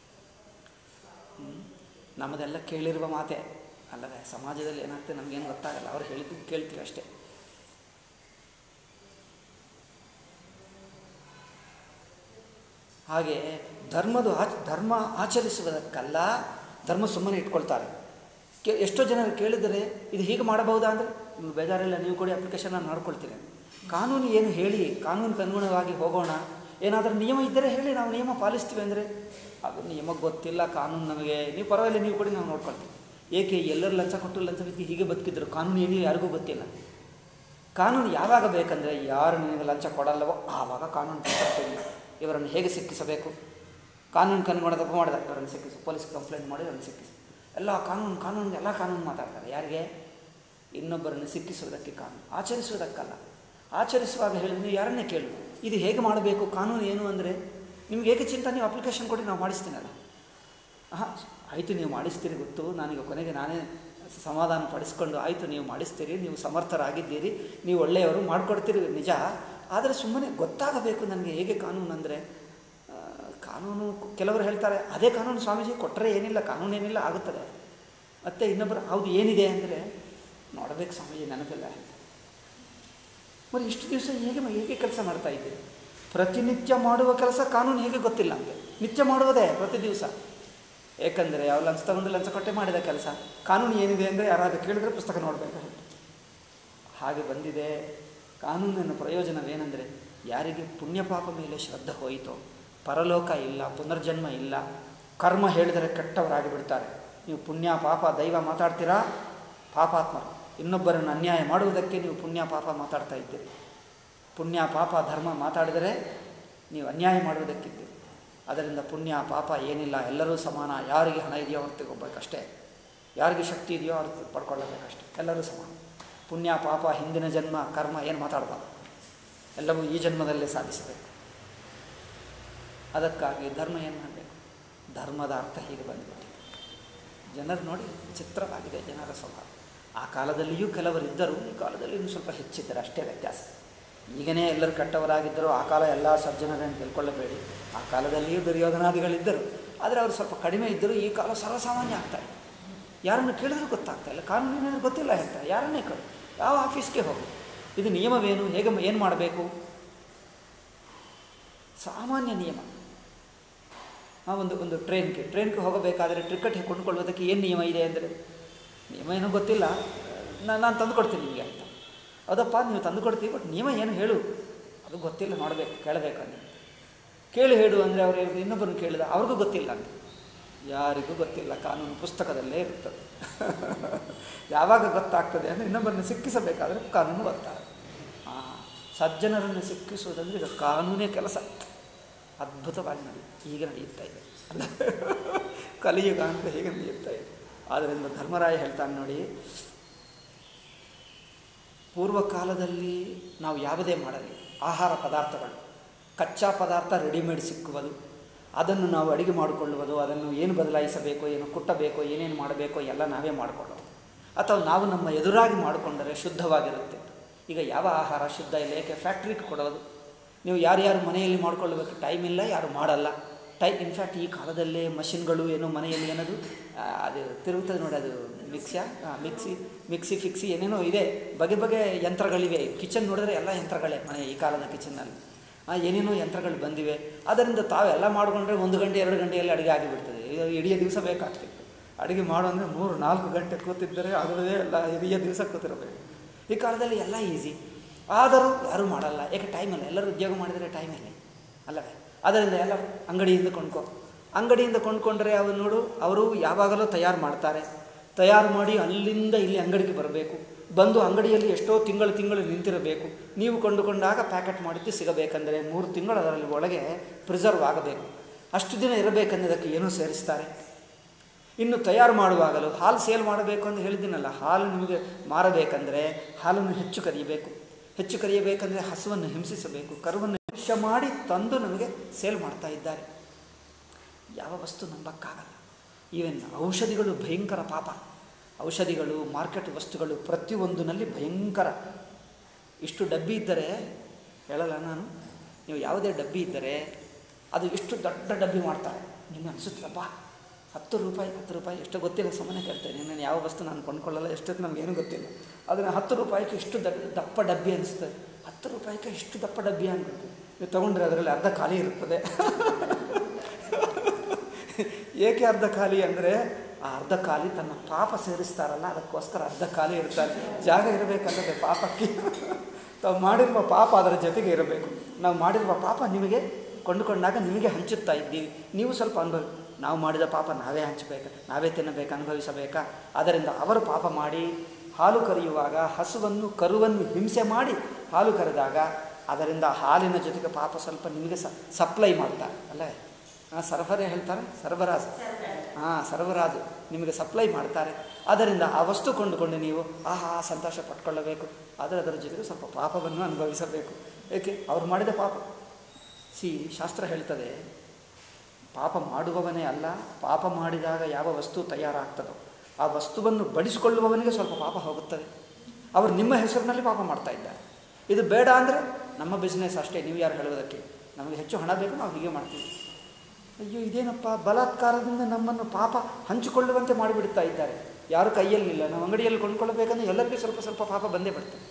ನಮ್ಮದೆಲ್ಲ ಕೇಳಿರುವ ಮಾತೆ ಅಲ್ಲವೇ? ಸಮಾಜದಲ್ಲಿ ಏನಾಗ್ತದೆ ನಮಗೇನು ಗೊತ್ತಾಗಲ್ಲ, ಅವ್ರು ಹೇಳಿದ್ದು ಕೇಳ್ತೀವಿ ಅಷ್ಟೇ. ಹಾಗೆ ಧರ್ಮ ಆಚರಿಸುವುದಕ್ಕಲ್ಲ, ಧರ್ಮ ಸುಮ್ಮನೆ ಇಟ್ಕೊಳ್ತಾರೆ. ಎಷ್ಟೋ ಜನರು ಕೇಳಿದರೆ ಇದು ಹೀಗೆ ಮಾಡಬಹುದಾ ಅಂದರೆ, ನಿಮ್ಗೆ ಬೇಜಾರಿಲ್ಲ, ನೀವು ಕೂಡ ಅಪ್ಲಿಕೇಶನ್ ನಾನು ಮಾಡ್ಕೊಳ್ತೀನಿ. ಕಾನೂನು ಏನು ಹೇಳಿ, ಕಾನೂನಿಗೆ ಅನುಗುಣವಾಗಿ ಹೋಗೋಣ. ಏನಾದರೂ ನಿಯಮ ಇದ್ದರೆ ಹೇಳಿ, ನಾವು ನಿಯಮ ಪಾಲಿಸ್ತೀವಿ ಅಂದರೆ ಅದು ನಿಯಮಕ್ಕೆ ಗೊತ್ತಿಲ್ಲ, ಕಾನೂನು ನಮಗೆ, ನೀವು ಪರವಾಗಿಲ್ಲ, ನೀವು ಕೊಡಿ, ನಾವು ನೋಡ್ಕೊಳ್ತೀವಿ. ಏಕೆ? ಎಲ್ಲರೂ ಲಂಚ ಕೊಟ್ಟು ಲಂಚ ಬಿದ್ದು ಹೀಗೆ ಬದುಕಿದ್ರು. ಕಾನೂನು ಏನು ಯಾರಿಗೂ ಗೊತ್ತಿಲ್ಲ. ಕಾನೂನು ಯಾವಾಗ ಬೇಕಂದರೆ, ಯಾರು ನಿನಗೆ ಲಂಚ ಕೊಡಲ್ಲವೋ ಆವಾಗ ಕಾನೂನು ತಗೊಳ್ತೀವಿ. ಇವರನ್ನು ಹೇಗೆ ಸಿಕ್ಕಿಸಬೇಕು, ಕಾನೂನು ಕನ್ಗುಣ ತಪ್ಪು ಮಾಡಿದಾಗ ಇವರನ್ನು ಸಿಕ್ಕಿಸು, ಪೊಲೀಸ್ ಕಂಪ್ಲೇಂಟ್ ಮಾಡಿ ಅವರನ್ನು ಸಿಕ್ಕಿಸು. ಎಲ್ಲ ಕಾನೂನು ಮಾತಾಡ್ತಾರೆ. ಯಾರಿಗೆ? ಇನ್ನೊಬ್ಬರನ್ನು ಸಿಕ್ಕಿಸುವುದಕ್ಕೆ. ಕಾನೂನು ಆಚರಿಸುವುದಕ್ಕಲ್ಲ. ಆಚರಿಸುವಾಗ ಹೇಳಿ, ನೀವು ಯಾರನ್ನೇ ಕೇಳು, ಇದು ಹೇಗೆ ಮಾಡಬೇಕು, ಕಾನೂನು ಏನು ಅಂದರೆ, ನಿಮ್ಗೆ ಏಕೆ ಚಿಂತ, ನೀವು ಅಪ್ಲಿಕೇಶನ್ ಕೊಡಿ, ನಾವು ಮಾಡಿಸ್ತೀನಲ್ಲ. ಆಯಿತು, ನೀವು ಮಾಡಿಸ್ತೀರಿ ಗೊತ್ತು, ನಾನೀಗ ಕೊನೆಗೆ ನಾನೇ ಸಮಾಧಾನ ಪಡಿಸ್ಕೊಂಡು, ಆಯಿತು ನೀವು ಮಾಡಿಸ್ತೀರಿ, ನೀವು ಸಮರ್ಥರಾಗಿದ್ದೀರಿ, ನೀವು ಒಳ್ಳೆಯವರು, ಮಾಡಿಕೊಡ್ತೀರಿ ನಿಜ. ಆದರೆ ಸುಮ್ಮನೆ ಗೊತ್ತಾಗಬೇಕು ನನಗೆ ಹೇಗೆ ಕಾನೂನು ಅಂದರೆ. ಕಾನೂನು ಕೆಲವರು ಹೇಳ್ತಾರೆ, ಅದೇ ಕಾನೂನು ಸ್ವಾಮೀಜಿ ಕೊಟ್ಟರೆ ಏನಿಲ್ಲ, ಕಾನೂನು ಏನಿಲ್ಲ, ಆಗುತ್ತದೆ. ಮತ್ತು ಇನ್ನೊಬ್ಬರು, ಹೌದು ಏನಿದೆ ಅಂದರೆ, ನೋಡಬೇಕು ಸ್ವಾಮೀಜಿ ನೆನಪಿಲ್ಲ. మరి ಇಷ್ಟು ದಿವಸ ಹೇಗೆ ಕೆಲಸ ಮಾಡ್ತಾ ಇದ್ದೀರಿ? ಪ್ರತಿನಿತ್ಯ ಮಾಡುವ ಕೆಲಸ ಕಾನೂನು ಹೇಗೆ ಗೊತ್ತಿಲ್ಲ ಅಂತೆ. ನಿತ್ಯ ಮಾಡುವುದೇ ಪ್ರತಿ ದಿವಸ. ಏಕೆಂದರೆ ಯಾವ ಲಂಚ ತಗೊಂಡು ಲಂಚ ಕೊಟ್ಟೆ ಮಾಡಿದ ಕೆಲಸ. ಕಾನೂನು ಏನಿದೆ ಅಂದರೆ ಯಾರಾದರೂ ಕೇಳಿದರೆ ಪುಸ್ತಕ ನೋಡಬೇಕಾಗುತ್ತೆ. ಹಾಗೆ ಬಂದಿದೆ. ಕಾನೂನಿನ ಪ್ರಯೋಜನವೇನೆಂದರೆ, ಯಾರಿಗೆ ಪುಣ್ಯಪಾಪ ಮೇಲೆ ಶ್ರದ್ಧೆ ಹೋಯಿತೋ, ಪರಲೋಕ ಇಲ್ಲ, ಪುನರ್ಜನ್ಮ ಇಲ್ಲ, ಕರ್ಮ ಹೇಳಿದರೆ ಕೆಟ್ಟವರಾಗಿ ಬಿಡ್ತಾರೆ. ನೀವು ಪುಣ್ಯ ಪಾಪ ದೈವ ಮಾತಾಡ್ತೀರಾ, ಪಾಪಾತ್ಮರು. ಇನ್ನೊಬ್ಬರನ್ನು ಅನ್ಯಾಯ ಮಾಡುವುದಕ್ಕೆ ನೀವು ಪುಣ್ಯ ಪಾಪ ಮಾತಾಡ್ತಾ ಇದ್ದೀರಿ. ಪುಣ್ಯ ಪಾಪ ಧರ್ಮ ಮಾತಾಡಿದರೆ ನೀವು ಅನ್ಯಾಯ ಮಾಡುವುದಕ್ಕಿದ್ದೀರಿ. ಅದರಿಂದ ಪುಣ್ಯ ಪಾಪ ಏನಿಲ್ಲ, ಎಲ್ಲರೂ ಸಮಾನ. ಯಾರಿಗೆ ಹಣ ಇದೆಯೋ ಅವ್ರು ತಗೋಬೇಕಷ್ಟೇ, ಯಾರಿಗೆ ಶಕ್ತಿ ಇದೆಯೋ ಅವ್ರು ಪಡ್ಕೊಳ್ಳಬೇಕಷ್ಟೇ, ಎಲ್ಲರೂ ಸಮಾನ. ಪುಣ್ಯ ಪಾಪ ಹಿಂದಿನ ಜನ್ಮ ಕರ್ಮ ಏನು ಮಾತಾಡಬಾರ್ದು, ಎಲ್ಲವೂ ಈ ಜನ್ಮದಲ್ಲೇ ಸಾಧಿಸಬೇಕು. ಅದಕ್ಕಾಗಿ ಧರ್ಮ ಏನು ಮಾಡಬೇಕು? ಧರ್ಮದ ಅರ್ಥ ಹೀಗೆ ಬಂದುಬಿಟ್ಟಿದೆ. ಜನರು ನೋಡಿ ಚಿತ್ರವಾಗಿದೆ ಜನರ ಸ್ವಭಾವ. ಆ ಕಾಲದಲ್ಲಿಯೂ ಕೆಲವರಿದ್ದರು, ಈ ಕಾಲದಲ್ಲಿ ಇನ್ನೂ ಸ್ವಲ್ಪ ಹೆಚ್ಚಿದ್ದರು, ಅಷ್ಟೇ ವ್ಯತ್ಯಾಸ. ಈಗನೇ ಎಲ್ಲರೂ ಕೆಟ್ಟವರಾಗಿದ್ದರು, ಆ ಕಾಲ ಎಲ್ಲ ಸಜ್ಜನರನ್ನು ತಿಳ್ಕೊಳ್ಳಬೇಡಿ. ಆ ಕಾಲದಲ್ಲಿಯೂ ದುರ್ಯೋಧನಾದಿಗಳಿದ್ದರು, ಆದರೆ ಅವರು ಸ್ವಲ್ಪ ಕಡಿಮೆ ಇದ್ದರು. ಈ ಕಾಲ ಸರ್ವಸಾಮಾನ್ಯ ಆಗ್ತಾಯಿದೆ. ಯಾರನ್ನು ಕೇಳಿದ್ರೂ ಗೊತ್ತಾಗ್ತಾಯಿಲ್ಲ, ಕಾನೂನಿನ ಗೊತ್ತಿಲ್ಲ ಹೇಳ್ತಾರೆ. ಯಾರನ್ನೇ ಕೇಳಿ, ಯಾವ ಆಫೀಸ್ಗೆ ಹೋಗಿ, ಇದು ನಿಯಮವೇನು, ಹೇಗೆ ಏನು ಮಾಡಬೇಕು, ಸಾಮಾನ್ಯ ನಿಯಮ. ಒಂದು ಟ್ರೈನ್ಗೆ ಹೋಗಬೇಕಾದರೆ ಟಿಕೆಟ್ ಕೊಂಡುಕೊಳ್ಳುವುದಕ್ಕೆ ಏನು ನಿಯಮ ಇದೆ ಅಂದರೆ, ನಿಯಮ ಏನೂ ಗೊತ್ತಿಲ್ಲ, ನಾನು ತಂದು ಕೊಡ್ತೀನಿ ನಿಮಗೆ ಅಂತ. ಹೌದಪ್ಪ ನೀವು ತಂದು ಕೊಡ್ತೀವಿ, ಬಟ್ ನಿಯಮ ಏನು ಹೇಳು, ಅದು ಗೊತ್ತಿಲ್ಲ, ನೋಡಬೇಕು, ಕೇಳಬೇಕು ಅಂತ. ಕೇಳಿ ಹೇಳು ಅಂದರೆ ಅವರು ಇನ್ನೊಬ್ಬರನ್ನು ಕೇಳಿದ, ಅವ್ರಿಗೂ ಗೊತ್ತಿಲ್ಲ ಅಂತ. ಯಾರಿಗೂ ಗೊತ್ತಿಲ್ಲ, ಕಾನೂನು ಪುಸ್ತಕದಲ್ಲೇ ಇರುತ್ತದೆ. ಯಾವಾಗ ಗೊತ್ತಾಗ್ತದೆ ಅಂದರೆ ಇನ್ನೊಬ್ಬರನ್ನು ಸಿಕ್ಕಿಸಬೇಕಾದ್ರೆ ಕಾನೂನು ಗೊತ್ತಾಗುತ್ತೆ. ಸಜ್ಜನರನ್ನು ಸಿಕ್ಕಿಸುವುದಂದರೆ ಇದು ಕಾನೂನೇ ಕೆಲಸ. ಅದ್ಭುತವಾಗಿ ಹೀಗೆ ನಡೆಯುತ್ತಾ ಇದೆ ಅಲ್ಲ, ಕಲಿಯುಗ ಅಂತ ಹೀಗೆ ನಡೆಯುತ್ತಾ ಇದೆ. ಆದ್ದರಿಂದ ಧರ್ಮರಾಯ ಹೇಳ್ತಾನೆ ನೋಡಿ, ಪೂರ್ವಕಾಲದಲ್ಲಿ ನಾವು ಯಾವುದೇ ಮಾಡಲಿ, ಆಹಾರ ಪದಾರ್ಥಗಳು, ಕಚ್ಚಾ ಪದಾರ್ಥ ರೆಡಿಮೇಡ್ ಸಿಕ್ಕುವುದು, ಅದನ್ನು ನಾವು ಅಡುಗೆ ಮಾಡಿಕೊಳ್ಳುವುದು, ಅದನ್ನು ಏನು ಬದಲಾಯಿಸಬೇಕು, ಏನು ಕುಟ್ಟಬೇಕು, ಏನೇನು ಮಾಡಬೇಕು ಎಲ್ಲ ನಾವೇ ಮಾಡಿಕೊಳ್ಳೋದು. ಅಥವಾ ನಾವು ನಮ್ಮ ಎದುರಾಗಿ ಮಾಡಿಕೊಂಡರೆ ಶುದ್ಧವಾಗಿರುತ್ತೆ. ಈಗ ಯಾವ ಆಹಾರ ಶುದ್ಧ ಇಲ್ಲ, ಏಕೆ ಫ್ಯಾಕ್ಟ್ರಿಗೆ ಕೊಡೋದು. ನೀವು ಯಾರ್ಯಾರು ಮನೆಯಲ್ಲಿ ಮಾಡ್ಕೊಳ್ಳಬೇಕು, ಟೈಮ್ ಇಲ್ಲ, ಯಾರು ಮಾಡಲ್ಲ. ಇನ್ಫ್ಯಾಕ್ಟ್ ಈ ಕಾಲದಲ್ಲೇ ಮಷಿನ್ಗಳು ಏನೋ ಮನೆಯಲ್ಲಿ ಏನದು ಅದು ತಿರುಗುತ್ತದೆ ನೋಡಿ, ಅದು ಮಿಕ್ಸಿ ಫಿಕ್ಸಿ ಏನೇನೋ ಇದೆ, ಬಗೆ ಬಗೆ ಯಂತ್ರಗಳಿವೆ. ಕಿಚನ್ ನೋಡಿದ್ರೆ ಎಲ್ಲ ಯಂತ್ರಗಳೇ ಮನೆ ಈ ಕಾಲದ ಕಿಚನ್ನಲ್ಲಿ. ಏನೇನೋ ಯಂತ್ರಗಳು ಬಂದಿವೆ. ಅದರಿಂದ ತಾವೆಲ್ಲ ಮಾಡಿಕೊಂಡ್ರೆ 1 ಗಂಟೆ 2 ಗಂಟೆಯಲ್ಲಿ ಅಡುಗೆ ಆಗಿಬಿಡ್ತದೆ. ಇಡೀ ದಿವಸ ಬೇಕಾಗ್ತಿತ್ತು ಅಡುಗೆ ಮಾಡು ಅಂದರೆ 3-4 ಗಂಟೆ ಕೂತಿದ್ದರೆ ಆಗೋದೇ ಎಲ್ಲ, ಇಡೀ ದಿವಸ ಕೂತಿರಬೇಕು. ಈ ಕಾಲದಲ್ಲಿ ಎಲ್ಲ ಈಸಿ. ಆದರೂ ಯಾರೂ ಮಾಡಲ್ಲ, ಏಕೆ ಟೈಮಲ್ಲ. ಎಲ್ಲರೂ ಉದ್ಯೋಗ ಮಾಡಿದರೆ ಟೈಮಲ್ಲಿ ಅಲ್ಲವೇ. ಅದರಿಂದ ಎಲ್ಲ ಅಂಗಡಿಯಿಂದ ಕೊಂಡ್ಕೊಂಡ್ರೆ ಅವ್ರು ನೋಡು, ಅವರು ಯಾವಾಗಲೂ ತಯಾರು ಮಾಡ್ತಾರೆ. ತಯಾರು ಮಾಡಿ ಅಲ್ಲಿಂದ ಇಲ್ಲಿ ಅಂಗಡಿಗೆ ಬರಬೇಕು. ಬಂದು ಅಂಗಡಿಯಲ್ಲಿ ಎಷ್ಟೋ ತಿಂಗಳು ನಿಂತಿರಬೇಕು. ನೀವು ಕೊಂಡುಕೊಂಡಾಗ ಪ್ಯಾಕೆಟ್ ಮಾಡಿದ್ದು ಸಿಗಬೇಕಂದರೆ 3 ತಿಂಗಳು ಅದರಲ್ಲಿ ಒಳಗೆ ಪ್ರಿಸರ್ವ್ ಆಗಬೇಕು. ಅಷ್ಟು ದಿನ ಇರಬೇಕನ್ನೋದಕ್ಕೆ ಏನೋ ಸೇರಿಸ್ತಾರೆ. ಇನ್ನು ತಯಾರು ಮಾಡುವಾಗಲೂ ಹಾಲು ಸೇಲ್ ಮಾಡಬೇಕು ಅಂತ ಹೇಳಿದ್ದೀನಲ್ಲ, ಹಾಲು ನಿಮಗೆ ಮಾರಬೇಕಂದ್ರೆ ಹಾಲನ್ನು ಹೆಚ್ಚು ಕರಿಯಬೇಕಂದ್ರೆ ಹಸುವನ್ನು ಹಿಂಸಿಸಬೇಕು, ಕರುವನ್ನು ಹಿಂಸೆ ಮಾಡಿ ತಂದು ನಮಗೆ ಸೇಲ್ ಮಾಡ್ತಾ ಇದ್ದಾರೆ. ಯಾವ ವಸ್ತು ನಂಬಕ್ಕಾಗಲ್ಲ. ಈವನ್ ಔಷಧಿಗಳು ಭಯಂಕರ ಪಾಪ. ಔಷಧಿಗಳು, ಮಾರ್ಕೆಟ್ ವಸ್ತುಗಳು ಪ್ರತಿಯೊಂದರಲ್ಲಿ ಭಯಂಕರ. ಇಷ್ಟು ಡಬ್ಬಿ ಇದ್ದರೆ ಹೇಳಲ್ಲ ನಾನು, ನೀವು ಯಾವುದೇ ಡಬ್ಬಿ ಇದ್ದರೆ ಅದು ಇಷ್ಟು ದೊಡ್ಡ ಡಬ್ಬಿ ಮಾಡ್ತಾರೆ. ನಿಮಗೆ ಅನಿಸುತ್ತಲ್ಲಪ್ಪ, 10 ರೂಪಾಯಿ ಎಷ್ಟೋ ಗೊತ್ತಿಲ್ಲ, ಸುಮ್ಮನೆ ಕೇಳ್ತೇನೆ. ನಾನು ಯಾವ ವಸ್ತು ನಾನು ಕೊಂಡ್ಕೊಳ್ಳಲ್ಲ, ಎಷ್ಟೊತ್ತು ನಮಗೇನು ಗೊತ್ತಿಲ್ಲ. ಅದನ್ನು 10 ರೂಪಾಯಿಗೆ ಇಷ್ಟು ದಪ್ಪ ಡಬ್ಬಿ ಅನಿಸ್ತದೆ. 10 ರೂಪಾಯಿಗೆ ಇಷ್ಟು ದಪ್ಪ ಡಬ್ಬಿ ಅನ್ಕೊಳ್ತೀವಿ. ನೀವು ತೊಗೊಂಡ್ರೆ ಅದರಲ್ಲಿ ಅರ್ಧ ಖಾಲಿ ಇರುತ್ತದೆ. ಏಕೆ ಅರ್ಧ ಖಾಲಿ ಅಂದರೆ, ಆ ಅರ್ಧ ಖಾಲಿ ತನ್ನ ಪಾಪ ಸೇರಿಸ್ತಾರಲ್ಲ, ಅದಕ್ಕೋಸ್ಕರ ಅರ್ಧ ಖಾಲಿ ಇರ್ತಾರೆ. ಜಾಗ ಇರಬೇಕಲ್ಲದೆ ಪಾಪಕ್ಕೆ. ತಾವು ಮಾಡಿರುವ ಪಾಪ ಅದರ ಜೊತೆಗೆ ಇರಬೇಕು. ನಾವು ಮಾಡಿರುವ ಪಾಪ ನಿಮಗೆ ಕೊಂಡುಕೊಂಡಾಗ ನಿಮಗೆ ಹಂಚುತ್ತಾ ಇದ್ದೀವಿ. ನೀವು ಸ್ವಲ್ಪ ನಾವು ಮಾಡಿದ ಪಾಪ ನಾವೇ ಹಂಚಬೇಕು, ನಾವೇ ತಿನ್ನಬೇಕು, ಅನುಭವಿಸಬೇಕಾ? ಅದರಿಂದ ಅವರು ಪಾಪ ಮಾಡಿ ಹಾಲು ಕರೆಯುವಾಗ ಹಸುವನ್ನು ಕರುವನ್ನು ಹಿಂಸೆ ಮಾಡಿ ಹಾಲು ಕರೆದಾಗ ಅದರಿಂದ ಹಾಲಿನ ಜೊತೆಗೆ ಪಾಪ ಸ್ವಲ್ಪ ನಿಮಗೆ ಸಪ್ಲೈ ಮಾಡ್ತಾರೆ ಅಲ್ಲವೇ. ಸರಬರಾಜು ಹೇಳ್ತಾರೆ, ಸರಬರಾಜು ನಿಮಗೆ ಸಪ್ಲೈ ಮಾಡ್ತಾರೆ. ಅದರಿಂದ ಆ ವಸ್ತು ಕೊಂಡುಕೊಂಡು ನೀವು ಸಂತೋಷ ಪಟ್ಕೊಳ್ಳಬೇಕು. ಆದರೆ ಅದರ ಜೊತೆಗೆ ಸ್ವಲ್ಪ ಪಾಪವನ್ನು ಅನುಭವಿಸಬೇಕು. ಏಕೆ? ಅವ್ರು ಮಾಡಿದ ಪಾಪ. ಶಾಸ್ತ್ರ ಹೇಳ್ತದೆ, ಪಾಪ ಮಾಡುವವನೇ ಅಲ್ಲ, ಪಾಪ ಮಾಡಿದಾಗ ಯಾವ ವಸ್ತು ತಯಾರಾಗ್ತದೋ ಆ ವಸ್ತುವನ್ನು ಬಡಿಸಿಕೊಳ್ಳುವವನಿಗೆ ಸ್ವಲ್ಪ ಪಾಪ ಹೋಗುತ್ತದೆ. ಅವರು ನಿಮ್ಮ ಹೆಸರಿನಲ್ಲಿ ಪಾಪ ಮಾಡ್ತಾ ಇದ್ದಾರೆ. ಇದು ಬೇಡ ಅಂದರೆ ನಮ್ಮ ಬಿಸ್ನೆಸ್ ಅಷ್ಟೇ, ನೀವು ಯಾರು ಹೇಳುವುದಕ್ಕೆ? ನಮಗೆ ಹೆಚ್ಚು ಹಣ ಬೇಕು, ನಾವು ಹೀಗೆ ಮಾಡ್ತೀವಿ. ಅಯ್ಯೋ ಇದೇನಪ್ಪ, ಬಲಾತ್ಕಾರದಿಂದ ನಮ್ಮನ್ನು ಪಾಪ ಹಂಚಿಕೊಳ್ಳುವಂತೆ ಮಾಡಿಬಿಡ್ತಾ ಇದ್ದಾರೆ. ಯಾರು ಕೈಯಲ್ಲಿಲ್ಲ, ನಾವು ಅಂಗಡಿಯಲ್ಲಿ ಕೊಂಡ್ಕೊಳ್ಬೇಕಂದ್ರೆ ಎಲ್ಲರಿಗೂ ಸ್ವಲ್ಪ ಸ್ವಲ್ಪ ಪಾಪ ಬಂದೇ ಬಿಡ್ತದೆ.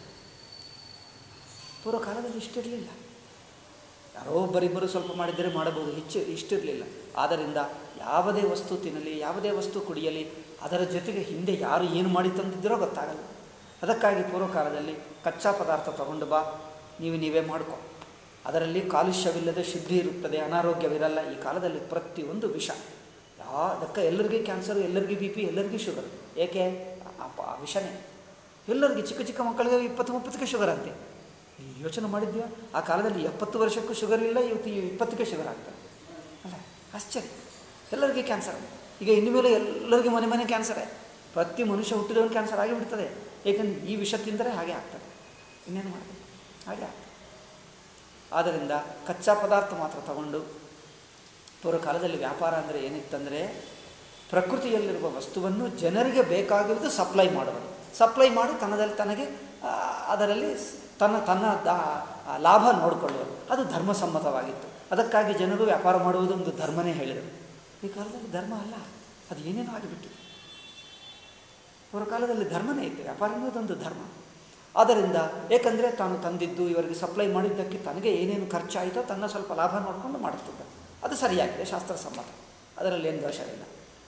ಪೂರ್ವ ಕಾಲದಲ್ಲಿ ಇಷ್ಟಿರಲಿಲ್ಲ. ಯಾರೋ ಒಬ್ಬರಿಬ್ಬರು ಸ್ವಲ್ಪ ಮಾಡಿದರೆ ಮಾಡಬಹುದು, ಇಷ್ಟಿರಲಿಲ್ಲ. ಆದ್ದರಿಂದ ಯಾವುದೇ ವಸ್ತು ತಿನ್ನಲಿ, ಯಾವುದೇ ವಸ್ತು ಕುಡಿಯಲಿ, ಅದರ ಜೊತೆಗೆ ಹಿಂದೆ ಯಾರು ಏನು ಮಾಡಿ ತಂದಿದ್ದರೋ ಗೊತ್ತಾಗಲ್ಲ. ಅದಕ್ಕಾಗಿ ಪೂರ್ವ ಕಾಲದಲ್ಲಿ ಕಚ್ಚಾ ಪದಾರ್ಥ ತಗೊಂಡು ಬಾ, ನೀವೇ ಮಾಡ್ಕೊ. ಅದರಲ್ಲಿ ಕಾಲುಷ್ಯವಿಲ್ಲದೆ ಶುದ್ಧಿ ಇರುತ್ತದೆ, ಅನಾರೋಗ್ಯವಿರಲ್ಲ. ಈ ಕಾಲದಲ್ಲಿ ಪ್ರತಿಯೊಂದು ವಿಷ. ಅದಕ್ಕೆ ಎಲ್ಲರಿಗೂ ಕ್ಯಾನ್ಸರು, ಎಲ್ಲರಿಗೂ BP, ಎಲ್ಲರಿಗೂ ಶುಗರ್. ಏಕೆ? ಆ ವಿಷನೇ. ಎಲ್ಲರಿಗೂ ಚಿಕ್ಕ ಚಿಕ್ಕ ಮಕ್ಕಳಿಗೆ 20-30ಕ್ಕೆ ಶುಗರ್ ಅಂತೆ. ಯೋಚನೆ ಮಾಡಿದ್ವಿ, ಆ ಕಾಲದಲ್ಲಿ 70 ವರ್ಷಕ್ಕೂ ಶುಗರ್ ಇಲ್ಲ, ಇವತ್ತು 20ಕ್ಕೆ ಶುಗರ್ ಆಗ್ತದೆ ಅಲ್ಲ. ಆಶ್ಚರ್ಯ. ಎಲ್ಲರಿಗೂ ಕ್ಯಾನ್ಸರ್. ಈಗ ಇನ್ನು ಮೇಲೆ ಎಲ್ಲರಿಗೂ ಮನೆ ಕ್ಯಾನ್ಸರೇ. ಪ್ರತಿ ಮನುಷ್ಯ ಹುಟ್ಟಿದವನು ಕ್ಯಾನ್ಸರ್ ಆಗಿಬಿಡ್ತದೆ. ಏಕೆಂದರೆ ಈ ವಿಷ ತಿಂದರೆ ಹಾಗೆ ಆಗ್ತದೆ. ಇನ್ನೇನು ಮಾಡ್ತದೆ? ಹಾಗೆ ಆಗ್ತದೆ. ಆದ್ದರಿಂದ ಕಚ್ಚಾ ಪದಾರ್ಥ ಮಾತ್ರ ತಗೊಂಡು, ಪೂರ್ವ ಕಾಲದಲ್ಲಿ ವ್ಯಾಪಾರ ಅಂದರೆ ಏನಿತ್ತಂದರೆ ಪ್ರಕೃತಿಯಲ್ಲಿರುವ ವಸ್ತುವನ್ನು ಜನರಿಗೆ ಬೇಕಾಗಿರುವುದು ಸಪ್ಲೈ ಮಾಡುವುದು. ಸಪ್ಲೈ ಮಾಡಿ ತನಗೆ ಅದರಲ್ಲಿ ತನ್ನ ಲಾಭ ನೋಡಿಕೊಳ್ಳುವುದು. ಅದು ಧರ್ಮಸಮ್ಮತವಾಗಿತ್ತು. ಅದಕ್ಕಾಗಿ ಜನರು ವ್ಯಾಪಾರ ಮಾಡುವುದು ಒಂದು ಧರ್ಮನೇ ಹೇಳಿದರು. ಈ ಕಾಲದಲ್ಲಿ ಧರ್ಮ ಅಲ್ಲ, ಅದು ಏನೇನೋ ಆಗಿಬಿಟ್ಟಿದೆ. ಪೂರ್ವ ಕಾಲದಲ್ಲಿ ಧರ್ಮನೇ ಇತ್ತು, ವ್ಯಾಪಾರ ಅನ್ನೋದೊಂದು ಧರ್ಮ. ಆದ್ದರಿಂದ ಏಕೆಂದರೆ ತಾನು ತಂದಿದ್ದು ಇವರಿಗೆ ಸಪ್ಲೈ ಮಾಡಿದ್ದಕ್ಕೆ ತನಗೆ ಏನೇನು ಖರ್ಚಾಯಿತೋ ತನ್ನ ಸ್ವಲ್ಪ ಲಾಭ ನೋಡಿಕೊಂಡು ಮಾಡುತ್ತಿದ್ದ. ಅದು ಸರಿಯಾಗಿದೆ, ಶಾಸ್ತ್ರಸಮ್ಮತ, ಅದರಲ್ಲಿ ಏನು ದೋಷವಿಲ್ಲ.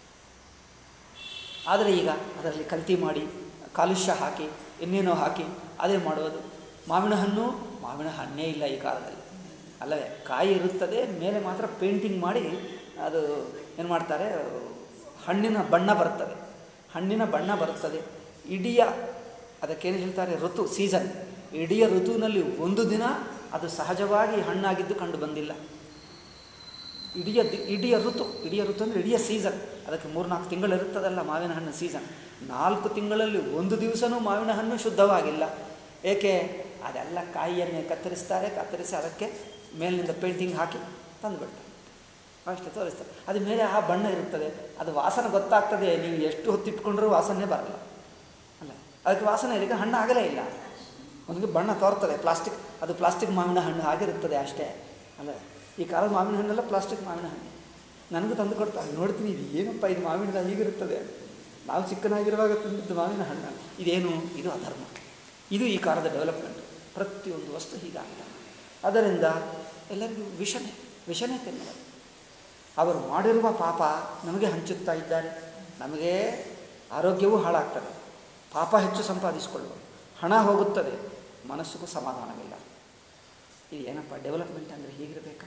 ಆದರೆ ಈಗ ಅದರಲ್ಲಿ ಕಲ್ತಿ ಮಾಡಿ, ಕಾಲುಷ್ಯ ಹಾಕಿ, ಇನ್ನೇನೋ ಹಾಕಿ ಅದೇ ಮಾಡುವುದು. ಮಾವಿನ ಹಣ್ಣೇ ಇಲ್ಲ ಈ ಕಾಲದಲ್ಲಿ ಅಲ್ಲವೇ. ಕಾಯಿ ಇರುತ್ತದೆ, ಮೇಲೆ ಮಾತ್ರ ಪೇಂಟಿಂಗ್ ಮಾಡಿ ಅದು ಏನು ಮಾಡ್ತಾರೆ, ಹಣ್ಣಿನ ಬಣ್ಣ ಬರುತ್ತದೆ. ಇಡೀ ಅದಕ್ಕೇನು ಹೇಳ್ತಾರೆ, ಋತು, ಸೀಸನ್. ಇಡೀ ಋತುವಿನಲ್ಲಿ ಒಂದು ದಿನ ಅದು ಸಹಜವಾಗಿ ಹಣ್ಣಾಗಿದ್ದು ಕಂಡು ಬಂದಿಲ್ಲ. ಇಡೀ ಋತು ಅಂದರೆ ಇಡೀ ಸೀಸನ್. ಅದಕ್ಕೆ 3-4 ತಿಂಗಳು ಇರುತ್ತದಲ್ಲ ಮಾವಿನ ಹಣ್ಣು ಸೀಸನ್. 4 ತಿಂಗಳಲ್ಲಿ ಒಂದು ದಿವಸನೂ ಮಾವಿನ ಹಣ್ಣು ಶುದ್ಧವಾಗಿಲ್ಲ. ಏಕೆ? ಅದೆಲ್ಲ ಕಾಯಿಯನ್ನೇ ಕತ್ತರಿಸಿ ಅದಕ್ಕೆ ಮೇಲಿನಿಂದ ಪೇಂಟಿಂಗ್ ಹಾಕಿ ತಂದುಬಿಡ್ತಾರೆ, ಅಷ್ಟೇ ತೋರಿಸ್ತಾರೆ. ಅದು ಮೇಲೆ ಆ ಬಣ್ಣ ಇರುತ್ತದೆ, ಅದು ವಾಸನೆ ಗೊತ್ತಾಗ್ತದೆ. ನೀವು ಎಷ್ಟು ಹೊತ್ತಿಟ್ಕೊಂಡ್ರೂ ವಾಸನೆ ಬರಲ್ಲ ಅಲ್ಲ, ಅದಕ್ಕೆ ವಾಸನೆ ಇದಕ್ಕೆ ಹಣ್ಣು ಆಗಲೇ ಇಲ್ಲ. ಒಂದಿಗೆ ಬಣ್ಣ ತೋರ್ತದೆ, ಪ್ಲಾಸ್ಟಿಕ್ ಮಾವಿನ ಹಣ್ಣು ಆಗಿರುತ್ತದೆ ಅಷ್ಟೇ ಅಲ್ಲ. ಈ ಕಾಲದ ಮಾವಿನ ಹಣ್ಣೆಲ್ಲ ಪ್ಲಾಸ್ಟಿಕ್ ಮಾವಿನ ಹಣ್ಣು. ನನಗೂ ತಂದು ಕೊಡ್ತಾರೆ, ನೋಡ್ತೀನಿ ಇದು ಏನಪ್ಪ ಇದು ಮಾವಿನ ಹೀಗಿರುತ್ತದೆ. ನಾವು ಚಿಕ್ಕನಾಗಿರುವಾಗ ತಂದಿದ್ದು ಮಾವಿನ ಹಣ್ಣು, ಇದೇನು? ಇದು ಅಧರ್ಮ. ಇದು ಈ ಕಾಲದ ಡೆವಲಪ್ಮೆಂಟ್. ಪ್ರತಿಯೊಂದು ವಸ್ತು ಹೀಗಾಗ್ತದೆ. ಅದರಿಂದ ಎಲ್ಲರಿಗೂ ವಿಷನೇ ತಿನ್ನೋದು. ಅವರು ಮಾಡಿರುವ ಪಾಪ ನಮಗೆ ಹಂಚುತ್ತಾ ಇದ್ದಾರೆ. ನಮಗೆ ಆರೋಗ್ಯವೂ ಹಾಳಾಗ್ತದೆ, ಪಾಪ ಹೆಚ್ಚು ಸಂಪಾದಿಸಿಕೊಳ್ಳುವ, ಹಣ ಹೋಗುತ್ತದೆ, ಮನಸ್ಸಿಗೂ ಸಮಾಧಾನವಿಲ್ಲ. ಇದು ಏನಪ್ಪ ಡೆವಲಪ್ಮೆಂಟ್ ಅಂದರೆ? ಹೀಗಿರಬೇಕಾ?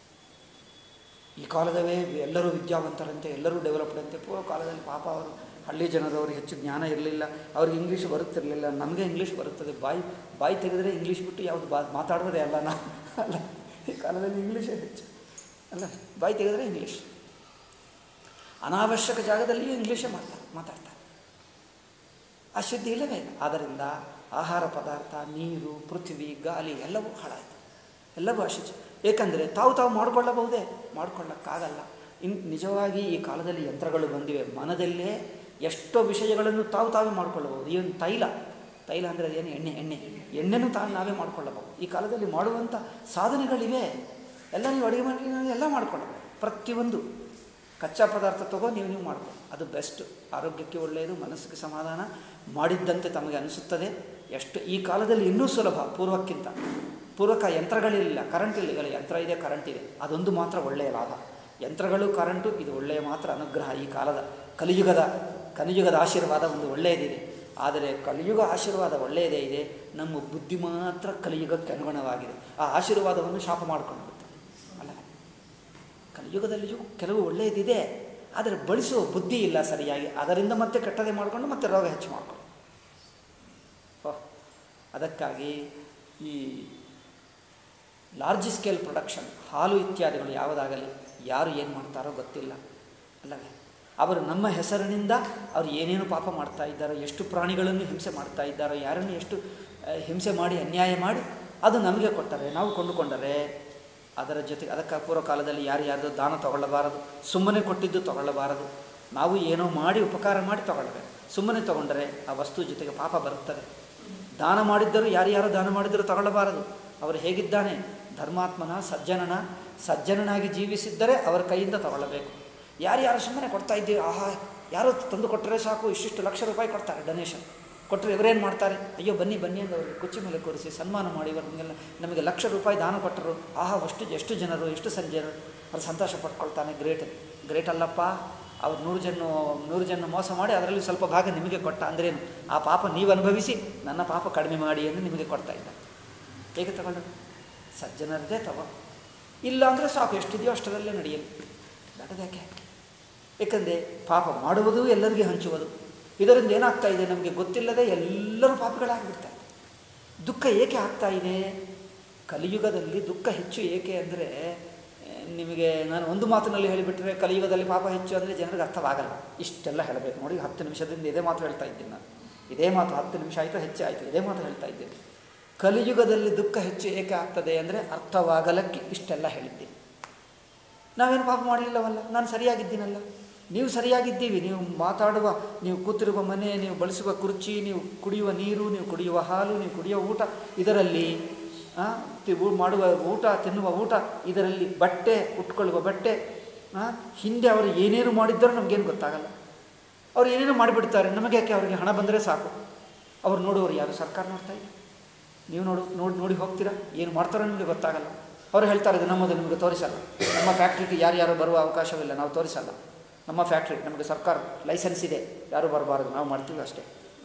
ಈ ಕಾಲದವೇ ಎಲ್ಲರೂ ವಿದ್ಯಾವಂತರಂತೆ, ಎಲ್ಲರೂ ಡೆವಲಪ್ಡ್ ಅಂತೆ. ಪೂರ್ವ ಕಾಲದಲ್ಲಿ ಪಾಪ ಅವರು ಹಳ್ಳಿ ಜನರವರು ಹೆಚ್ಚು ಜ್ಞಾನ ಇರಲಿಲ್ಲ, ಅವ್ರಿಗೆ ಇಂಗ್ಲೀಷ್ ಬರುತ್ತಿರಲಿಲ್ಲ. ನಮಗೆ ಇಂಗ್ಲೀಷ್ ಬರುತ್ತದೆ, ಬಾಯಿ ತೆಗೆದರೆ ಇಂಗ್ಲೀಷ್ ಬಿಟ್ಟು ಯಾವುದು ಮಾತಾಡೋದೇ ಅಲ್ಲ ನಾವು ಅಲ್ಲ. ಈ ಕಾಲದಲ್ಲಿ ಇಂಗ್ಲೀಷೇ ಹೆಚ್ಚು ಅಲ್ಲ, ಬಾಯಿ ತೆಗೆದರೆ ಇಂಗ್ಲೀಷ್. ಅನಾವಶ್ಯಕ ಜಾಗದಲ್ಲಿಯೂ ಇಂಗ್ಲೀಷೇ ಮಾತಾಡ್ತಾರೆ. ಅಶುದ್ಧಿ ಇಲ್ಲವೇ ಇಲ್ಲ. ಆದ್ದರಿಂದ ಆಹಾರ ಪದಾರ್ಥ, ನೀರು, ಪೃಥ್ವಿ, ಗಾಳಿ ಎಲ್ಲವೂ ಹಾಳಾಯಿತು, ಎಲ್ಲವೂ ಅಶುಚಿ. ಏಕೆಂದರೆ ತಾವು ಮಾಡಿಕೊಳ್ಳಬಹುದೇ? ಮಾಡಿಕೊಳ್ಳಕ್ಕಾಗಲ್ಲ. ನಿಜವಾಗಿ ಈ ಕಾಲದಲ್ಲಿ ಯಂತ್ರಗಳು ಬಂದಿವೆ. ಮನದಲ್ಲೇ ಎಷ್ಟೋ ವಿಷಯಗಳನ್ನು ತಾವೇ ಮಾಡಿಕೊಳ್ಳಬಹುದು. ಇವನ್ ತೈಲ ಅಂದರೆ ಅದೇನು? ಎಣ್ಣೆನೂ ನಾವೇ ಮಾಡಿಕೊಳ್ಳಬಹುದು. ಈ ಕಾಲದಲ್ಲಿ ಮಾಡುವಂಥ ಸಾಧನೆಗಳಿವೆ. ಎಲ್ಲ ನೀವು ಅಡುಗೆ ಮಾಡಿ ಎಲ್ಲ ಮಾಡಿಕೊಳ್ಳಬಹುದು. ಪ್ರತಿಯೊಂದು ಕಚ್ಚಾ ಪದಾರ್ಥ ತಗೋ ನೀವು ಮಾಡ್ಬೋದು. ಅದು ಬೆಸ್ಟ್, ಆರೋಗ್ಯಕ್ಕೆ ಒಳ್ಳೆಯದು, ಮನಸ್ಸಿಗೆ ಸಮಾಧಾನ. ಮಾಡಿದ್ದಂತೆ ತಮಗೆ ಅನಿಸುತ್ತದೆ. ಎಷ್ಟು ಈ ಕಾಲದಲ್ಲಿ ಇನ್ನೂ ಸುಲಭ ಪೂರ್ವಕ ಯಂತ್ರಗಳಿರಲಿಲ್ಲ, ಕರೆಂಟ್ ಇಲ್ಲ. ಈಗ ಯಂತ್ರ ಇದೆ, ಕರೆಂಟ್ ಇದೆ, ಅದೊಂದು ಮಾತ್ರ ಒಳ್ಳೆಯ ಲಾಭ. ಯಂತ್ರಗಳು, ಕರೆಂಟು ಇದು ಒಳ್ಳೆಯ ಮಾತ್ರ ಅನುಗ್ರಹ. ಈ ಕಾಲದ ಕಲಿಯುಗದ ಆಶೀರ್ವಾದ ಒಂದು ಒಳ್ಳೆಯದಿದೆ. ಆದರೆ ಕಲಿಯುಗ ಆಶೀರ್ವಾದ ಒಳ್ಳೆಯದೇ ಇದೆ, ನಮ್ಮ ಬುದ್ಧಿ ಮಾತ್ರ ಕಲಿಯುಗಕ್ಕೆ ಅನುಗುಣವಾಗಿದೆ. ಆ ಆಶೀರ್ವಾದವನ್ನು ಶಾಪ ಮಾಡಿಕೊಂಡು ಬಿಡ್ತಾರೆ ಅಲ್ಲ. ಕಲಿಯುಗದಲ್ಲಿಯೂ ಕೆಲವು ಒಳ್ಳೆಯದಿದೆ, ಆದರೆ ಬಳಸುವ ಬುದ್ಧಿ ಇಲ್ಲ ಸರಿಯಾಗಿ. ಅದರಿಂದ ಮತ್ತೆ ಕೆಟ್ಟದೇ ಮಾಡಿಕೊಂಡು ಮತ್ತೆ ರೋಗ ಹೆಚ್ಚು ಮಾಡಿಕೊಂಡು. ಅದಕ್ಕಾಗಿ ಈ ಲಾರ್ಜ್ ಸ್ಕೇಲ್ ಪ್ರೊಡಕ್ಷನ್, ಹಾಲು ಇತ್ಯಾದಿಗಳು ಯಾವುದಾಗಲಿ ಯಾರು ಏನು ಮಾಡ್ತಾರೋ ಗೊತ್ತಿಲ್ಲ ಅಲ್ಲವೇ. ಅವರು ನಮ್ಮ ಹೆಸರಿನಿಂದ ಅವರು ಏನೇನು ಪಾಪ ಮಾಡ್ತಾ ಇದ್ದಾರೋ, ಎಷ್ಟು ಪ್ರಾಣಿಗಳನ್ನು ಹಿಂಸೆ ಮಾಡ್ತಾ ಇದ್ದಾರೋ, ಯಾರನ್ನು ಎಷ್ಟು ಹಿಂಸೆ ಮಾಡಿ ಅನ್ಯಾಯ ಮಾಡಿ ಅದು ನಮಗೆ ಕೊಟ್ಟರೆ, ನಾವು ಕೊಂಡುಕೊಂಡರೆ ಅದರ ಜೊತೆಗೆ ಅದಕ್ಕೆ ಪೂರ್ವ ಕಾಲದಲ್ಲಿ ಯಾರ್ಯಾರ್ದು ದಾನ ತಗೊಳ್ಳಬಾರದು, ಸುಮ್ಮನೆ ಕೊಟ್ಟಿದ್ದು ತಗೊಳ್ಳಬಾರದು. ನಾವು ಏನೋ ಮಾಡಿ ಉಪಕಾರ ಮಾಡಿ ತಗೊಳ್ಳಬೇಕು. ಸುಮ್ಮನೆ ತಗೊಂಡರೆ ಆ ವಸ್ತು ಜೊತೆಗೆ ಪಾಪ ಬರುತ್ತದೆ. ದಾನ ಮಾಡಿದ್ದರೂ ಯಾರ್ಯಾರು ದಾನ ಮಾಡಿದರೂ ತಗೊಳ್ಳಬಾರದು. ಅವರು ಹೇಗಿದ್ದಾನೆ ಧರ್ಮಾತ್ಮನ ಸಜ್ಜನನಾಗಿ ಜೀವಿಸಿದ್ದರೆ ಅವರ ಕೈಯಿಂದ ತಗೊಳ್ಳಬೇಕು. ಯಾರ್ಯಾರು ಸುಮ್ಮನೆ ಕೊಡ್ತಾ ಇದ್ದೀವಿ, ಯಾರೋ ತಂದು ಕೊಟ್ಟರೆ ಸಾಕು, ಇಷ್ಟಿಷ್ಟು ಲಕ್ಷ ರೂಪಾಯಿ ಕೊಡ್ತಾರೆ ಡೊನೇಷನ್ ಕೊಟ್ಟರೆ. ಇವರೇನು ಮಾಡ್ತಾರೆ? ಅಯ್ಯೋ ಬನ್ನಿ ಅಂತ ಅವರಿಗೆ ಕುಚ್ಚಿ ಮೇಲೆ ಕೂರಿಸಿ ಸನ್ಮಾನ ಮಾಡಿ ಇವರಿಗೆಲ್ಲ ನಮಗೆ ಲಕ್ಷ ರೂಪಾಯಿ ದಾನ ಕೊಟ್ಟರು. ಎಷ್ಟು ಜನರು ಎಷ್ಟು ಸಂಜೆರು ಅವ್ರು ಸಂತೋಷ ಪಡ್ಕೊಳ್ತಾನೆ. ಗ್ರೇಟ್ ಅಲ್ಲಪ್ಪ. ಅವ್ರು 100 ಜನ ಮೋಸ ಮಾಡಿ ಅದರಲ್ಲಿ ಸ್ವಲ್ಪ ಭಾಗ ನಿಮಗೆ ಕೊಟ್ಟ ಅಂದ್ರೇನು? ಆ ಪಾಪ ನೀವು ಅನುಭವಿಸಿ ನನ್ನ ಪಾಪ ಕಡಿಮೆ ಮಾಡಿ ಎಂದು ನಿಮಗೆ ಕೊಡ್ತಾ ಇದ್ದ. ಹೇಗೆ ತಗೊಂಡು? ಸಜ್ಜನರದೇ ಇಲ್ಲ ಅಂದರೆ ಸಾಕು, ಎಷ್ಟಿದೆಯೋ ಅಷ್ಟರಲ್ಲೇ ನಡೆಯಲಿ. ದೊಡ್ಡದ್ಯಾಕೆ? ಏಕೆಂದರೆ ಪಾಪ ಮಾಡುವುದು ಎಲ್ಲರಿಗೂ ಹಂಚುವುದು. ಇದರಿಂದ ಏನಾಗ್ತಾ ಇದೆ ನಮಗೆ ಗೊತ್ತಿಲ್ಲದೆ ಎಲ್ಲರೂ ಪಾಪಿಗಳಾಗಿಬಿಡ್ತಾರೆ. ದುಃಖ ಏಕೆ ಆಗ್ತಾ ಇದೆ? ಕಲಿಯುಗದಲ್ಲಿ ದುಃಖ ಹೆಚ್ಚು ಏಕೆ ಅಂದರೆ, ನಿಮಗೆ ನಾನು ಒಂದು ಮಾತಿನಲ್ಲಿ ಹೇಳಿಬಿಟ್ರೆ ಕಲಿಯುಗದಲ್ಲಿ ಪಾಪ ಹೆಚ್ಚು ಅಂದರೆ ಜನರಿಗೆ ಅರ್ಥವಾಗಲ್ಲ. ಇಷ್ಟೆಲ್ಲ ಹೇಳಬೇಕು ನೋಡಿ. 10 ನಿಮಿಷದಿಂದ ಇದೇ ಮಾತು ಹೇಳ್ತಾ ಇದ್ದೀನಿ ನಾನು. ಇದೇ ಮಾತು 10 ನಿಮಿಷ ಆಯಿತು, ಹೆಚ್ಚು ಆಯಿತು, ಇದೇ ಮಾತು ಹೇಳ್ತಾ ಇದ್ದೀನಿ. ಕಲಿಯುಗದಲ್ಲಿ ದುಃಖ ಹೆಚ್ಚು ಏಕೆ ಆಗ್ತದೆ ಅಂದರೆ ಅರ್ಥವಾಗಲಕ್ಕೆ ಇಷ್ಟೆಲ್ಲ ಹೇಳಿದ್ದೀನಿ. ನಾವೇನು ಪಾಪ ಮಾಡಲಿಲ್ಲವಲ್ಲ, ನಾನು ಸರಿಯಾಗಿದ್ದೀನಲ್ಲ, ನೀವು ಸರಿಯಾಗಿದ್ದೀವಿ. ನೀವು ಮಾತಾಡುವ, ನೀವು ಕೂತಿರುವ ಮನೆ, ನೀವು ಬಳಸುವ ಕುರ್ಚಿ, ನೀವು ಕುಡಿಯುವ ನೀರು, ನೀವು ಕುಡಿಯುವ ಹಾಲು, ನೀವು ಕುಡಿಯುವ ಊಟ, ಇದರಲ್ಲಿ ಮಾಡುವ ಊಟ, ತಿನ್ನುವ ಊಟ, ಇದರಲ್ಲಿ ಬಟ್ಟೆ, ಉಟ್ಕೊಳ್ಳುವ ಬಟ್ಟೆ, ಹಿಂದೆ ಅವರು ಏನೇನು ಮಾಡಿದ್ದಾರೋ ನಮಗೇನು ಗೊತ್ತಾಗಲ್ಲ. ಅವ್ರು ಏನೇನು ಮಾಡಿಬಿಡ್ತಾರೆ. ನಮಗೆ ಯಾಕೆ? ಅವರಿಗೆ ಹಣ ಬಂದರೆ ಸಾಕು. ಅವ್ರು ನೋಡುವವರು ಯಾರು? ಸರ್ಕಾರ ನೋಡ್ತಾ ಇದೆ. ನೀವು ನೋಡಿ ಹೋಗ್ತೀರಾ, ಏನು ಮಾಡ್ತಾರೋ ನಿಮಗೆ ಗೊತ್ತಾಗಲ್ಲ. ಅವರು ಹೇಳ್ತಾರೆ ಇದು ನಮ್ಮದು, ನಿಮಗೆ ತೋರಿಸಲ್ಲ. ನಮ್ಮ ಫ್ಯಾಕ್ಟ್ರಿಗೆ ಯಾರು ಬರುವ ಅವಕಾಶವಿಲ್ಲ, ನಾವು ತೋರಿಸಲ್ಲ. ನಮ್ಮ ಫ್ಯಾಕ್ಟ್ರಿ, ನಮಗೆ ಸರ್ಕಾರ ಲೈಸೆನ್ಸ್ ಇದೆ, ಯಾರೂ ಬರಬಾರದು, ನಾವು ಮಾಡ್ತೀವಿ ಅಷ್ಟೇ.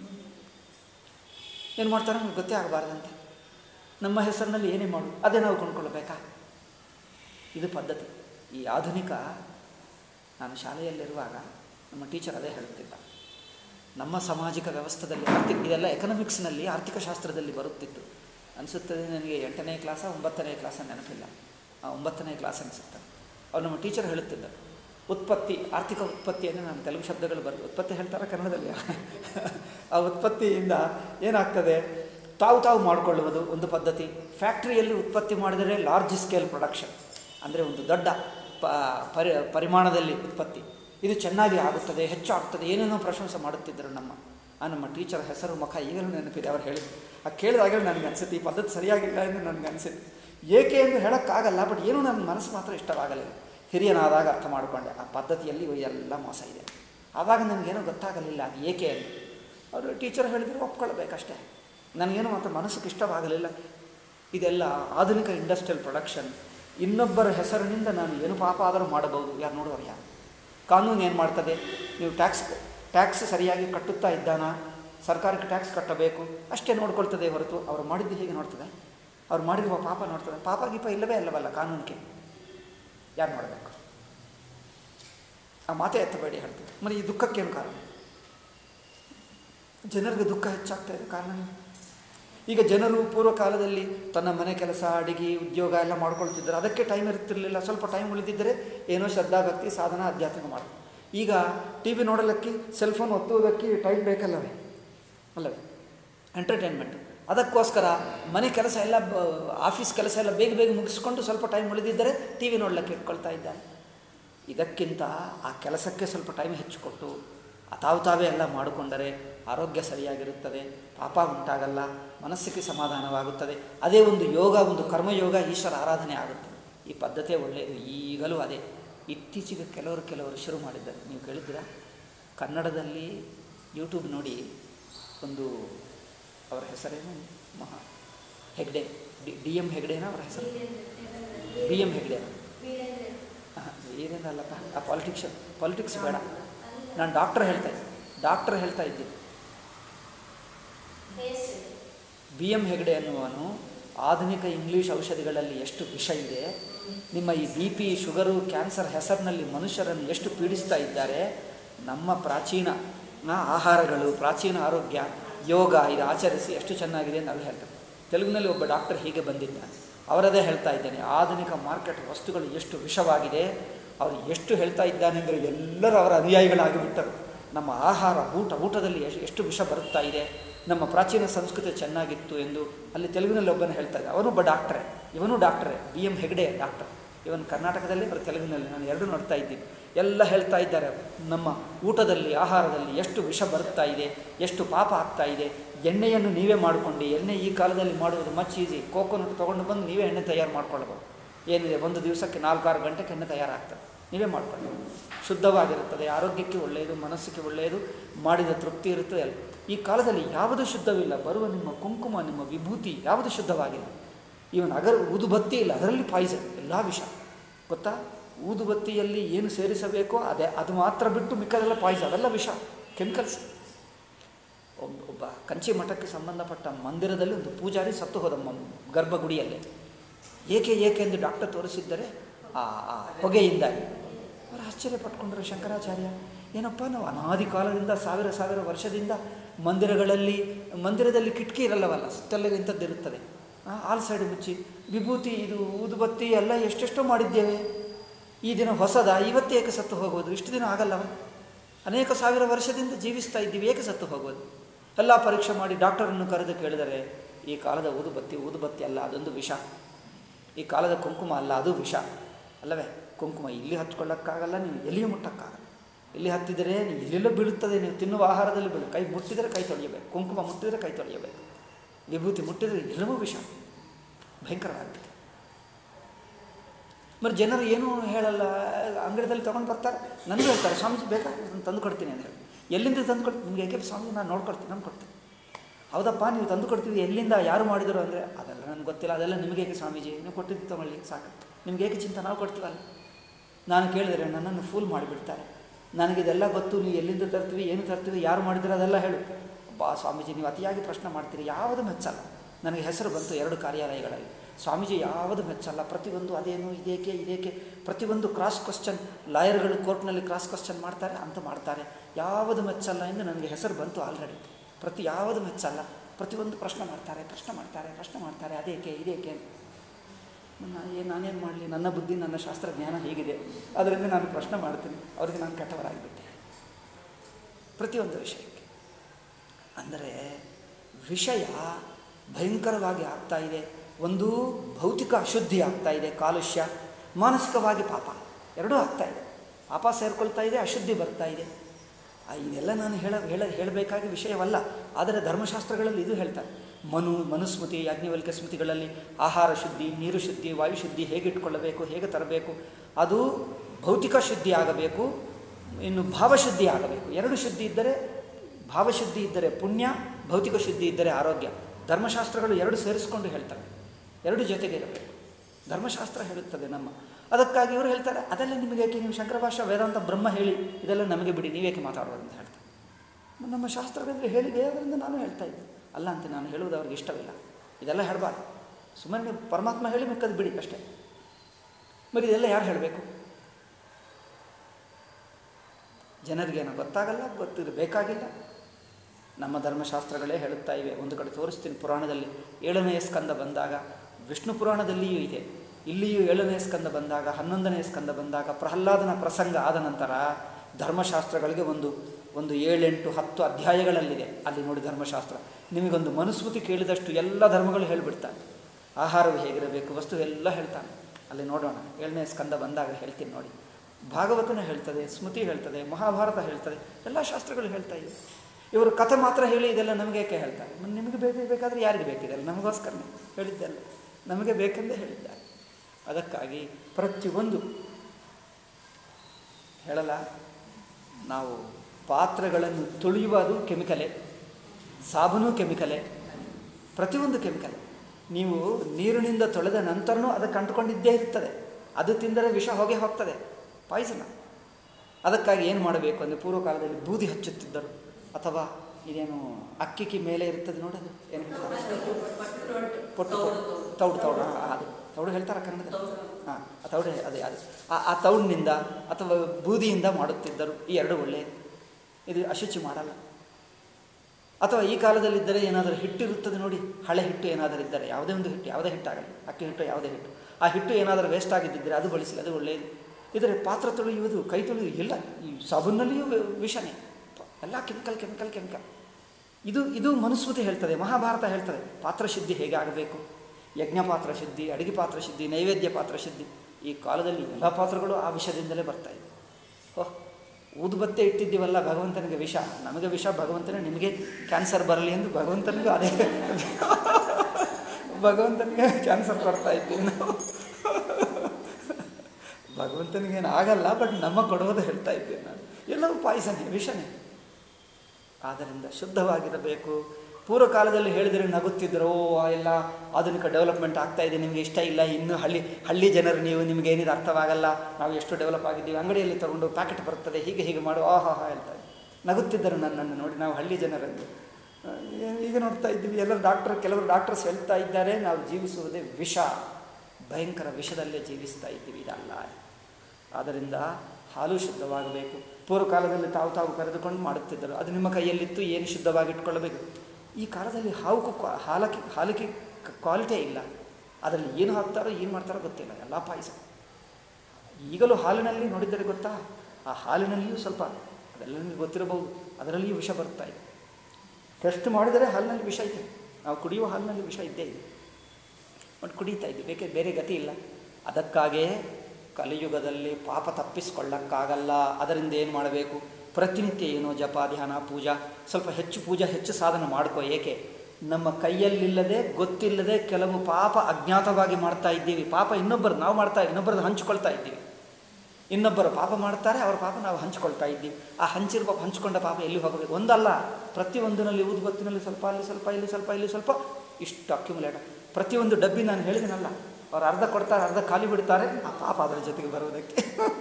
ಏನು ಮಾಡ್ತಾರೆ ನಮಗೆ ಗೊತ್ತೇ ಆಗಬಾರ್ದಂತೆ. ನಮ್ಮ ಹೆಸರಿನಲ್ಲಿ ಏನೇ ಮಾಡು, ಅದೇ ನಾವು ಕೊಂಡ್ಕೊಳ್ಬೇಕಾ? ಇದು ಪದ್ಧತಿ. ಈ ಆಧುನಿಕ, ನಾನು ಶಾಲೆಯಲ್ಲಿರುವಾಗ ನಮ್ಮ ಟೀಚರ್ ಅದೇ ಹೇಳುತ್ತಿದ್ದ. ನಮ್ಮ ಸಾಮಾಜಿಕ ವ್ಯವಸ್ಥೆಯಲ್ಲಿ ಇದೆಲ್ಲ ಎಕನಾಮಿಕ್ಸ್ನಲ್ಲಿ, ಆರ್ಥಿಕ ಶಾಸ್ತ್ರದಲ್ಲಿ ಬರುತ್ತಿತ್ತು ಅನಿಸುತ್ತದೆ ನನಗೆ. 8ನೇ ಕ್ಲಾಸ 9ನೇ ಕ್ಲಾಸ ನೆನಪಿಲ್ಲ, 9ನೇ ಕ್ಲಾಸ್ ಅನಿಸುತ್ತೆ. ಅವ್ರು ನಮ್ಮ ಟೀಚರ್ ಹೇಳುತ್ತಿದ್ದರು, ಉತ್ಪತ್ತಿ, ಆರ್ಥಿಕ ಉತ್ಪತ್ತಿಯನ್ನು, ನಾನು ತೆಲುಗು ಶಬ್ದಗಳು ಬರ್ತದೆ, ಉತ್ಪತ್ತಿ ಹೇಳ್ತಾರೆ ಕನ್ನಡದಲ್ಲಿ. ಆ ಉತ್ಪತ್ತಿಯಿಂದ ಏನಾಗ್ತದೆ? ತಾವು ಮಾಡಿಕೊಳ್ಳುವುದು ಒಂದು ಪದ್ಧತಿ. ಫ್ಯಾಕ್ಟ್ರಿಯಲ್ಲಿ ಉತ್ಪತ್ತಿ ಮಾಡಿದರೆ ಲಾರ್ಜ್ ಸ್ಕೇಲ್ ಪ್ರೊಡಕ್ಷನ್, ಅಂದರೆ ಒಂದು ದೊಡ್ಡ ಪರಿಮಾಣದಲ್ಲಿ ಉತ್ಪತ್ತಿ, ಇದು ಚೆನ್ನಾಗಿ ಆಗುತ್ತದೆ, ಹೆಚ್ಚು ಆಗ್ತದೆ, ಏನೇನೋ ಪ್ರಶಂಸೆ ಮಾಡುತ್ತಿದ್ದರು. ನಮ್ಮ ಟೀಚರ್ ಹೆಸರು ಮುಖ ಈಗಲೂ ನೆನಪಿದೆ. ಅವರು ಹೇಳಿದ್ರು, ಕೇಳಿದಾಗಲೂ ನನಗೆ ಅನಿಸುತ್ತೆ ಈ ಪದ್ಧತಿ ಸರಿಯಾಗಿಲ್ಲ ಎಂದು ನನಗೆ ಅನಿಸುತ್ತೆ. ಏಕೆ ಎಂದು ಹೇಳೋಕ್ಕಾಗಲ್ಲ, ಬಟ್ ಏನೂ ನನ್ನ ಮನಸ್ಸು ಮಾತ್ರ ಇಷ್ಟವಾಗಲಿಲ್ಲ. ಹಿರಿಯನಾದಾಗ ಅರ್ಥ ಮಾಡಿಕೊಂಡೆ ಆ ಪದ್ಧತಿಯಲ್ಲಿ ಎಲ್ಲ ಮೋಸ ಇದೆ. ಆವಾಗ ನನಗೇನೂ ಗೊತ್ತಾಗಲಿಲ್ಲ ಅದು ಏಕೆ ಅಂತ. ಅವರು ಟೀಚರ್ ಹೇಳಿದ್ರು ಒಪ್ಕೊಳ್ಬೇಕಷ್ಟೇ. ನನಗೇನು ಮಾತ್ರ ಮನಸ್ಸಿಗೆ ಇಷ್ಟವಾಗಲಿಲ್ಲ. ಇದೆಲ್ಲ ಆಧುನಿಕ ಇಂಡಸ್ಟ್ರಿಯಲ್ ಪ್ರೊಡಕ್ಷನ್. ಇನ್ನೊಬ್ಬರ ಹೆಸರಿನಿಂದ ನಾನು ಏನು ಪಾಪ ಆದರೂ ಮಾಡಬಹುದು, ಯಾರು ನೋಡೋರು ಯಾರು? ಕಾನೂನು ಏನು ಮಾಡ್ತದೆ? ನೀವು ಟ್ಯಾಕ್ಸ್ ಸರಿಯಾಗಿ ಕಟ್ಟುತ್ತಾ ಇದ್ದಾನಾ, ಸರ್ಕಾರಕ್ಕೆ ಟ್ಯಾಕ್ಸ್ ಕಟ್ಟಬೇಕು ಅಷ್ಟೇ ನೋಡ್ಕೊಳ್ತದೆ ಹೊರತು ಅವರು ಮಾಡಿದ್ದು ಹೇಗೆ ನೋಡ್ತದೆ? ಅವ್ರು ಮಾಡಿರುವ ಪಾಪ ನೋಡ್ತದೆ? ಪಾಪ ಗೀಪ ಇಲ್ಲವೇ ಅಲ್ಲವಲ್ಲ ಕಾನೂನಿಗೆ. ಯಾರು ಮಾಡಬೇಕು? ಆ ಮಾತೇ ಎತ್ತಬೇಡಿ ಹೇಳ್ತದೆ. మరి ಈ ದುಃಖಕ್ಕೇನು ಕಾರಣ? ಜನರಿಗೆ ದುಃಖ ಹೆಚ್ಚಾಗ್ತಾಯಿದೆ ಕಾರಣ. ಈಗ ಜನರು ಪೂರ್ವಕಾಲದಲ್ಲಿ ತನ್ನ ಮನೆ ಕೆಲಸ, ಅಡಿಗೆ, ಉದ್ಯೋಗ ಎಲ್ಲ ಮಾಡ್ಕೊಳ್ತಿದ್ದರು. ಅದಕ್ಕೆ ಟೈಮ್ ಇರ್ತಿರಲಿಲ್ಲ. ಸ್ವಲ್ಪ ಟೈಮ್ ಉಳಿದಿದ್ದರೆ ಏನೋ ಶ್ರದ್ಧಾಭಕ್ತಿ, ಸಾಧನ, ಆಧ್ಯಾತ್ಮಿಕ ಮಾಡೋದು. ಈಗ ಟಿ ವಿ ನೋಡಲಿಕ್ಕೆ, ಸೆಲ್ಫೋನ್ ಒತ್ತುವುದಕ್ಕೆ ಟೈಮ್ ಬೇಕಲ್ಲವೇ? ಎಂಟರ್ಟೈನ್ಮೆಂಟ್. ಅದಕ್ಕೋಸ್ಕರ ಮನೆ ಕೆಲಸ ಎಲ್ಲ, ಆಫೀಸ್ ಕೆಲಸ ಎಲ್ಲ ಬೇಗ ಬೇಗ ಮುಗಿಸ್ಕೊಂಡು ಸ್ವಲ್ಪ ಟೈಮ್ ಉಳಿದಿದ್ದರೆ ಟಿ ವಿ ನೋಡಲಿಕ್ಕೆ ಇಟ್ಕೊಳ್ತಾ ಇದ್ದಾರೆ. ಇದಕ್ಕಿಂತ ಆ ಕೆಲಸಕ್ಕೆ ಸ್ವಲ್ಪ ಟೈಮ್ ಹೆಚ್ಚು ಕೊಟ್ಟು ತಾವೇ ಎಲ್ಲ ಮಾಡಿಕೊಂಡರೆ ಆರೋಗ್ಯ ಸರಿಯಾಗಿರುತ್ತದೆ, ಪಾಪ ಉಂಟಾಗಲ್ಲ, ಮನಸ್ಸಿಗೆ ಸಮಾಧಾನವಾಗುತ್ತದೆ. ಅದೇ ಒಂದು ಯೋಗ, ಒಂದು ಕರ್ಮಯೋಗ, ಈಶ್ವರ ಆರಾಧನೆ ಆಗುತ್ತದೆ. ಈ ಪದ್ಧತಿ ಒಳ್ಳೆಯದು. ಈಗಲೂ ಅದೇ. ಇತ್ತೀಚೆಗೆ ಕೆಲವರು ಶುರು ಮಾಡಿದ್ದಾರೆ. ನೀವು ಕೇಳಿದ್ದೀರಾ? ಕನ್ನಡದಲ್ಲಿ ಯೂಟ್ಯೂಬ್ ನೋಡಿ, ಒಂದು ಅವರ ಹೆಸರೇನು, ಹೆಗ್ಡೆ, ಡಿ.ಎಂ. ಹೆಗ್ಡೆನಾ ಅವರ ಹೆಸರು? ಬಿ.ಎಂ. ಹೆಗ್ಡೆನಾ? ಏನೇನಲ್ಲಪ್ಪ, ಆ ಪಾಲಿಟಿಕ್ಸ್ ಬೇಡ. ನಾನು ಡಾಕ್ಟರ್ ಹೇಳ್ತಾ ಇದ್ದೀನಿ. ಬಿ.ಎಂ. ಹೆಗ್ಡೆ ಅನ್ನುವನು ಆಧುನಿಕ ಇಂಗ್ಲೀಷ್ ಔಷಧಿಗಳಲ್ಲಿ ಎಷ್ಟು ವಿಷ ಇದೆ, ನಿಮ್ಮ ಈ BP, ಶುಗರು, ಕ್ಯಾನ್ಸರ್ ಹೆಸರಿನಲ್ಲಿ ಮನುಷ್ಯರನ್ನು ಎಷ್ಟು ಪೀಡಿಸ್ತಾ ಇದ್ದಾರೆ. ನಮ್ಮ ಪ್ರಾಚೀನ ಆಹಾರಗಳು, ಪ್ರಾಚೀನ ಆರೋಗ್ಯ, ಯೋಗ ಇದು ಆಚರಿಸಿ ಎಷ್ಟು ಚೆನ್ನಾಗಿದೆ ಅಂತ ಅಲ್ಲಿ ಹೇಳ್ತಾರೆ. ತೆಲುಗಿನಲ್ಲಿ ಒಬ್ಬ ಡಾಕ್ಟರ್ ಹೀಗೆ ಬಂದಿದ್ದಾನೆ. ಅವರದೇ ಹೇಳ್ತಾ ಇದ್ದೇನೆ, ಆಧುನಿಕ ಮಾರ್ಕೆಟ್ ವಸ್ತುಗಳು ಎಷ್ಟು ವಿಷವಾಗಿದೆ. ಅವರು ಎಷ್ಟು ಹೇಳ್ತಾ ಇದ್ದಾನೆ ಅಂದರೆ ಎಲ್ಲರೂ ಅವರ ಅನುಯಾಯಿಗಳಾಗಿಬಿಟ್ಟರು. ನಮ್ಮ ಆಹಾರ, ಊಟದಲ್ಲಿ ಎಷ್ಟು ವಿಷ ಬರುತ್ತಾ ಇದೆ, ನಮ್ಮ ಪ್ರಾಚೀನ ಸಂಸ್ಕೃತಿ ಚೆನ್ನಾಗಿತ್ತು ಎಂದು ಅಲ್ಲಿ ತೆಲುಗಿನಲ್ಲಿ ಒಬ್ಬನ ಹೇಳ್ತಾ ಇದ್ದ. ಅವನೊಬ್ಬ ಡಾಕ್ಟ್ರೇ, ಇವನು ಡಾಕ್ಟ್ರೇ, B.M. ಹೆಗ್ಡೆ ಡಾಕ್ಟರ್. ಇವನು ಕರ್ನಾಟಕದಲ್ಲಿ ಅವರು ತೆಲುಗಿನಲ್ಲಿ, ನಾನು ಎರಡು ನೋಡ್ತಾ ಇದ್ದೀನಿ. ಎಲ್ಲ ಹೇಳ್ತಾ ಇದ್ದಾರೆ, ನಮ್ಮ ಊಟದಲ್ಲಿ, ಆಹಾರದಲ್ಲಿ ಎಷ್ಟು ವಿಷ ಬರುತ್ತಾ ಇದೆ, ಎಷ್ಟು ಪಾಪ ಆಗ್ತಾ ಇದೆ. ಎಣ್ಣೆಯನ್ನು ನೀವೇ ಮಾಡಿಕೊಂಡು, ಎಣ್ಣೆ ಈ ಕಾಲದಲ್ಲಿ ಮಾಡುವುದು ಮಚ್ ಈಸಿ. ಕೋಕೋನಟ್ ತೊಗೊಂಡು ಬಂದು ನೀವೇ ಎಣ್ಣೆ ತಯಾರು ಮಾಡ್ಕೊಳ್ಬೋದು. ಏನಿದೆ, ಒಂದು ದಿವಸಕ್ಕೆ 4-6 ಗಂಟೆಗೆ ಎಣ್ಣೆ ತಯಾರಾಗ್ತದೆ. ನೀವೇ ಮಾಡ್ಕೊಳ್ಳಿ, ಶುದ್ಧವಾಗಿರುತ್ತದೆ, ಆರೋಗ್ಯಕ್ಕೆ ಒಳ್ಳೆಯದು, ಮನಸ್ಸಿಗೆ ಒಳ್ಳೆಯದು, ಮಾಡಿದ ತೃಪ್ತಿ ಇರುತ್ತದೆ. ಅಲ್ಲ, ಈ ಕಾಲದಲ್ಲಿ ಯಾವುದು ಶುದ್ಧವಿಲ್ಲ. ಬರುವ ನಿಮ್ಮ ಕುಂಕುಮ, ನಿಮ್ಮ ವಿಭೂತಿ ಯಾವುದು ಶುದ್ಧವಾಗಿಲ್ಲ. ಇವನ್ ಊದುಬತ್ತಿ ಇಲ್ಲ, ಅದರಲ್ಲಿ ಪಾಯ್ಸನ್, ಎಲ್ಲ ವಿಷ. ಗೊತ್ತಾ? ಊದುಬತ್ತಿಯಲ್ಲಿ ಏನು ಸೇರಿಸಬೇಕೋ ಅದು ಮಾತ್ರ ಬಿಟ್ಟು ಮಿಕ್ಕದೆಲ್ಲ ಪಾಯ್ಸನ್, ಅದೆಲ್ಲ ವಿಷ, ಕೆಮಿಕಲ್ಸ್. ಒಬ್ಬ ಕಂಚಿ ಮಠಕ್ಕೆ ಸಂಬಂಧಪಟ್ಟ ಮಂದಿರದಲ್ಲಿ ಒಂದು ಪೂಜಾರಿ ಸತ್ತು ಹೋದ ಗರ್ಭಗುಡಿಯಲ್ಲಿ. ಏಕೆ ಎಂದು ಡಾಕ್ಟರ್ ತೋರಿಸಿದ್ದರೆ ಆ ಹೊಗೆಯಿಂದಾಗಿ. ಅವರು ಆಶ್ಚರ್ಯಪಟ್ಕೊಂಡ್ರು ಶಂಕರಾಚಾರ್ಯ. ಏನಪ್ಪ, ನಾವು ಅನಾದಿ ಕಾಲದಿಂದ ಸಾವಿರ ವರ್ಷದಿಂದ ಮಂದಿರದಲ್ಲಿ ಕಿಟಕಿ ಇರಲ್ಲವಲ್ಲ, ಸುತ್ತಲ್ಲ ಇಂಥದ್ದಿರುತ್ತದೆ. ಆಲ್ ಸೈಡ್ ಮುಚ್ಚಿ ವಿಭೂತಿ, ಇದು ಊದುಬತ್ತಿ ಎಲ್ಲ ಎಷ್ಟೆಷ್ಟೋ ಮಾಡಿದ್ದೇವೆ. ಈ ದಿನ ಹೊಸದ, ಇವತ್ತು ಏಕೆ ಸತ್ತು ಹೋಗೋದು? ಇಷ್ಟು ದಿನ ಆಗಲ್ಲವ? ಅನೇಕ ಸಾವಿರ ವರ್ಷದಿಂದ ಜೀವಿಸ್ತಾ ಇದ್ದೀವಿ, ಏಕೆ ಸತ್ತು ಹೋಗೋದು? ಎಲ್ಲ ಪರೀಕ್ಷೆ ಮಾಡಿ ಡಾಕ್ಟರನ್ನು ಕರೆದು ಕೇಳಿದರೆ, ಈ ಕಾಲದ ಊದುಬತ್ತಿ ಅಲ್ಲ, ಅದೊಂದು ವಿಷ. ಈ ಕಾಲದ ಕುಂಕುಮ ಅಲ್ಲ, ಅದು ವಿಷ ಅಲ್ಲವೇ? ಕುಂಕುಮ ಇಲ್ಲಿ ಹಚ್ಕೊಳ್ಳೋಕ್ಕಾಗಲ್ಲ, ನೀವು ಎಲ್ಲಿಯೂ ಮುಟ್ಟಕ್ಕಾಗಲ್ಲ. ಇಲ್ಲಿ ಹತ್ತಿದರೆ ನೀವು ಇಲ್ಲೆಲ್ಲೋ ಬೀಳುತ್ತದೆ. ನೀವು ತಿನ್ನುವ ಆಹಾರದಲ್ಲಿ ಕೈ ಮುಟ್ಟಿದರೆ ಕೈ ತೊಳೆಯಬೇಕು, ಕುಂಕುಮ ಮುಟ್ಟಿದರೆ ಕೈ ತೊಳೆಯಬೇಕು, ವಿಭೂತಿ ಮುಟ್ಟಿದರೆ ಎಲ್ಲವೂ ವಿಷ, ಭಯಂಕರವಾಗುತ್ತೆ. మరి ಜನರು ಏನೂ ಹೇಳಲ್ಲ, ಅಂಗಡಿಯಲ್ಲಿ ತೊಗೊಂಡು ಬರ್ತಾರೆ, ನನಗೂ ಹೇಳ್ತಾರೆ, ಸ್ವಾಮೀಜಿ ಬೇಕಾ ನಾನು ತಂದು ಕೊಡ್ತೀನಿ ಅಂತ ಹೇಳಿ. ಎಲ್ಲಿಂದ ತಂದು ಕೊಡ್ತೀನಿ? ನಿಮಗೆ ಏಕೆ ಸ್ವಾಮೀಜಿ, ನಾನು ನೋಡ್ಕೊಡ್ತೀನಿ, ನಾನು ಕೊಡ್ತೀನಿ. ಹೌದಪ್ಪ, ನೀವು ತಂದು ಕೊಡ್ತೀವಿ, ಎಲ್ಲಿಂದ, ಯಾರು ಮಾಡಿದರು ಅಂದರೆ, ಅದೆಲ್ಲ ನನಗೆ ಗೊತ್ತಿಲ್ಲ, ಅದೆಲ್ಲ ನಿಮಗೆ ಏಕೆ ಸ್ವಾಮೀಜಿ, ನೀವು ಕೊಟ್ಟಿದ್ದು ತೊಗೊಳ್ಳಿ ಸಾಕು, ನಿಮ್ಗೆ ಏಕೆ ಚಿಂತೆ, ನಾವು ಕೊಡ್ತೀವಲ್ಲ. ನಾನು ಕೇಳಿದರೆ ನನ್ನನ್ನು ಫೂಲ್ ಮಾಡಿಬಿಡ್ತಾರೆ. ನನಗಿದೆಲ್ಲ ಗೊತ್ತು, ನೀವು ಎಲ್ಲಿಂದ ತರ್ತೀವಿ, ಏನು ತರ್ತೀವಿ, ಯಾರು ಮಾಡಿದ್ರೆ ಅದೆಲ್ಲ ಹೇಳು. ಸ್ವಾಮೀಜಿ ನೀವು ಅತಿಯಾಗಿ ಪ್ರಶ್ನೆ ಮಾಡ್ತೀರಿ, ಯಾವುದು ಮೆಚ್ಚಲ್ಲ. ನನಗೆ ಹೆಸರು ಬಂತು 2 ಕಾರ್ಯಾಲಯಗಳಲ್ಲಿ. ಸ್ವಾಮೀಜಿ ಯಾವುದು ಮೆಚ್ಚಲ್ಲ, ಪ್ರತಿಯೊಂದು ಅದೇನು, ಇದೇಕೆ ಪ್ರತಿಯೊಂದು ಕ್ರಾಸ್ ಕ್ವಶ್ಚನ್. ಲಾಯರ್ಗಳು ಕೋರ್ಟ್ನಲ್ಲಿ ಕ್ರಾಸ್ ಕ್ವಶ್ಚನ್ ಮಾಡ್ತಾರೆ, ಯಾವುದು ಮೆಚ್ಚಲ್ಲ ಎಂದು ನನಗೆ ಹೆಸರು ಬಂತು ಆಲ್ರೆಡಿ. ಯಾವುದು ಮೆಚ್ಚಲ್ಲ, ಪ್ರತಿಯೊಂದು ಪ್ರಶ್ನೆ ಮಾಡ್ತಾರೆ, ಅದೇಕೆ ಇದೇಕೆ. ನಾನೇನು ಮಾಡಲಿ, ನನ್ನ ಬುದ್ಧಿ, ನನ್ನ ಶಾಸ್ತ್ರಜ್ಞಾನ ಹೀಗಿದೆ, ಅದರಿಂದ ನಾನು ಪ್ರಶ್ನೆ ಮಾಡ್ತೀನಿ, ಅವರಿಗೆ ನಾನು ಕೆಟ್ಟವರಾಗಿಬಿಟ್ಟೆ ಪ್ರತಿಯೊಂದು ವಿಷಯಕ್ಕೆ. ಅಂದರೆ ವಿಷಯ ಭಯಂಕರವಾಗಿ ಆಗ್ತಾ ಇದೆ. ಒಂದು ಭೌತಿಕ ಅಶುದ್ಧಿ ಆಗ್ತಾ ಇದೆ, ಕಾಲುಷ್ಯ, ಮಾನಸಿಕವಾಗಿ ಪಾಪ ಎರಡೂ ಆಗ್ತಾ ಇದೆ. ಪಾಪ ಸೇರ್ಕೊಳ್ತಾ ಇದೆ, ಅಶುದ್ಧಿ ಬರ್ತಾ ಇದೆ. ಇದೆಲ್ಲ ನಾನು ಹೇಳಬೇಕಾಗಿ ವಿಷಯವಲ್ಲ. ಆದರೆ ಧರ್ಮಶಾಸ್ತ್ರಗಳಲ್ಲಿ ಇದು ಹೇಳ್ತಾರೆ. ಮನುಸ್ಮೃತಿ, ಯಾಜ್ಞವಲ್ಕ್ಯ ಸ್ಮೃತಿಗಳಲ್ಲಿ ಆಹಾರ ಶುದ್ಧಿ, ನೀರು ಶುದ್ಧಿ, ವಾಯು ಶುದ್ಧಿ ಹೇಗೆ ಇಟ್ಕೊಳ್ಳಬೇಕು, ಹೇಗೆ ತರಬೇಕು, ಅದು ಭೌತಿಕ ಶುದ್ಧಿ ಆಗಬೇಕು, ಇನ್ನು ಭಾವಶುದ್ಧಿ ಆಗಬೇಕು. ಎರಡು ಶುದ್ಧಿ ಇದ್ದರೆ, ಭಾವಶುದ್ಧಿ ಇದ್ದರೆ ಪುಣ್ಯ, ಭೌತಿಕ ಶುದ್ಧಿ ಇದ್ದರೆ ಆರೋಗ್ಯ. ಧರ್ಮಶಾಸ್ತ್ರಗಳು ಎರಡು ಸೇರಿಸ್ಕೊಂಡು ಹೇಳ್ತಾರೆ, ಎರಡು ಜೊತೆಗೆ ಇರಬೇಕು. ಧರ್ಮಶಾಸ್ತ್ರ ಹೇಳುತ್ತದೆ ನಮ್ಮ. ಅದಕ್ಕಾಗಿ ಇವರು ಹೇಳ್ತಾರೆ, ಅದೆಲ್ಲ ನಿಮಗೆ ಏಕೆ, ನೀವು ಶಂಕರ ಭಾಷಾ ವೇದಾಂತ ಬ್ರಹ್ಮ ಹೇಳಿ, ಇದೆಲ್ಲ ನಮಗೆ ಬಿಡಿ, ನೀವೇಕೆ ಮಾತಾಡೋದು ಅಂತ ಹೇಳ್ತಾರೆ. ನಮ್ಮ ಶಾಸ್ತ್ರಗಳಲ್ಲಿ ಹೇಳಿದೆ, ಅದರಿಂದ ನಾನು ಹೇಳ್ತಾ ಇದ್ದೆ. ಅಲ್ಲ ಅಂತ ನಾನು ಹೇಳುವುದು ಅವ್ರಿಗೆ ಇಷ್ಟವಿಲ್ಲ. ಇದೆಲ್ಲ ಹೇಳಬಾರ್ದು. ಸುಮ್ಮನೆ ಪರಮಾತ್ಮ ಹೇಳಿ ಮಿಕ್ಕದು ಬಿಡಿ ಅಷ್ಟೇ. మరి ಇದೆಲ್ಲ ಯಾರು ಹೇಳಬೇಕು? ಜನರಿಗೇನೋ ಗೊತ್ತಾಗಲ್ಲ, ಗೊತ್ತಿರಬೇಕಾಗಿಲ್ಲ. ನಮ್ಮ ಧರ್ಮಶಾಸ್ತ್ರಗಳೇ ಹೇಳುತ್ತಾ ಇವೆ. ಒಂದು ಕಡೆ ತೋರಿಸ್ತೀನಿ, ಪುರಾಣದಲ್ಲಿ 7ನೇ ಸ್ಕಂದ ಬಂದಾಗ, ವಿಷ್ಣು ಪುರಾಣದಲ್ಲಿಯೂ ಇದೆ, ಇಲ್ಲಿಯೂ 7ನೇ ಸ್ಕಂದ ಬಂದಾಗ, 11ನೇ ಸ್ಕಂದ ಬಂದಾಗ, ಪ್ರಹ್ಲಾದನ ಪ್ರಸಂಗ ಆದ ನಂತರ ಧರ್ಮಶಾಸ್ತ್ರಗಳಿಗೆ ಒಂದು 7, 8, 10 ಅಧ್ಯಾಯಗಳಲ್ಲಿದೆ. ಅಲ್ಲಿ ನೋಡಿ ಧರ್ಮಶಾಸ್ತ್ರ ನಿಮಗೊಂದು ಮನುಸ್ಮೃತಿ ಕೇಳಿದಷ್ಟು ಎಲ್ಲ ಧರ್ಮಗಳು ಹೇಳಿಬಿಡ್ತಾನೆ. ಆಹಾರವು ಹೇಗಿರಬೇಕು, ವಸ್ತು ಎಲ್ಲ ಹೇಳ್ತಾನೆ. ಅಲ್ಲಿ ನೋಡೋಣ, 7ನೇ ಸ್ಕಂದ ಬಂದಾಗ ಹೇಳ್ತೀನಿ ನೋಡಿ. ಭಾಗವತನ ಹೇಳ್ತದೆ, ಸ್ಮೃತಿ ಹೇಳ್ತದೆ, ಮಹಾಭಾರತ ಹೇಳ್ತದೆ, ಎಲ್ಲ ಶಾಸ್ತ್ರಗಳು ಹೇಳ್ತಾ ಇವೆ. ಇವರು ಕಥೆ ಮಾತ್ರ ಹೇಳಿ ಇದೆಲ್ಲ ನಮಗೆ ಏಕೆ ಹೇಳ್ತಾರೆ? ನಿಮಗೆ ಬೇಕಾದರೆ ಯಾರಿಗೆ ಬೇಕಿದೆ? ನಮಗೋಸ್ಕರನೇ ಹೇಳಿದ್ದಲ್ಲ, ನಮಗೆ ಬೇಕೆಂದೇ ಹೇಳಿದ್ದಾರೆ. ಅದಕ್ಕಾಗಿ ಪ್ರತಿಯೊಂದು ಹೇಳಲ್ಲ, ನಾವು ಪಾತ್ರೆಗಳನ್ನು ತೊಳೆಯುವುದು ಕೆಮಿಕಲೇ, ಸಾಬೂನು ಕೆಮಿಕಲೇ, ಪ್ರತಿಯೊಂದು ಕೆಮಿಕಲೇ. ನೀವು ನೀರಿನಿಂದ ತೊಳೆದ ನಂತರನೂ ಅದಕ್ಕೆ ಅಂಟುಕೊಂಡಿದ್ದೇ ಇರ್ತದೆ. ಅದು ತಿಂದರೆ ವಿಷ ಹೋಗ್ತದೆ, ಪಾಯ್ಸನ. ಅದಕ್ಕಾಗಿ ಏನು ಮಾಡಬೇಕು ಅಂದರೆ, ಪೂರ್ವಕಾಲದಲ್ಲಿ ಬೂದಿ ಹಚ್ಚುತ್ತಿದ್ದರು, ಅಥವಾ ಇದೇನು ಅಕ್ಕಿಕ್ಕಿ ಮೇಲೆ ಇರ್ತದೆ ನೋಡೋದು, ಏನು ಹೇಳ್ತಾರೆ, ಪೊಟ್ಟು ತೌಡು ಅದು ತೌಡು ಹೇಳ್ತಾರೆ ಕನ್ನಡದಲ್ಲಿ. ಹಾಂ, ಆ ತೌಡು ಅದೇ ಅದು ಆ ತೌಡಿನಿಂದ ಅಥವಾ ಬೂದಿಯಿಂದ ಮಾಡುತ್ತಿದ್ದರು. ಈ ಎರಡು ಒಳ್ಳೆಯದು, ಇದು ಅಶುಚಿ ಮಾಡಲ್ಲ. ಅಥವಾ ಈ ಕಾಲದಲ್ಲಿದ್ದರೆ ಏನಾದರೂ ಹಿಟ್ಟಿರುತ್ತದೆ ನೋಡಿ, ಹಳೆ ಹಿಟ್ಟು ಏನಾದರೂ ಇದ್ದರೆ, ಯಾವುದೇ ಒಂದು ಹಿಟ್ಟು, ಯಾವುದೇ ಹಿಟ್ಟಾಗಲಿ, ಅಕ್ಕಿ ಹಿಟ್ಟು ಯಾವುದೇ ಹಿಟ್ಟು, ಆ ಹಿಟ್ಟು ಏನಾದರೂ ವೇಸ್ಟ್ ಆಗಿದ್ದಿದ್ದರೆ ಅದು ಬಳಸಿ, ಅದು ಒಳ್ಳೆಯದು. ಇದರ ಪಾತ್ರ ತೊಳೆಯುವುದು, ಕೈ ತೊಳೆಯುವುದು ಇಲ್ಲ. ಈ ಸಾಬೂನಲ್ಲಿಯೂ ವಿಷನೇ, ಎಲ್ಲ ಕೆಮಿಕಲ್. ಇದು ಮನುಸ್ಮೃತಿ ಹೇಳ್ತದೆ, ಮಹಾಭಾರತ ಹೇಳ್ತದೆ. ಪಾತ್ರ ಶುದ್ಧಿ ಹೇಗೆ ಆಗಬೇಕು, ಯಜ್ಞ ಪಾತ್ರ ಶುದ್ಧಿ, ಅಡಿಗೆ ಪಾತ್ರ ಶುದ್ಧಿ, ನೈವೇದ್ಯ ಪಾತ್ರ ಶುದ್ಧಿ. ಈ ಕಾಲದಲ್ಲಿ ಎಲ್ಲ ಪಾತ್ರಗಳು ಆ ವಿಷದಿಂದಲೇ ಬರ್ತಾಯಿದೆ. ಊದುಬತ್ತೆ ಇಟ್ಟಿದ್ದೀವಲ್ಲ, ಭಗವಂತನಿಗೆ ವಿಷ, ನಮಗೆ ವಿಷ, ಭಗವಂತನೇ ನಿಮಗೆ ಕ್ಯಾನ್ಸರ್ ಬರಲಿ ಎಂದು ಭಗವಂತನಿಗೂ ಅದೇ ಭಗವಂತನಿಗೆ ಕ್ಯಾನ್ಸರ್ ಕೊಡ್ತಾ ಇದ್ದೀವಿ ನಾವು. ಭಗವಂತನಿಗೇನು ಆಗಲ್ಲ, ಬಟ್ ನಮ್ಮ ಕೊಡುವುದು ಹೇಳ್ತಾ ಇದ್ದೀವಿ ನಾನು. ಎಲ್ಲವೂ ಪಾಯ್ಸನೇ, ವಿಷನೇ. ಆದ್ದರಿಂದ ಶುದ್ಧವಾಗಿರಬೇಕು. ಪೂರ್ವಕಾಲದಲ್ಲಿ ಹೇಳಿದರೆ ನಗುತ್ತಿದ್ದರು, ಎಲ್ಲ ಆಧುನಿಕ ಡೆವಲಪ್ಮೆಂಟ್ ಆಗ್ತಾ ಇದೆ, ನಿಮಗೆ ಇಷ್ಟ ಇಲ್ಲ, ಇನ್ನೂ ಹಳ್ಳಿ ಜನರು ನೀವು, ನಿಮಗೇನಿದು ಅರ್ಥವಾಗಲ್ಲ, ನಾವು ಎಷ್ಟು ಡೆವಲಪ್ ಆಗಿದ್ದೀವಿ, ಅಂಗಡಿಯಲ್ಲಿ ತಗೊಂಡು ಪ್ಯಾಕೆಟ್ ಬರ್ತದೆ, ಹೀಗೆ ಮಾಡು, ಹೇಳ್ತಾರೆ. ನಗುತ್ತಿದ್ದರು ನನ್ನನ್ನು ನೋಡಿ, ನಾವು ಹಳ್ಳಿ ಜನರೆಂದು. ಈಗ ನೋಡ್ತಾ ಇದ್ದೀವಿ, ಕೆಲವರು ಡಾಕ್ಟರ್ಸ್ ಹೇಳ್ತಾ ಇದ್ದಾರೆ, ನಾವು ಜೀವಿಸುವುದೇ ವಿಷ, ಭಯಂಕರ ವಿಷದಲ್ಲೇ ಜೀವಿಸ್ತಾ ಇದ್ದೀವಿ, ಇದಲ್ಲ. ಆದ್ದರಿಂದ ಹಾಲು ಶುದ್ಧವಾಗಬೇಕು. ಪೂರ್ವಕಾಲದಲ್ಲಿ ತಾವು ಕರೆದುಕೊಂಡು ಮಾಡುತ್ತಿದ್ದರು, ಅದು ನಿಮ್ಮ ಕೈಯಲ್ಲಿತ್ತು, ಏನು ಶುದ್ಧವಾಗಿಟ್ಕೊಳ್ಳಬೇಕು. ಈ ಕಾಲದಲ್ಲಿ ಹಾಲಕ್ಕೆ ಕ್ವಾಲಿಟಿ ಇಲ್ಲ, ಅದರಲ್ಲಿ ಏನು ಹಾಕ್ತಾರೋ ಏನು ಮಾಡ್ತಾರೋ ಗೊತ್ತಿಲ್ಲ, ಎಲ್ಲ ಪಾಯಸ. ಈಗಲೂ ಹಾಲಿನಲ್ಲಿ ನೋಡಿದರೆ ಗೊತ್ತಾ, ಆ ಹಾಲಿನಲ್ಲಿಯೂ ಸ್ವಲ್ಪ, ಅದೆಲ್ಲ ನಿಮಗೆ ಗೊತ್ತಿರಬಹುದು, ಅದರಲ್ಲಿಯೂ ವಿಷ ಬರ್ತಾ ಇದೆ. ಟೆಸ್ಟ್ ಮಾಡಿದರೆ ಹಾಲಿನಲ್ಲಿ ವಿಷ ಇದೆ, ನಾವು ಕುಡಿಯುವ ಹಾಲಿನಲ್ಲಿ ವಿಷ ಇದ್ದೇ ಇದೆ, ಬಟ್ ಕುಡಿತಾ ಇದ್ದೀವಿ, ಬೇರೆ ಗತಿ ಇಲ್ಲ. ಅದಕ್ಕಾಗೇ ಕಲಿಯುಗದಲ್ಲಿ ಪಾಪ ತಪ್ಪಿಸ್ಕೊಳ್ಳೋಕ್ಕಾಗಲ್ಲ. ಅದರಿಂದ ಏನು ಮಾಡಬೇಕು? ಪ್ರತಿನಿತ್ಯ ಏನೋ ಜಪ, ಧ್ಯಾನ, ಪೂಜಾ, ಸ್ವಲ್ಪ ಹೆಚ್ಚು ಪೂಜಾ, ಹೆಚ್ಚು ಸಾಧನ ಮಾಡ್ಕೋ. ಏಕೆ? ನಮ್ಮ ಕೈಯಲ್ಲಿಲ್ಲದೆ, ಗೊತ್ತಿಲ್ಲದೆ ಕೆಲವು ಪಾಪ ಅಜ್ಞಾತವಾಗಿ ಮಾಡ್ತಾ ಇದ್ದೀವಿ. ಪಾಪ ಇನ್ನೊಬ್ಬರದ್ದು ಹಂಚ್ಕೊಳ್ತಾ ಇದ್ದೀವಿ. ಇನ್ನೊಬ್ಬರು ಪಾಪ ಮಾಡ್ತಾರೆ, ಅವರ ಪಾಪ ನಾವು ಹಂಚ್ಕೊಳ್ತಾ ಇದ್ದೀವಿ. ಆ ಹಂಚಿಕೊಂಡ ಪಾಪ ಎಲ್ಲಿ ಹೋಗಬೇಕು? ಒಂದಲ್ಲ, ಪ್ರತಿಯೊಂದಿನಲ್ಲಿ ಊದುಬತ್ತಿನಲ್ಲಿ ಸ್ವಲ್ಪ, ಅಲ್ಲಿ ಸ್ವಲ್ಪ, ಇಲ್ಲಿ ಸ್ವಲ್ಪ, ಇಲ್ಲಿ ಸ್ವಲ್ಪ, ಇಷ್ಟು ಅಕ್ಯುಮುಲೇಟ್. ಪ್ರತಿಯೊಂದು ಡಬ್ಬಿ ನಾನು ಹೇಳಿದ್ದೀನಲ್ಲ, ಅವ್ರು ಅರ್ಧ ಕೊಡ್ತಾರೆ, ಅರ್ಧ ಖಾಲಿ ಬಿಡ್ತಾರೆ, ಆ ಪಾಪ ಅದರ ಜೊತೆಗೆ ಬರುವುದಕ್ಕೆ.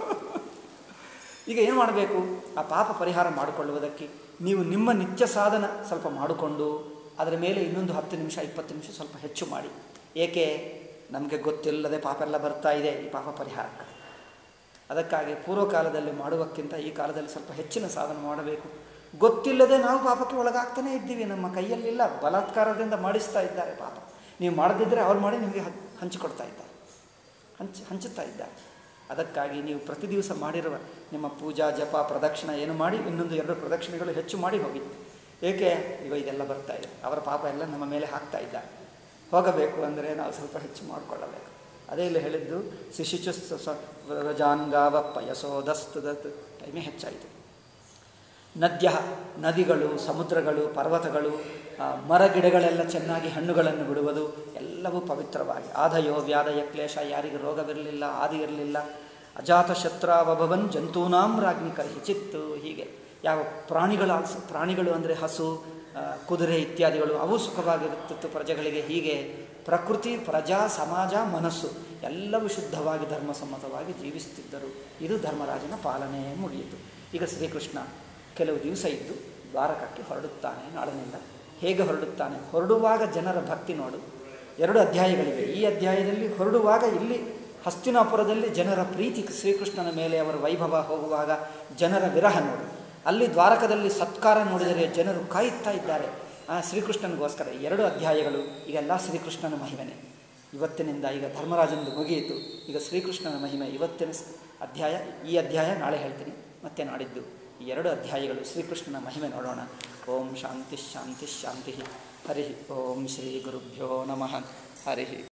ಈಗ ಏನು ಮಾಡಬೇಕು? ಆ ಪಾಪ ಪರಿಹಾರ ಮಾಡಿಕೊಳ್ಳುವುದಕ್ಕೆ ನೀವು ನಿಮ್ಮ ನಿತ್ಯ ಸಾಧನ ಸ್ವಲ್ಪ ಮಾಡಿಕೊಂಡು, ಅದರ ಮೇಲೆ ಇನ್ನೊಂದು 10 ನಿಮಿಷ 20 ನಿಮಿಷ ಸ್ವಲ್ಪ ಹೆಚ್ಚು ಮಾಡಿ. ಏಕೆ? ನಮಗೆ ಗೊತ್ತಿಲ್ಲದೆ ಪಾಪ ಎಲ್ಲ ಬರ್ತಾ ಇದೆ, ಈ ಪಾಪ ಪರಿಹಾರಕ್ಕೆ. ಅದಕ್ಕಾಗಿ ಪೂರ್ವಕಾಲದಲ್ಲಿ ಮಾಡುವಕ್ಕಿಂತ ಈ ಕಾಲದಲ್ಲಿ ಸ್ವಲ್ಪ ಹೆಚ್ಚಿನ ಸಾಧನ ಮಾಡಬೇಕು. ಗೊತ್ತಿಲ್ಲದೆ ನಾವು ಪಾಪಕ್ಕೆ ಒಳಗಾಗ್ತಾನೇ ಇದ್ದೀವಿ, ನಮ್ಮ ಕೈಯಲ್ಲಿಲ್ಲ, ಬಲಾತ್ಕಾರದಿಂದ ಮಾಡಿಸ್ತಾ ಇದ್ದಾರೆ ಪಾಪ. ನೀವು ಮಾಡದಿದ್ದರೆ ಅವ್ರು ಮಾಡಿ ನಿಮಗೆ ಹಂಚಿಕೊಡ್ತಾ ಇದ್ದಾರೆ, ಹಂಚುತ್ತಾ ಇದ್ದಾರೆ. ಅದಕ್ಕಾಗಿ ನೀವು ಪ್ರತಿ ದಿವಸ ಮಾಡಿರುವ ನಿಮ್ಮ ಪೂಜಾ, ಜಪ, ಪ್ರದಕ್ಷಿಣೆ ಏನು ಮಾಡಿ, ಇನ್ನೊಂದು 2 ಪ್ರದಕ್ಷಿಣೆಗಳು ಹೆಚ್ಚು ಮಾಡಿ ಹೋಗಿ. ಏಕೆ ಈಗ ಇದೆಲ್ಲ ಬರ್ತಾ ಇದೆ, ಅವರ ಪಾಪ ಎಲ್ಲ ನಮ್ಮ ಮೇಲೆ ಹಾಕ್ತಾ ಇದ್ದಾರೆ. ಹೋಗಬೇಕು ಅಂದರೆ ನಾವು ಸ್ವಲ್ಪ ಹೆಚ್ಚು ಮಾಡಿಕೊಳ್ಳಬೇಕು. ಅದೇ ಇಲ್ಲಿ ಹೇಳಿದ್ದು ಶಿಶಿಚು ವ್ರಜಾನ್ಗಾವ ಪಯಸೋದಸ್ತುದ ಟೈಮೇ ಹೆಚ್ಚಾಯಿತು. ನದ್ಯ, ನದಿಗಳು, ಸಮುದ್ರಗಳು, ಪರ್ವತಗಳು, ಮರಗಿಡಗಳೆಲ್ಲ ಚೆನ್ನಾಗಿ ಹಣ್ಣುಗಳನ್ನು ಬಿಡುವುದು ಎಲ್ಲವೂ ಪವಿತ್ರವಾಗಿ. ಆದಯೋ ವ್ಯಾದಯ ಕ್ಲೇಶ, ಯಾರಿಗೆ ರೋಗವಿರಲಿಲ್ಲ, ಆದಿ ಇರಲಿಲ್ಲ. ಅಜಾತ ಶತ್ರಾವಭವನ್ ಜಂತೂನಾಂ ರಾಜ್ಞಿ ಕರ್ಹಿ ಚಿತ್ತು. ಹೀಗೆ ಯಾವ ಪ್ರಾಣಿಗಳು ಅಂದರೆ ಹಸು, ಕುದುರೆ ಇತ್ಯಾದಿಗಳು ಅವು ಸುಖವಾಗಿರುತ್ತಿತ್ತು ಪ್ರಜೆಗಳಿಗೆ. ಹೀಗೆ ಪ್ರಕೃತಿ, ಪ್ರಜಾ, ಸಮಾಜ, ಮನಸ್ಸು ಎಲ್ಲವೂ ಶುದ್ಧವಾಗಿ ಧರ್ಮಸಮ್ಮತವಾಗಿ ಜೀವಿಸುತ್ತಿದ್ದರು. ಇದು ಧರ್ಮರಾಜನ ಪಾಲನೆ ಮುಗಿಯಿತು. ಈಗ ಶ್ರೀಕೃಷ್ಣ ಕೆಲವು ದಿವಸ ಇದ್ದು ದ್ವಾರಕಕ್ಕೆ ಹೊರಡುತ್ತಾನೆ. ನಾಳಿನಿಂದ ಹೇಗೆ ಹೊರಡುತ್ತಾನೆ? ಹೊರಡುವಾಗ ಜನರ ಭಕ್ತಿ ನೋಡು. 2 ಅಧ್ಯಾಯಗಳಿವೆ. ಈ ಅಧ್ಯಾಯದಲ್ಲಿ ಹೊರಡುವಾಗ ಇಲ್ಲಿ ಹಸ್ತಿನಾಪುರದಲ್ಲಿ ಜನರ ಪ್ರೀತಿ ಶ್ರೀಕೃಷ್ಣನ ಮೇಲೆ, ಅವರ ವೈಭವ, ಹೋಗುವಾಗ ಜನರ ವಿರಹ ನೋಡು. ಅಲ್ಲಿ ದ್ವಾರಕದಲ್ಲಿ ಸತ್ಕಾರ ನೋಡಿದರೆ ಜನರು ಕಾಯುತ್ತಾ ಇದ್ದಾರೆ ಶ್ರೀಕೃಷ್ಣನಿಗೋಸ್ಕರ. 2 ಅಧ್ಯಾಯಗಳು ಈಗೆಲ್ಲ ಶ್ರೀಕೃಷ್ಣನ ಮಹಿಮೆನೆ. ಇವತ್ತಿನಿಂದ ಈಗ ಧರ್ಮರಾಜನದು ಮುಗಿಯಿತು. ಈಗ ಶ್ರೀಕೃಷ್ಣನ ಮಹಿಮೆ ಇವತ್ತಿನ ಅಧ್ಯಾಯ, ಈ ಅಧ್ಯಾಯ ನಾಳೆ ಹೇಳ್ತೀನಿ, ಮತ್ತೆ ನಾಡಿದ್ದು ಈ 2 ಅಧ್ಯಾಯಗಳು ಶ್ರೀಕೃಷ್ಣನ ಮಹಿಮೆ ನೋಡೋಣ. ಓಂ ಶಾಂತಿ ಶಾಂತಿ ಶಾಂತಿ. ಹರಿ ಓಂ ಶ್ರೀ ಗುರುಭ್ಯೋ ನಮಃ. ಹರಿ